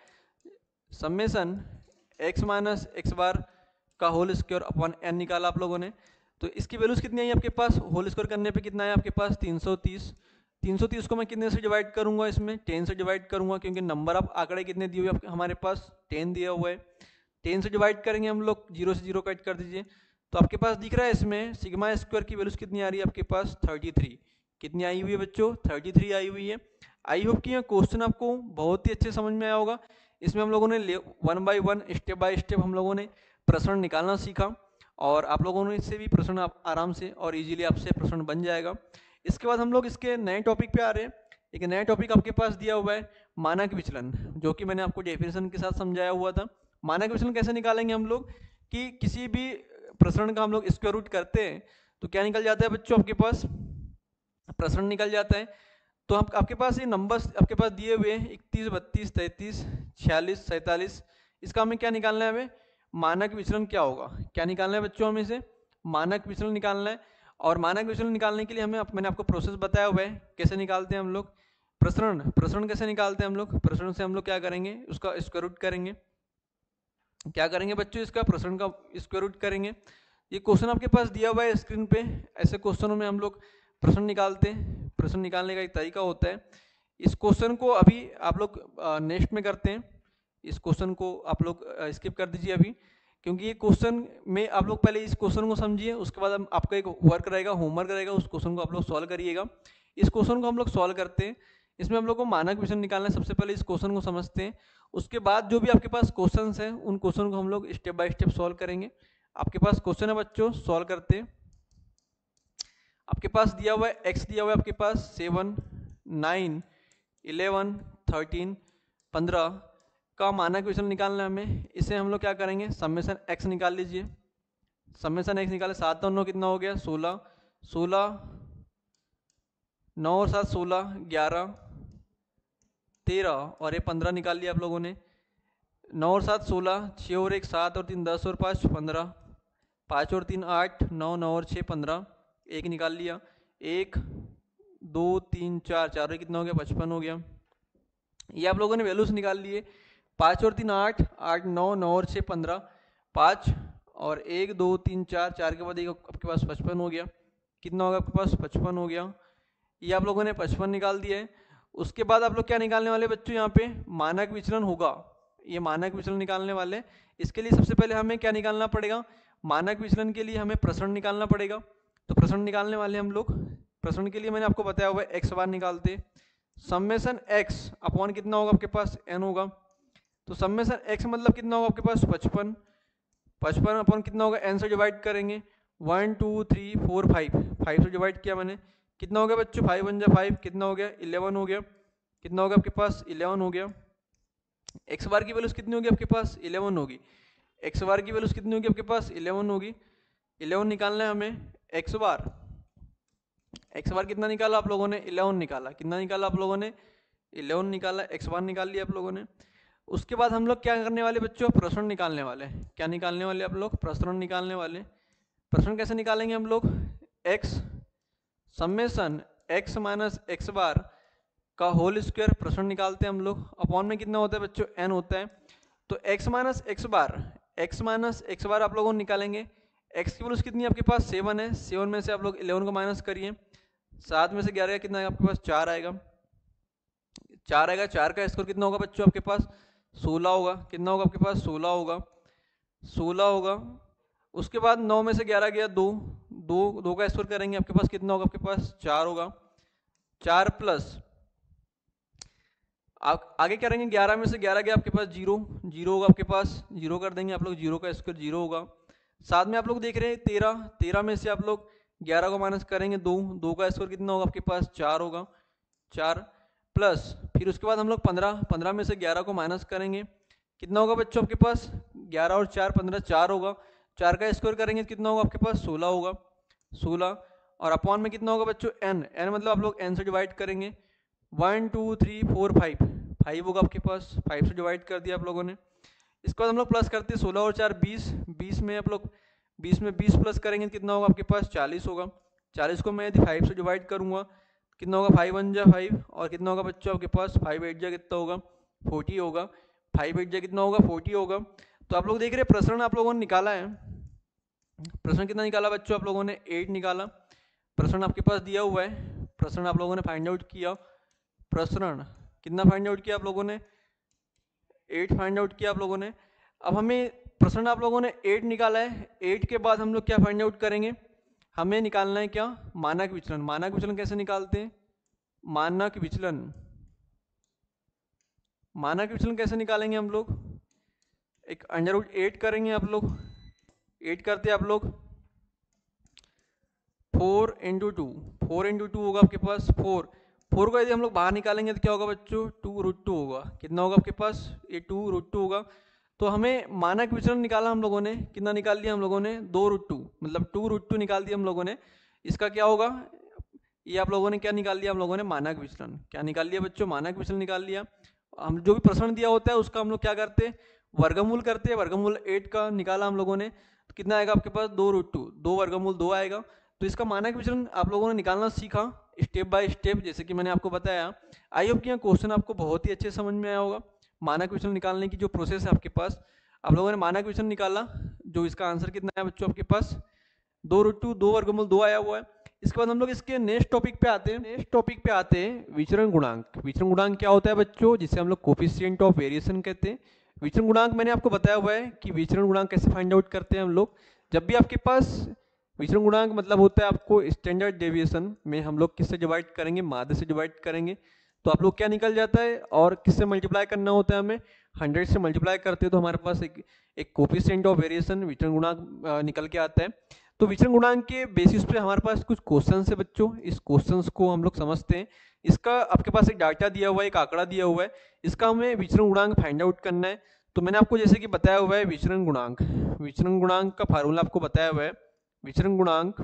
summation x minus x bar का होल स्क्वायर अपॉन एन निकाला आप लोगों ने। तो इसकी वैल्यूज कितनी आई आपके पास, होल स्क्वायर करने पे कितना है आपके पास, तीन सौ तीस, तीन सौ तीस को मैं कितने से डिवाइड करूंगा, इसमें टेन से डिवाइड करूंगा, क्योंकि नंबर ऑफ आंकड़े कितने दिए हुए हमारे पास, टेन दिया हुआ है, टेन से डिवाइड करेंगे हम लोग, जीरो से जीरो कट कर दीजिए। तो आपके पास दिख रहा है इसमें सिग्मा स्क्वायर की वैल्यूज कितनी आ रही है आपके पास, थर्टी थ्री, कितनी आई हुई है बच्चों, थर्टी थ्री आई हुई है। आई होप कि यह क्वेश्चन आपको बहुत ही अच्छे समझ में आया होगा। इसमें हम लोगों ने one by one step by step हम लोगों ने प्रश्न निकालना सीखा, और आप लोगों ने इससे भी प्रश्न आप आराम से और इजीली आपसे प्रश्न बन जाएगा। इसके बाद हम लोग इसके नए टॉपिक पे आ रहे हैं। एक नया टॉपिक आपके पास दिया हुआ है मानक विचलन, जो कि मैंने आपको डेफिनेशन के साथ समझाया हुआ था। मानक विचलन कैसे निकालेंगे हम लोग, कि किसी भी प्रश्न का हम लोग स्क्वायर रूट करते हैं तो क्या निकल जाता है बच्चों, आपके पास प्रश्न निकल जाता है। तो आप, आपके पास ये नंबर्स आपके पास दिए हुए हैं इकतीस, बत्तीस, तैंतीस, छियालीस, सैंतालीस, इसका हमें क्या निकालना है, हमें मानक विचलन क्या होगा, क्या निकालना है बच्चों, हमें इसे मानक विचलन निकालना है। और मानक विचलन निकालने के लिए हमें, मैंने आपको प्रोसेस बताया हुआ है कैसे निकालते हैं हम लोग। प्रसरण प्रसरण कैसे निकालते हैं हम लोग, प्रसरण से हम लोग क्या करेंगे, उसका स्क्वायर रूट करेंगे। क्या करेंगे बच्चों, इसका प्रसरण का स्क्वायर रूट करेंगे। ये क्वेश्चन आपके पास दिया हुआ है स्क्रीन पे, ऐसे क्वेश्चनों में हम लोग प्रश्न निकालते हैं। प्रश्न निकालने का एक तरीका होता है। इस क्वेश्चन को अभी आप लोग नेक्स्ट में करते हैं, इस क्वेश्चन को आप लोग स्किप कर दीजिए अभी, क्योंकि ये क्वेश्चन में आप लोग पहले इस क्वेश्चन को समझिए, उसके बाद हम आपका एक वर्क रहेगा, होमवर्क रहेगा, उस क्वेश्चन को आप लोग सॉल्व करिएगा। इस क्वेश्चन को हम लोग सॉल्व करते हैं, इसमें हम लोग को मानक विचलन निकालना है। सबसे पहले इस क्वेश्चन को समझते हैं, उसके बाद जो भी आपके पास क्वेश्चन हैं उन क्वेश्चन को हम लोग स्टेप बाय स्टेप सॉल्व करेंगे। आपके पास क्वेश्चन है बच्चों, सॉल्व करते हैं। आपके पास दिया हुआ है एक्स दिया हुआ है आपके पास सेवन नाइन इलेवन थर्टीन पंद्रह का मानक विचलन निकालना है हमें। इसे हम लोग क्या करेंगे, समेशन एक्स निकाल लीजिए। समेशन एक्स निकाले, सात और नौ कितना हो गया, सोलह। सोलह नौ और सात सोलह, ग्यारह तेरह और ये पंद्रह निकाल लिया आप लोगों ने। नौ और सात सोलह, छः और एक सात और तीन दस और पाँच पंद्रह, पाँच और तीन आठ, नौ नौ और छः पंद्रह, एक निकाल लिया। एक दो तीन चार, चार और कितना हो गया, पचपन हो गया। ये आप लोगों ने वैल्यूज निकाल लिए। पाँच और तीन आठ, आठ नौ, नौ और छः पंद्रह, पाँच और एक दो तीन चार, चार के बाद एक आपके पास पचपन हो गया। कितना होगा आपके पास, पचपन हो गया। ये आप लोगों ने पचपन निकाल दिया है। उसके बाद आप लोग क्या निकालने वाले बच्चों, यहाँ पे मानक विचलन होगा, ये मानक विचलन निकालने वाले। इसके लिए सबसे पहले हमें क्या निकालना पड़ेगा, मानक विचलन के लिए हमें प्रसरण निकालना पड़ेगा। तो प्रसरण निकालने वाले हम लोग, प्रसरण के लिए मैंने आपको बताया हुआ है एक्स बार निकालते। समेशन एक्स अपॉन कितना होगा आपके पास, एन होगा। तो समेशन एक्स मतलब कितना होगा आपके पास, पचपन। पचपन अपॉन कितना होगा, एन से डिवाइड करेंगे। One two three four five, five से डिवाइड किया मैंने, कितना हो गया बच्चों, फाइव वन जा फाइव, कितना हो गया, इलेवन हो गया। कितना होगा आपके पास, इलेवन हो गया। एक्स बार की वैल्यूज कितनी होगी आपके पास, इलेवन होगी। एक्स बार की वैल्यूज कितनी होगी आपके पास, इलेवन होगी। इलेवन निकालना है हमें एक्स बार। एक्स बार कितना निकाला आप लोगों ने, इलेवन निकाला। कितना निकाला आप लोगों ने, इलेवन निकाला। एक्स बार निकाल लिया आप लोगों ने। उसके बाद हम लोग क्या करने वाले बच्चों, प्रसरण निकालने वाले। क्या निकालने वाले आप लोग, प्रसरण निकालने वाले। प्रसरण कैसे निकालेंगे हम लोग, x summation x minus x bar का होल स्क्वायर प्रसरण निकालते हैं हम लोग। अपॉन में कितना होता है बच्चों, एन होता है। तो x minus x bar, x minus x bar आप लोगों ने निकालेंगे। एक्स की वैल्यूज कितनी है आपके पास, सेवन है। सेवन में से आप लोग इलेवन को माइनस करिए। सात में से ग्यारह कितना है आपके पास, चार आएगा। चार आएगा। चार का स्क्वायर कितना होगा बच्चों आपके पास, सोलह होगा। कितना होगा आपके पास, सोलह होगा। सोलह होगा। उसके बाद नौ में से ग्यारह गया, दो दो दो का स्क्वायर करेंगे, आपके पास कितना होगा, आपके पास चार होगा। चार प्लस आप आगे करेंगे, ग्यारह में से ग्यारह गया आपके पास, जीरो जीरो होगा आपके पास। जीरो कर देंगे आप लोग, जीरो का स्क्वायर जीरो होगा। साथ में आप लोग देख रहे हैं तेरह, तेरह में से आप लोग ग्यारह को माइनस करेंगे, दो दो का स्क्वायर कितना होगा आपके पास, चार होगा। चार प्लस फिर उसके बाद हम लोग पंद्रह, पंद्रह में से ग्यारह को माइनस करेंगे, कितना होगा बच्चों आपके पास, ग्यारह और चार पंद्रह, चार होगा। चार का स्क्वायर करेंगे कितना होगा आपके पास, सोलह होगा। सोलह और अपॉन में कितना होगा बच्चों, एन। एन मतलब आप लोग एन से डिवाइड करेंगे। One two three four five, five होगा आपके पास। फाइव से डिवाइड कर दिया आप लोगों ने। इसके बाद हम लोग प्लस करते हैं, सोलह और चार बीस, बीस में आप लोग बीस में बीस प्लस करेंगे कितना होगा आपके पास, चालीस होगा। चालीस को मैं यदि फाइव से डिवाइड करूंगा कितना होगा, फाइव वन जा फाइव और कितना होगा बच्चों आपके पास, फाइव एट जा कितना होगा, फोर्टी होगा। फाइव एट जा कितना होगा, फोर्टी होगा। तो आप लोग देख रहे हैं प्रसरण आप लोगों ने निकाला है। प्रसरण कितना निकाला बच्चों आप लोगों ने, एट निकाला। प्रसरण आपके पास दिया हुआ है, प्रसरण आप लोगों ने फाइंड आउट किया। प्रसरण कितना फाइंड आउट किया आप लोगों ने, एट फाइंड आउट किया आप लोगों ने। अब हमें प्रसरण आप लोगों ने एट निकाला है। एट के बाद हम लोग क्या फाइंड आउट करेंगे, हमें निकालना है क्या, मानक विचलन। मानक विचलन कैसे निकालते हैं, मानक विचलन मानक विचलन कैसे निकालेंगे हम लोग, एक अंडर रूट एट करेंगे आप लोग। एट करते आप लोग, four into two, four into two होगा आपके पास, फोर फोर को यदि हम लोग बाहर निकालेंगे तो क्या होगा बच्चों, टू रूट टू होगा। कितना होगा आपके पास, ये टू रूट टू होगा। तो हमें मानक विचलन निकाला हम लोगों ने, कितना निकाल लिया हम लोगों ने, दो रूट टू, मतलब टू रूट टू निकाल दिया हम लोगों ने। इसका क्या होगा, ये आप लोगों ने क्या निकाल लिया हम लोगों ने, मानक विचलन। क्या निकाल लिया बच्चों, मानक विचलन निकाल लिया। हम जो भी प्रसरण दिया होता है उसका हम लोग क्या करते हैं, वर्गमूल करते हैं, वर्गमूल एट का निकाला हम लोगों ने, तो कितना आएगा आपके पास दो रूट टू, दो वर्गमूल दो आएगा। तो इसका मानक विचलन आप लोगों ने निकालना सीखा स्टेप बाय स्टेप, जैसे कि मैंने आपको बताया। आई होप कि यहाँ क्वेश्चन आपको बहुत ही अच्छे समझ में आया होगा। मानक विचलन निकालने की जो प्रोसेस है आपके पास, आप लोगों ने मानक विचलन निकाला, जो इसका आंसर कितना है बच्चों आपके पास दो रूट टू, दो वर्गमूल दो आया हुआ है। इसके बाद हम लोग इसके नेक्स्ट टॉपिक पे आते हैं। नेक्स्ट टॉपिक पे आते हैं विचरण गुणांक। विचरण गुणांक क्या होता है बच्चों, जिसे हम लोग कोफिशिएंट ऑफ वेरिएशन कहते हैं। विचरण गुणांक मैंने आपको बताया हुआ है कि विचरण गुणांक कैसे फाइंड आउट करते हैं हम लोग। जब भी आपके पास विचरण गुणांक मतलब होता है आपको स्टैंडर्ड डेविएशन में हम लोग किससे डिवाइड करेंगे, माध्य से डिवाइड करेंगे, तो आप लोग क्या निकल जाता है, और किससे मल्टीप्लाई करना होता है हमें, हंड्रेड से मल्टीप्लाई करते हैं तो हमारे पास एक एक कोफिशिएंट ऑफ वेरिएशन विचरण गुणांक निकल के आता है। तो विचरण गुणांक के बेसिस पे हमारे पास कुछ क्वेश्चन है बच्चों, इस क्वेश्चंस को हम लोग समझते हैं। इसका आपके पास एक डाटा दिया हुआ है, एक आंकड़ा दिया हुआ है, इसका हमें विचरण गुणांक फाइंड आउट करना है। तो मैंने आपको जैसे कि बताया हुआ है विचरण गुणांक, विचरण गुणांक का फार्मूला आपको बताया हुआ है। विचरण गुणांक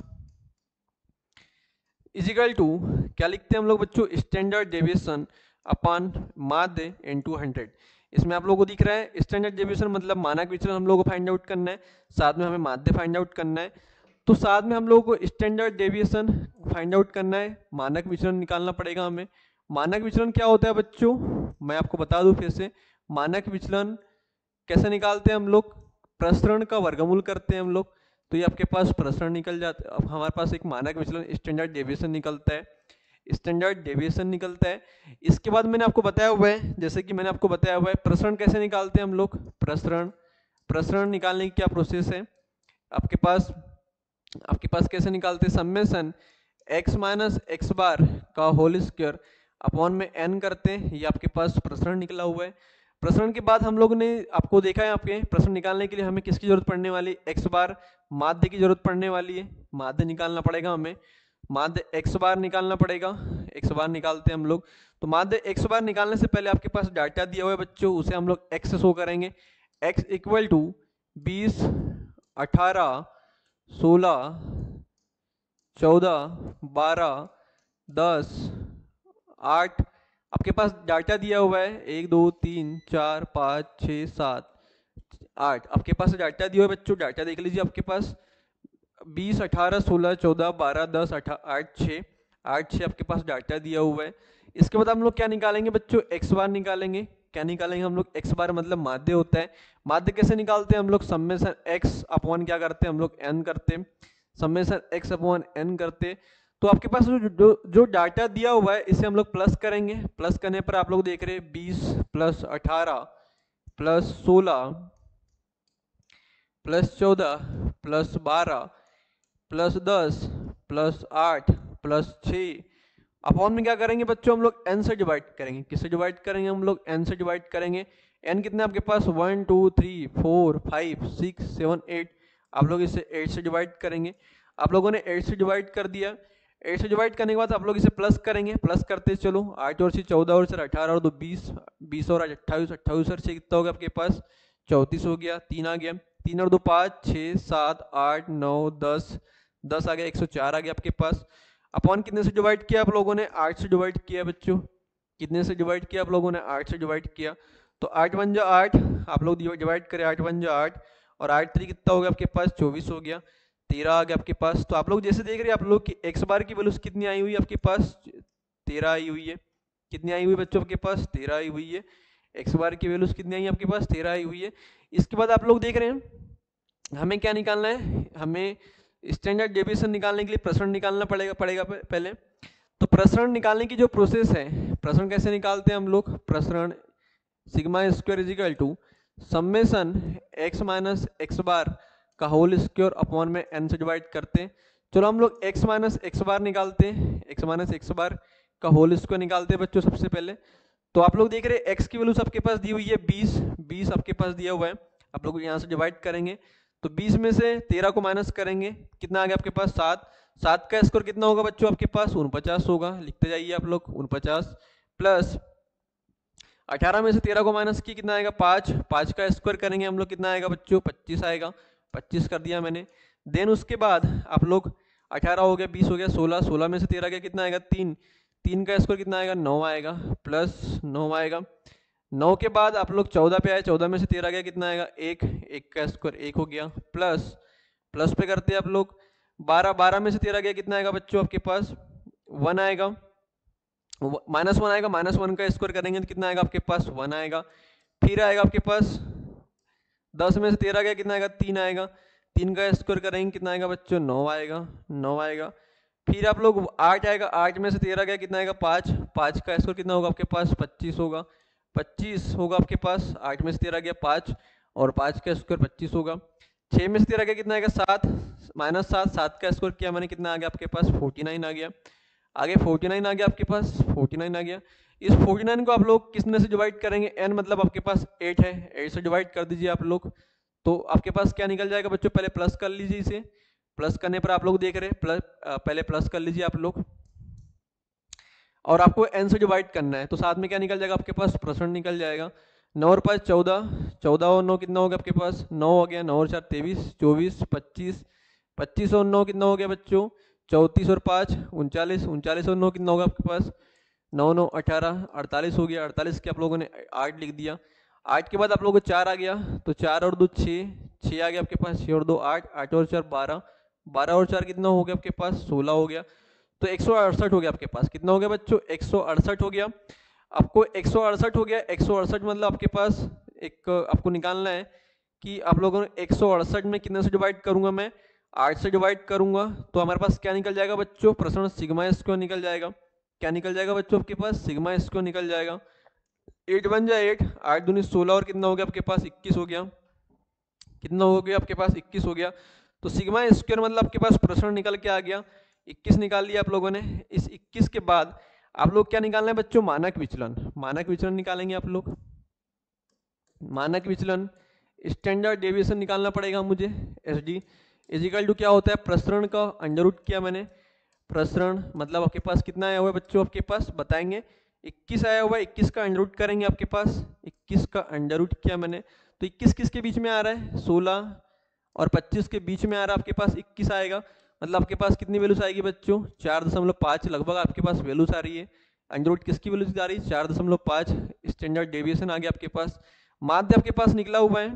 इजिकल टू क्या लिखते हैं हम लोग बच्चों, स्टैंडर्ड डेविएशन अपॉन माध्य इनटू हंड्रेड। इसमें आप लोगों को दिख रहा है स्टैंडर्ड डेविएशन मतलब मानक विचलन हम लोग को फाइंड आउट करना है, साथ में हमें माध्य फाइंड आउट करना है। तो साथ में हम लोगों को स्टैंडर्ड डेविएशन फाइंड आउट करना है, मानक विचलन निकालना पड़ेगा हमें। मानक विचलन क्या होता है बच्चों, मैं आपको बता दूं फिर से। मानक विचलन कैसे निकालते हैं हम लोग, प्रसरण का वर्गमूल करते हैं हम लोग, तो ये आपके पास प्रसरण निकल जाता है। अब हमारे पास एक मानक विचलन स्टैंडर्ड डेविएशन निकलता है, स्टैंडर्ड डेविएशन निकलता है। इसके बाद मैंने आपको बताया हुआ है, जैसे कि मैंने आपको बताया हुआ है प्रसरण कैसे निकालते हैं हम लोग। प्रसरण प्रसरण निकालने की क्या प्रोसेस है आपके पास, आपके पास कैसे निकालते हैं, summation x minus x bar का होल स्क्वायर अपॉन में n करते हैं, ये आपके पास प्रसरण निकला हुआ है। प्रसरण के बाद हम लोग ने आपको देखा है आपके प्रसरण निकालने के लिए हमें किसकी जरूरत पड़ने वाली, x बार माध्य की जरूरत पड़ने वाली है, माध्य निकालना पड़ेगा हमें, माध्य x बार निकालना पड़ेगा, x बार निकालते हैं हम लोग। तो माध्य x बार निकालने से पहले आपके पास डाटा दिया हुआ है बच्चों, उसे हम लोग x से शो करेंगे। x इक्वल टू बीस, अठारह, सोलह, चौदह, बारह, दस, आठ, आपके पास डाटा दिया हुआ है एक दो तीन चार पाँच छः सात आठ, आपके पास डाटा दिया हुआ है बच्चों। डाटा देख लीजिए आपके पास बीस, अठारह, सोलह, चौदह, बारह, दस, आठ, छः, आठ छः आपके पास डाटा दिया हुआ है। इसके बाद हम लोग क्या निकालेंगे बच्चों, एक्स बार निकालेंगे। क्या निकालेंगे हम लोग, एक्स बार मतलब माध्य होता है। माध्य कैसे निकालते हैं हम लोग, समेशन एक्स अपॉन क्या करते हैं हम लोग, एन करते हैं, समेशन एक्स अपॉन एन करते। तो आपके पास जो जो, जो डाटा दिया हुआ है इसे हम लोग प्लस करेंगे। प्लस करने पर आप लोग देख रहे हैं बीस प्लस अठारह प्लस सोलह प्लस चौदह प्लस बारह प्लस दस प्लस आठ प्लस छः, अपॉन में क्या करेंगे बच्चों, हम लोग n से डिवाइड करेंगे। किससे डिवाइड करेंगे हम लोग, n से डिवाइड करेंगे। n कितने आपके पास, one two three four five six seven eight, आप लोग इसे एट से डिवाइड करेंगे। आप लोगों ने एट से डिवाइड कर दिया। एट से डिवाइड करने के बाद आप लोग इसे प्लस करेंगे। प्लस करते चलो, आठ और से चौदह और से अठारह और दो बीस, बीस और अट्ठाईस, अट्ठाईस और से कितना हो गया आपके पास चौंतीस हो गया, तीन आ गया, तीन और दो पाँच, छः, सात, आठ, नौ, दस, दस आ गया, एक सौ चार आ गया आपके पास। अपॉन कितने से डिवाइड किया आप लोगों ने, आठ से डिवाइड किया बच्चों। कितने से डिवाइड किया आप लोगों ने, आठ से डिवाइड किया। तो आठ वन जा आठ, आप लोग डिवाइड करें, आठ वन जा आठ और आठ थ्री कितना हो गया आपके पास चौबीस हो गया, तेरह आ गया आपके पास। तो आप लोग जैसे देख रहे हैं आप लोग की एक्स बार की वैल्यूज कितनी आई हुई है आपके पास, तेरह आई हुई है। कितनी आई हुई है बच्चों आपके पास, तेरह आई हुई है। एक्स बार की वैल्यूज कितनी आई आपके पास, तेरह आई हुई है। इसके बाद आप लोग देख रहे हैं हमें क्या निकालना है, हमें स्टैंडर्ड डेविएशन निकालने के लिए प्रसरण निकालना पड़ेगा पड़ेगा पहले। तो प्रसरण निकालने की जो प्रोसेस है, प्रसरण कैसे निकालते हैं हम लोग, प्रसरण sigma square is equal to summation x minus x bar का होल स्क्वायर अपॉन में एन से डिवाइड करते हैं। चलो हम लोग x माइनस एक्स बार निकालते हैं, x माइनस एक्स बार का होल स्क्वायर निकालते हैं बच्चों सबसे पहले। तो आप लोग देख रहे हैं x की वैल्यू आपके पास दी हुई है बीस, बीस आपके पास दिया हुआ है। आप लोग यहाँ से डिवाइड करेंगे तो बीस में से तेरह को माइनस करेंगे, कितना आ गया आपके पास सात, सात का स्क्वायर कितना होगा बच्चों आपके पास उनपचास होगा, लिखते जाइए आप लोग उनपचास, प्लस अठारह में से तेरह को माइनस की कितना आएगा पाँच, पाँच का स्क्वायर करेंगे हम लोग कितना आएगा बच्चों पच्चीस आएगा, पच्चीस कर दिया मैंने। देन उसके बाद आप लोग अठारह हो गया, बीस हो गया, सोलह, सोलह में से तेरह गया कितना आएगा तीन, तीन का स्क्वायर कितना आएगा नौ आएगा, प्लस नौ आएगा। नौ के बाद आप लोग चौदह पे आए, चौदह में से तेरह गया कितना आएगा एक, एक का स्क्वायर एक हो गया, प्लस प्लस पे करते हैं आप लोग बारह, बारह में से तेरह गया कितना आएगा बच्चों आपके पास वन आएगा, माइनस वन आएगा, माइनस वन का स्क्वायर करेंगे तो कितना आएगा आपके पास वन आएगा। फिर आएगा आपके पास दस में से तेरह गया कितना आएगा तीन आएगा, तीन का स्क्वायर करेंगे कितना आएगा बच्चों नौ आएगा, नौ आएगा। फिर आप लोग आठ आएगा, आठ में से तेरह गया कितना आएगा पाँच, पाँच का स्क्वायर कितना होगा आपके पास पच्चीस होगा, पच्चीस होगा आपके पास, आठ में से तेरह गया पाँच और पाँच का स्क्वायर पच्चीस होगा। छः में से तेरह गया कितना आएगा सात, माइनस सात, सात का स्क्वायर किया मैंने कितना आ गया आपके पास फोर्टी नाइन आ गया, आगे फोर्टी नाइन आ गया आपके पास, फोर्टी नाइन आ गया। इस फोर्टी नाइन को आप लोग किसने से डिवाइड करेंगे, n मतलब आपके पास एट है, एट से डिवाइड कर दीजिए आप लोग, तो आपके पास क्या निकल जाएगा बच्चों, पहले प्लस कर लीजिए इसे, प्लस करने पर आप लोग देख रहे हैं प्लस, पहले प्लस कर लीजिए आप लोग और आपको n से डिवाइड करना है, तो साथ में क्या निकल जाएगा आपके पास प्रश्न निकल जाएगा। नौ और पाँच चौदह, चौदह और नौ कितना हो गया आपके पास नौ हो गया, नौ और चार तेईस, चौबीस, पच्चीस, पच्चीस और नौ कितना हो गया बच्चों चौंतीस और पाँच उनचालीस, उनचालीस और नौ कितना होगा आपके पास नौ, नौ अठारह, अड़तालीस हो गया, अड़तालीस के आप लोगों ने आठ लिख दिया। आठ के बाद आप लोगों को चार आ गया, तो चार और दो छः, छः आ गया आपके पास, छः और दो आठ, आठ और चार बारह, बारह और चार कितना हो गया आपके पास सोलह हो गया, तो एक सौ अड़सठ हो गया आपके पास, कितना हो गया बच्चों एक सौ अड़सठ हो गया। आपको एक सौ अड़सठ हो गया, एक सौ अड़सठ मतलब आपके पास एक आपको निकालना है कि आप लोगों ने एक सौ अड़सठ में कितने से डिवाइड करूंगा मैं आठ से डिवाइड करूंगा, तो हमारे पास क्या निकल जाएगा बच्चों प्रश्न सिग्मा स्क्वायर निकल जाएगा, क्या निकल जाएगा बच्चों आपके पास सिग्मा स्क्वायर निकल जाएगा। एट बन जाए एट, आठ दूनी सोलह और कितना हो गया आपके पास इक्कीस हो गया, कितना हो गया आपके पास इक्कीस हो गया। तो सिग्मा स्क्वायर मतलब आपके पास प्रश्न निकल के आ गया, इक्कीस निकाल लिया आप लोगों ने। इस इक्कीस के बाद आप लोग क्या निकालना है बच्चों मानक विचलन, मानक विचलन निकालेंगे आप लोग, मानक विचलन स्टैंडर्ड डेविएशन निकालना पड़ेगा मुझे, एस डी इजिकल टू क्या होता है प्रसरण का अंडर रूट किया मैंने, प्रसरण मतलब आपके पास कितना आया हुआ है बच्चों आपके पास बताएंगे इक्कीस आया हुआ है, इक्कीस का अंडर रूट करेंगे आपके पास, इक्कीस का अंडर रूट किया मैंने, तो इक्कीस किसके बीच में आ रहा है सोलह और पच्चीस के बीच में आ रहा है आपके पास इक्कीस आएगा, मतलब आपके पास कितनी वैल्यूज आएगी बच्चों चार दशमलव पाँच लगभग आपके पास वैल्यूज आ रही है, अंडर रूट किसकी वैल्यूज आ रही है चार दशमलव पाँच, स्टैंडर्ड डेविएशन आ गया आपके पास। माध्य आपके पास निकला हुआ है,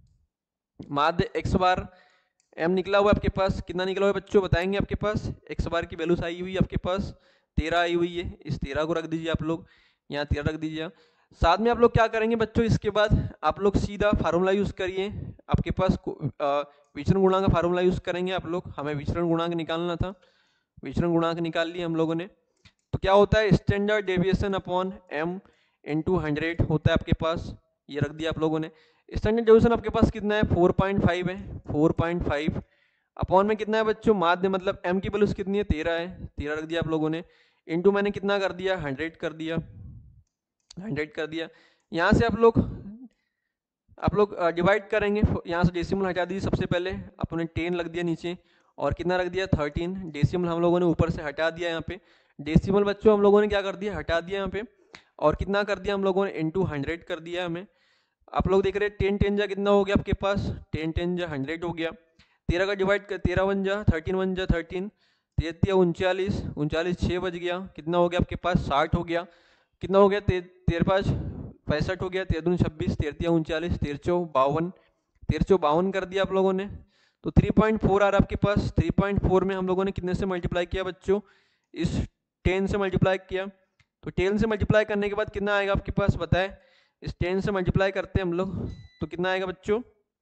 माध्य एक्स बार एम निकला हुआ है आपके पास, कितना निकला हुआ है बच्चों बताएंगे आपके पास, एक्स बार की वैल्यूज आई हुई है आपके पास तेरह आई हुई है, इस तेरह को रख दीजिए आप लोग, यहाँ तेरह रख दीजिए। साथ में आप लोग क्या करेंगे बच्चों इसके बाद आप लोग सीधा फार्मूला यूज करिए, आपके पास विचरण गुणांक का फार्मूला यूज करेंगे आप लोग, हमें विचरण गुणांक निकालना था, विचरण गुणांक निकाल लिए हम लोगों ने। तो क्या होता है standard deviation upon M into hundred होता है आपके पास, ये रख दिया आप लोगों ने। स्टैंडर्ड डेविएशन आपके पास कितना है फोर पॉइंट फाइव है, फोर पॉइंट फाइव अपॉन में कितना है बच्चों माध्य मतलब एम की वैल्यूज कितनी है तेरह है, तेरह रख दिया आप लोगों ने, इंटू मैंने कितना कर दिया हंड्रेड कर दिया, हंड्रेड कर दिया। यहाँ से आप लोग आप लोग डिवाइड करेंगे, यहाँ से डेसिमल हटा दीजिए, सबसे पहले अपने टेन रख दिया नीचे और कितना रख दिया थर्टीन, डेसिमल हम लोगों ने ऊपर से हटा दिया, यहाँ पे डेसिमल बच्चों हम लोगों ने क्या कर दिया हटा दिया यहाँ पे, और कितना कर दिया हम लोगों ने इंटू हंड्रेड कर दिया हमें। आप लोग देख रहे हैं टेन टेन जा कितना हो गया आपके पास, टेन टेन जा हंड्रेड हो गया, तेरह का डिवाइड कर तेरह वन जा थर्टीन वन जा थर्टीन, तेरह उनचालीस, उनचालीस छः बज गया, कितना हो गया आपके पास साठ हो गया, कितना हो गया तेरह पाँच पैंसठ हो गया, तेरह दूनी छब्बीस, तेरह उनचालीस, तेरह बावन, तेरह बावन कर दिया आप लोगों ने। तो थ्री पॉइंट फोर आ रहा है आपके पास, थ्री पॉइंट फोर में हम लोगों ने कितने से मल्टीप्लाई किया बच्चों इस टेन से मल्टीप्लाई किया, तो टेन से मल्टीप्लाई करने के बाद कितना आएगा आपके पास बताए, इस टेन से मल्टीप्लाई करते हैं हम लोग तो कितना आएगा बच्चों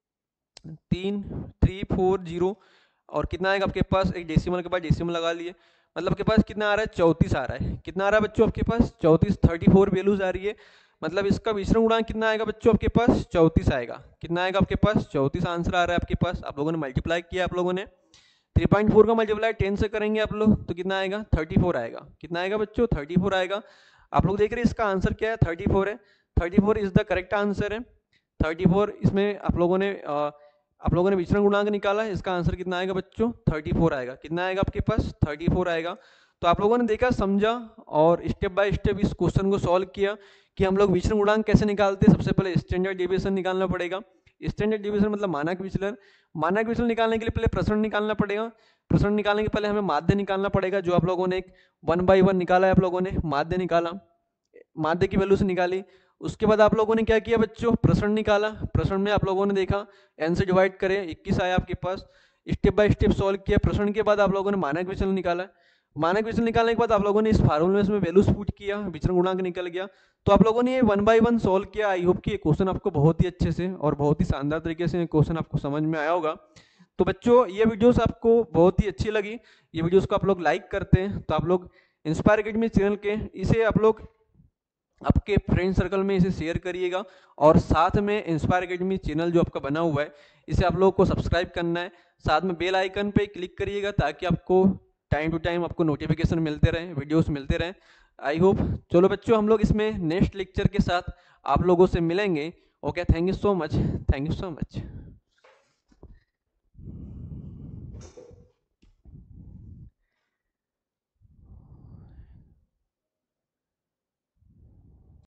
तीन थ्री फोर जीरो, और कितना आएगा आपके पास एक डेसिमल के बाद डेसिमल लगा लिए, मतलब आपके पास कितना आ रहा है चौंतीस आ रहा है, कितना आ रहा है बच्चों आपके पास चौंतीस, थर्टी फोर वैल्यूज आ रही है, मतलब इसका विचरण गुणांक कितना आएगा बच्चों आपके पास चौंतीस आएगा, कितना आएगा आपके पास चौंतीस आंसर आ रहा है आपके पास। आप लोगों ने मल्टीप्लाई किया, आप लोगों ने थ्री पॉइंट फोर का मल्टीप्लाई टेन से करेंगे आप लोग तो कितना आएगा थर्टी फोर आएगा, कितना आएगा बच्चों थर्टी फोर आएगा। आप लोग देख रहे हैं इसका आंसर क्या है थर्टी फोर है, thirty four is the correct answer है, थर्टी फोर इसमें आप लोगों ने आ, आप लोगों ने विचरण गुणांक निकाला है, इसका आंसर कितना आएगा बच्चों थर्टी फोर आएगा, कितना आएगा आपके पास थर्टी फोर आएगा। तो आप लोगों ने देखा समझा और स्टेप बाय स्टेप इस क्वेश्चन को सॉल्व किया कि हम लोग विचरण गुणांक कैसे निकालते हैं। सबसे पहले स्टैंडर्ड डेविएशन निकालना पड़ेगा, स्टैंडर्ड डेविएशन मतलब मानक विचलन, मानक विचलन निकालने के लिए पहले प्रसरण निकालना पड़ेगा, प्रसरण निकालने के पहले हमें माध्य निकालना पड़ेगा, जो आप लोगों ने एक वन बाई वन निकाला है, आप लोगों ने माध्य निकाला, माध्य की वैल्यू से निकाली, उसके बाद आप लोगों ने क्या किया बच्चों, प्रश्न निकाला। प्रश्न में आप लोगों ने देखा एन से डिवाइड करें, इक्कीस आया आपके पास, स्टेप बाय स्टेप सॉल्व किया। प्रश्न के बाद आप लोगों ने मानक विचलन निकाला। मानक विचलन निकालने के बाद आप लोगों ने इस फार्मूले में इसमें वैल्यूज पुट किया, विचलन गुणांक निकल गया। तो आप लोगों ने ये वन बाय वन सॉल्व किया। आई होप कि ये क्वेश्चन आपको बहुत ही अच्छे से और बहुत ही शानदार तरीके से क्वेश्चन आपको समझ में आया होगा। तो बच्चों ये वीडियोस आपको बहुत ही अच्छी लगी, ये वीडियोस को आप लोग लाइक करते हैं तो आप लोग इंस्पायर एकेडमी चैनल के इसे आप लोग आपके फ्रेंड सर्कल में इसे शेयर करिएगा। और साथ में इंस्पायर एकेडमी चैनल जो आपका बना हुआ है इसे आप लोगों को सब्सक्राइब करना है। साथ में बेल आइकन पे क्लिक करिएगा ताकि आपको टाइम टू टाइम आपको नोटिफिकेशन मिलते रहें, वीडियोस मिलते रहें। आई होप, चलो बच्चों हम लोग इसमें नेक्स्ट लेक्चर के साथ आप लोगों से मिलेंगे। Okay, thank you so much, thank you so much.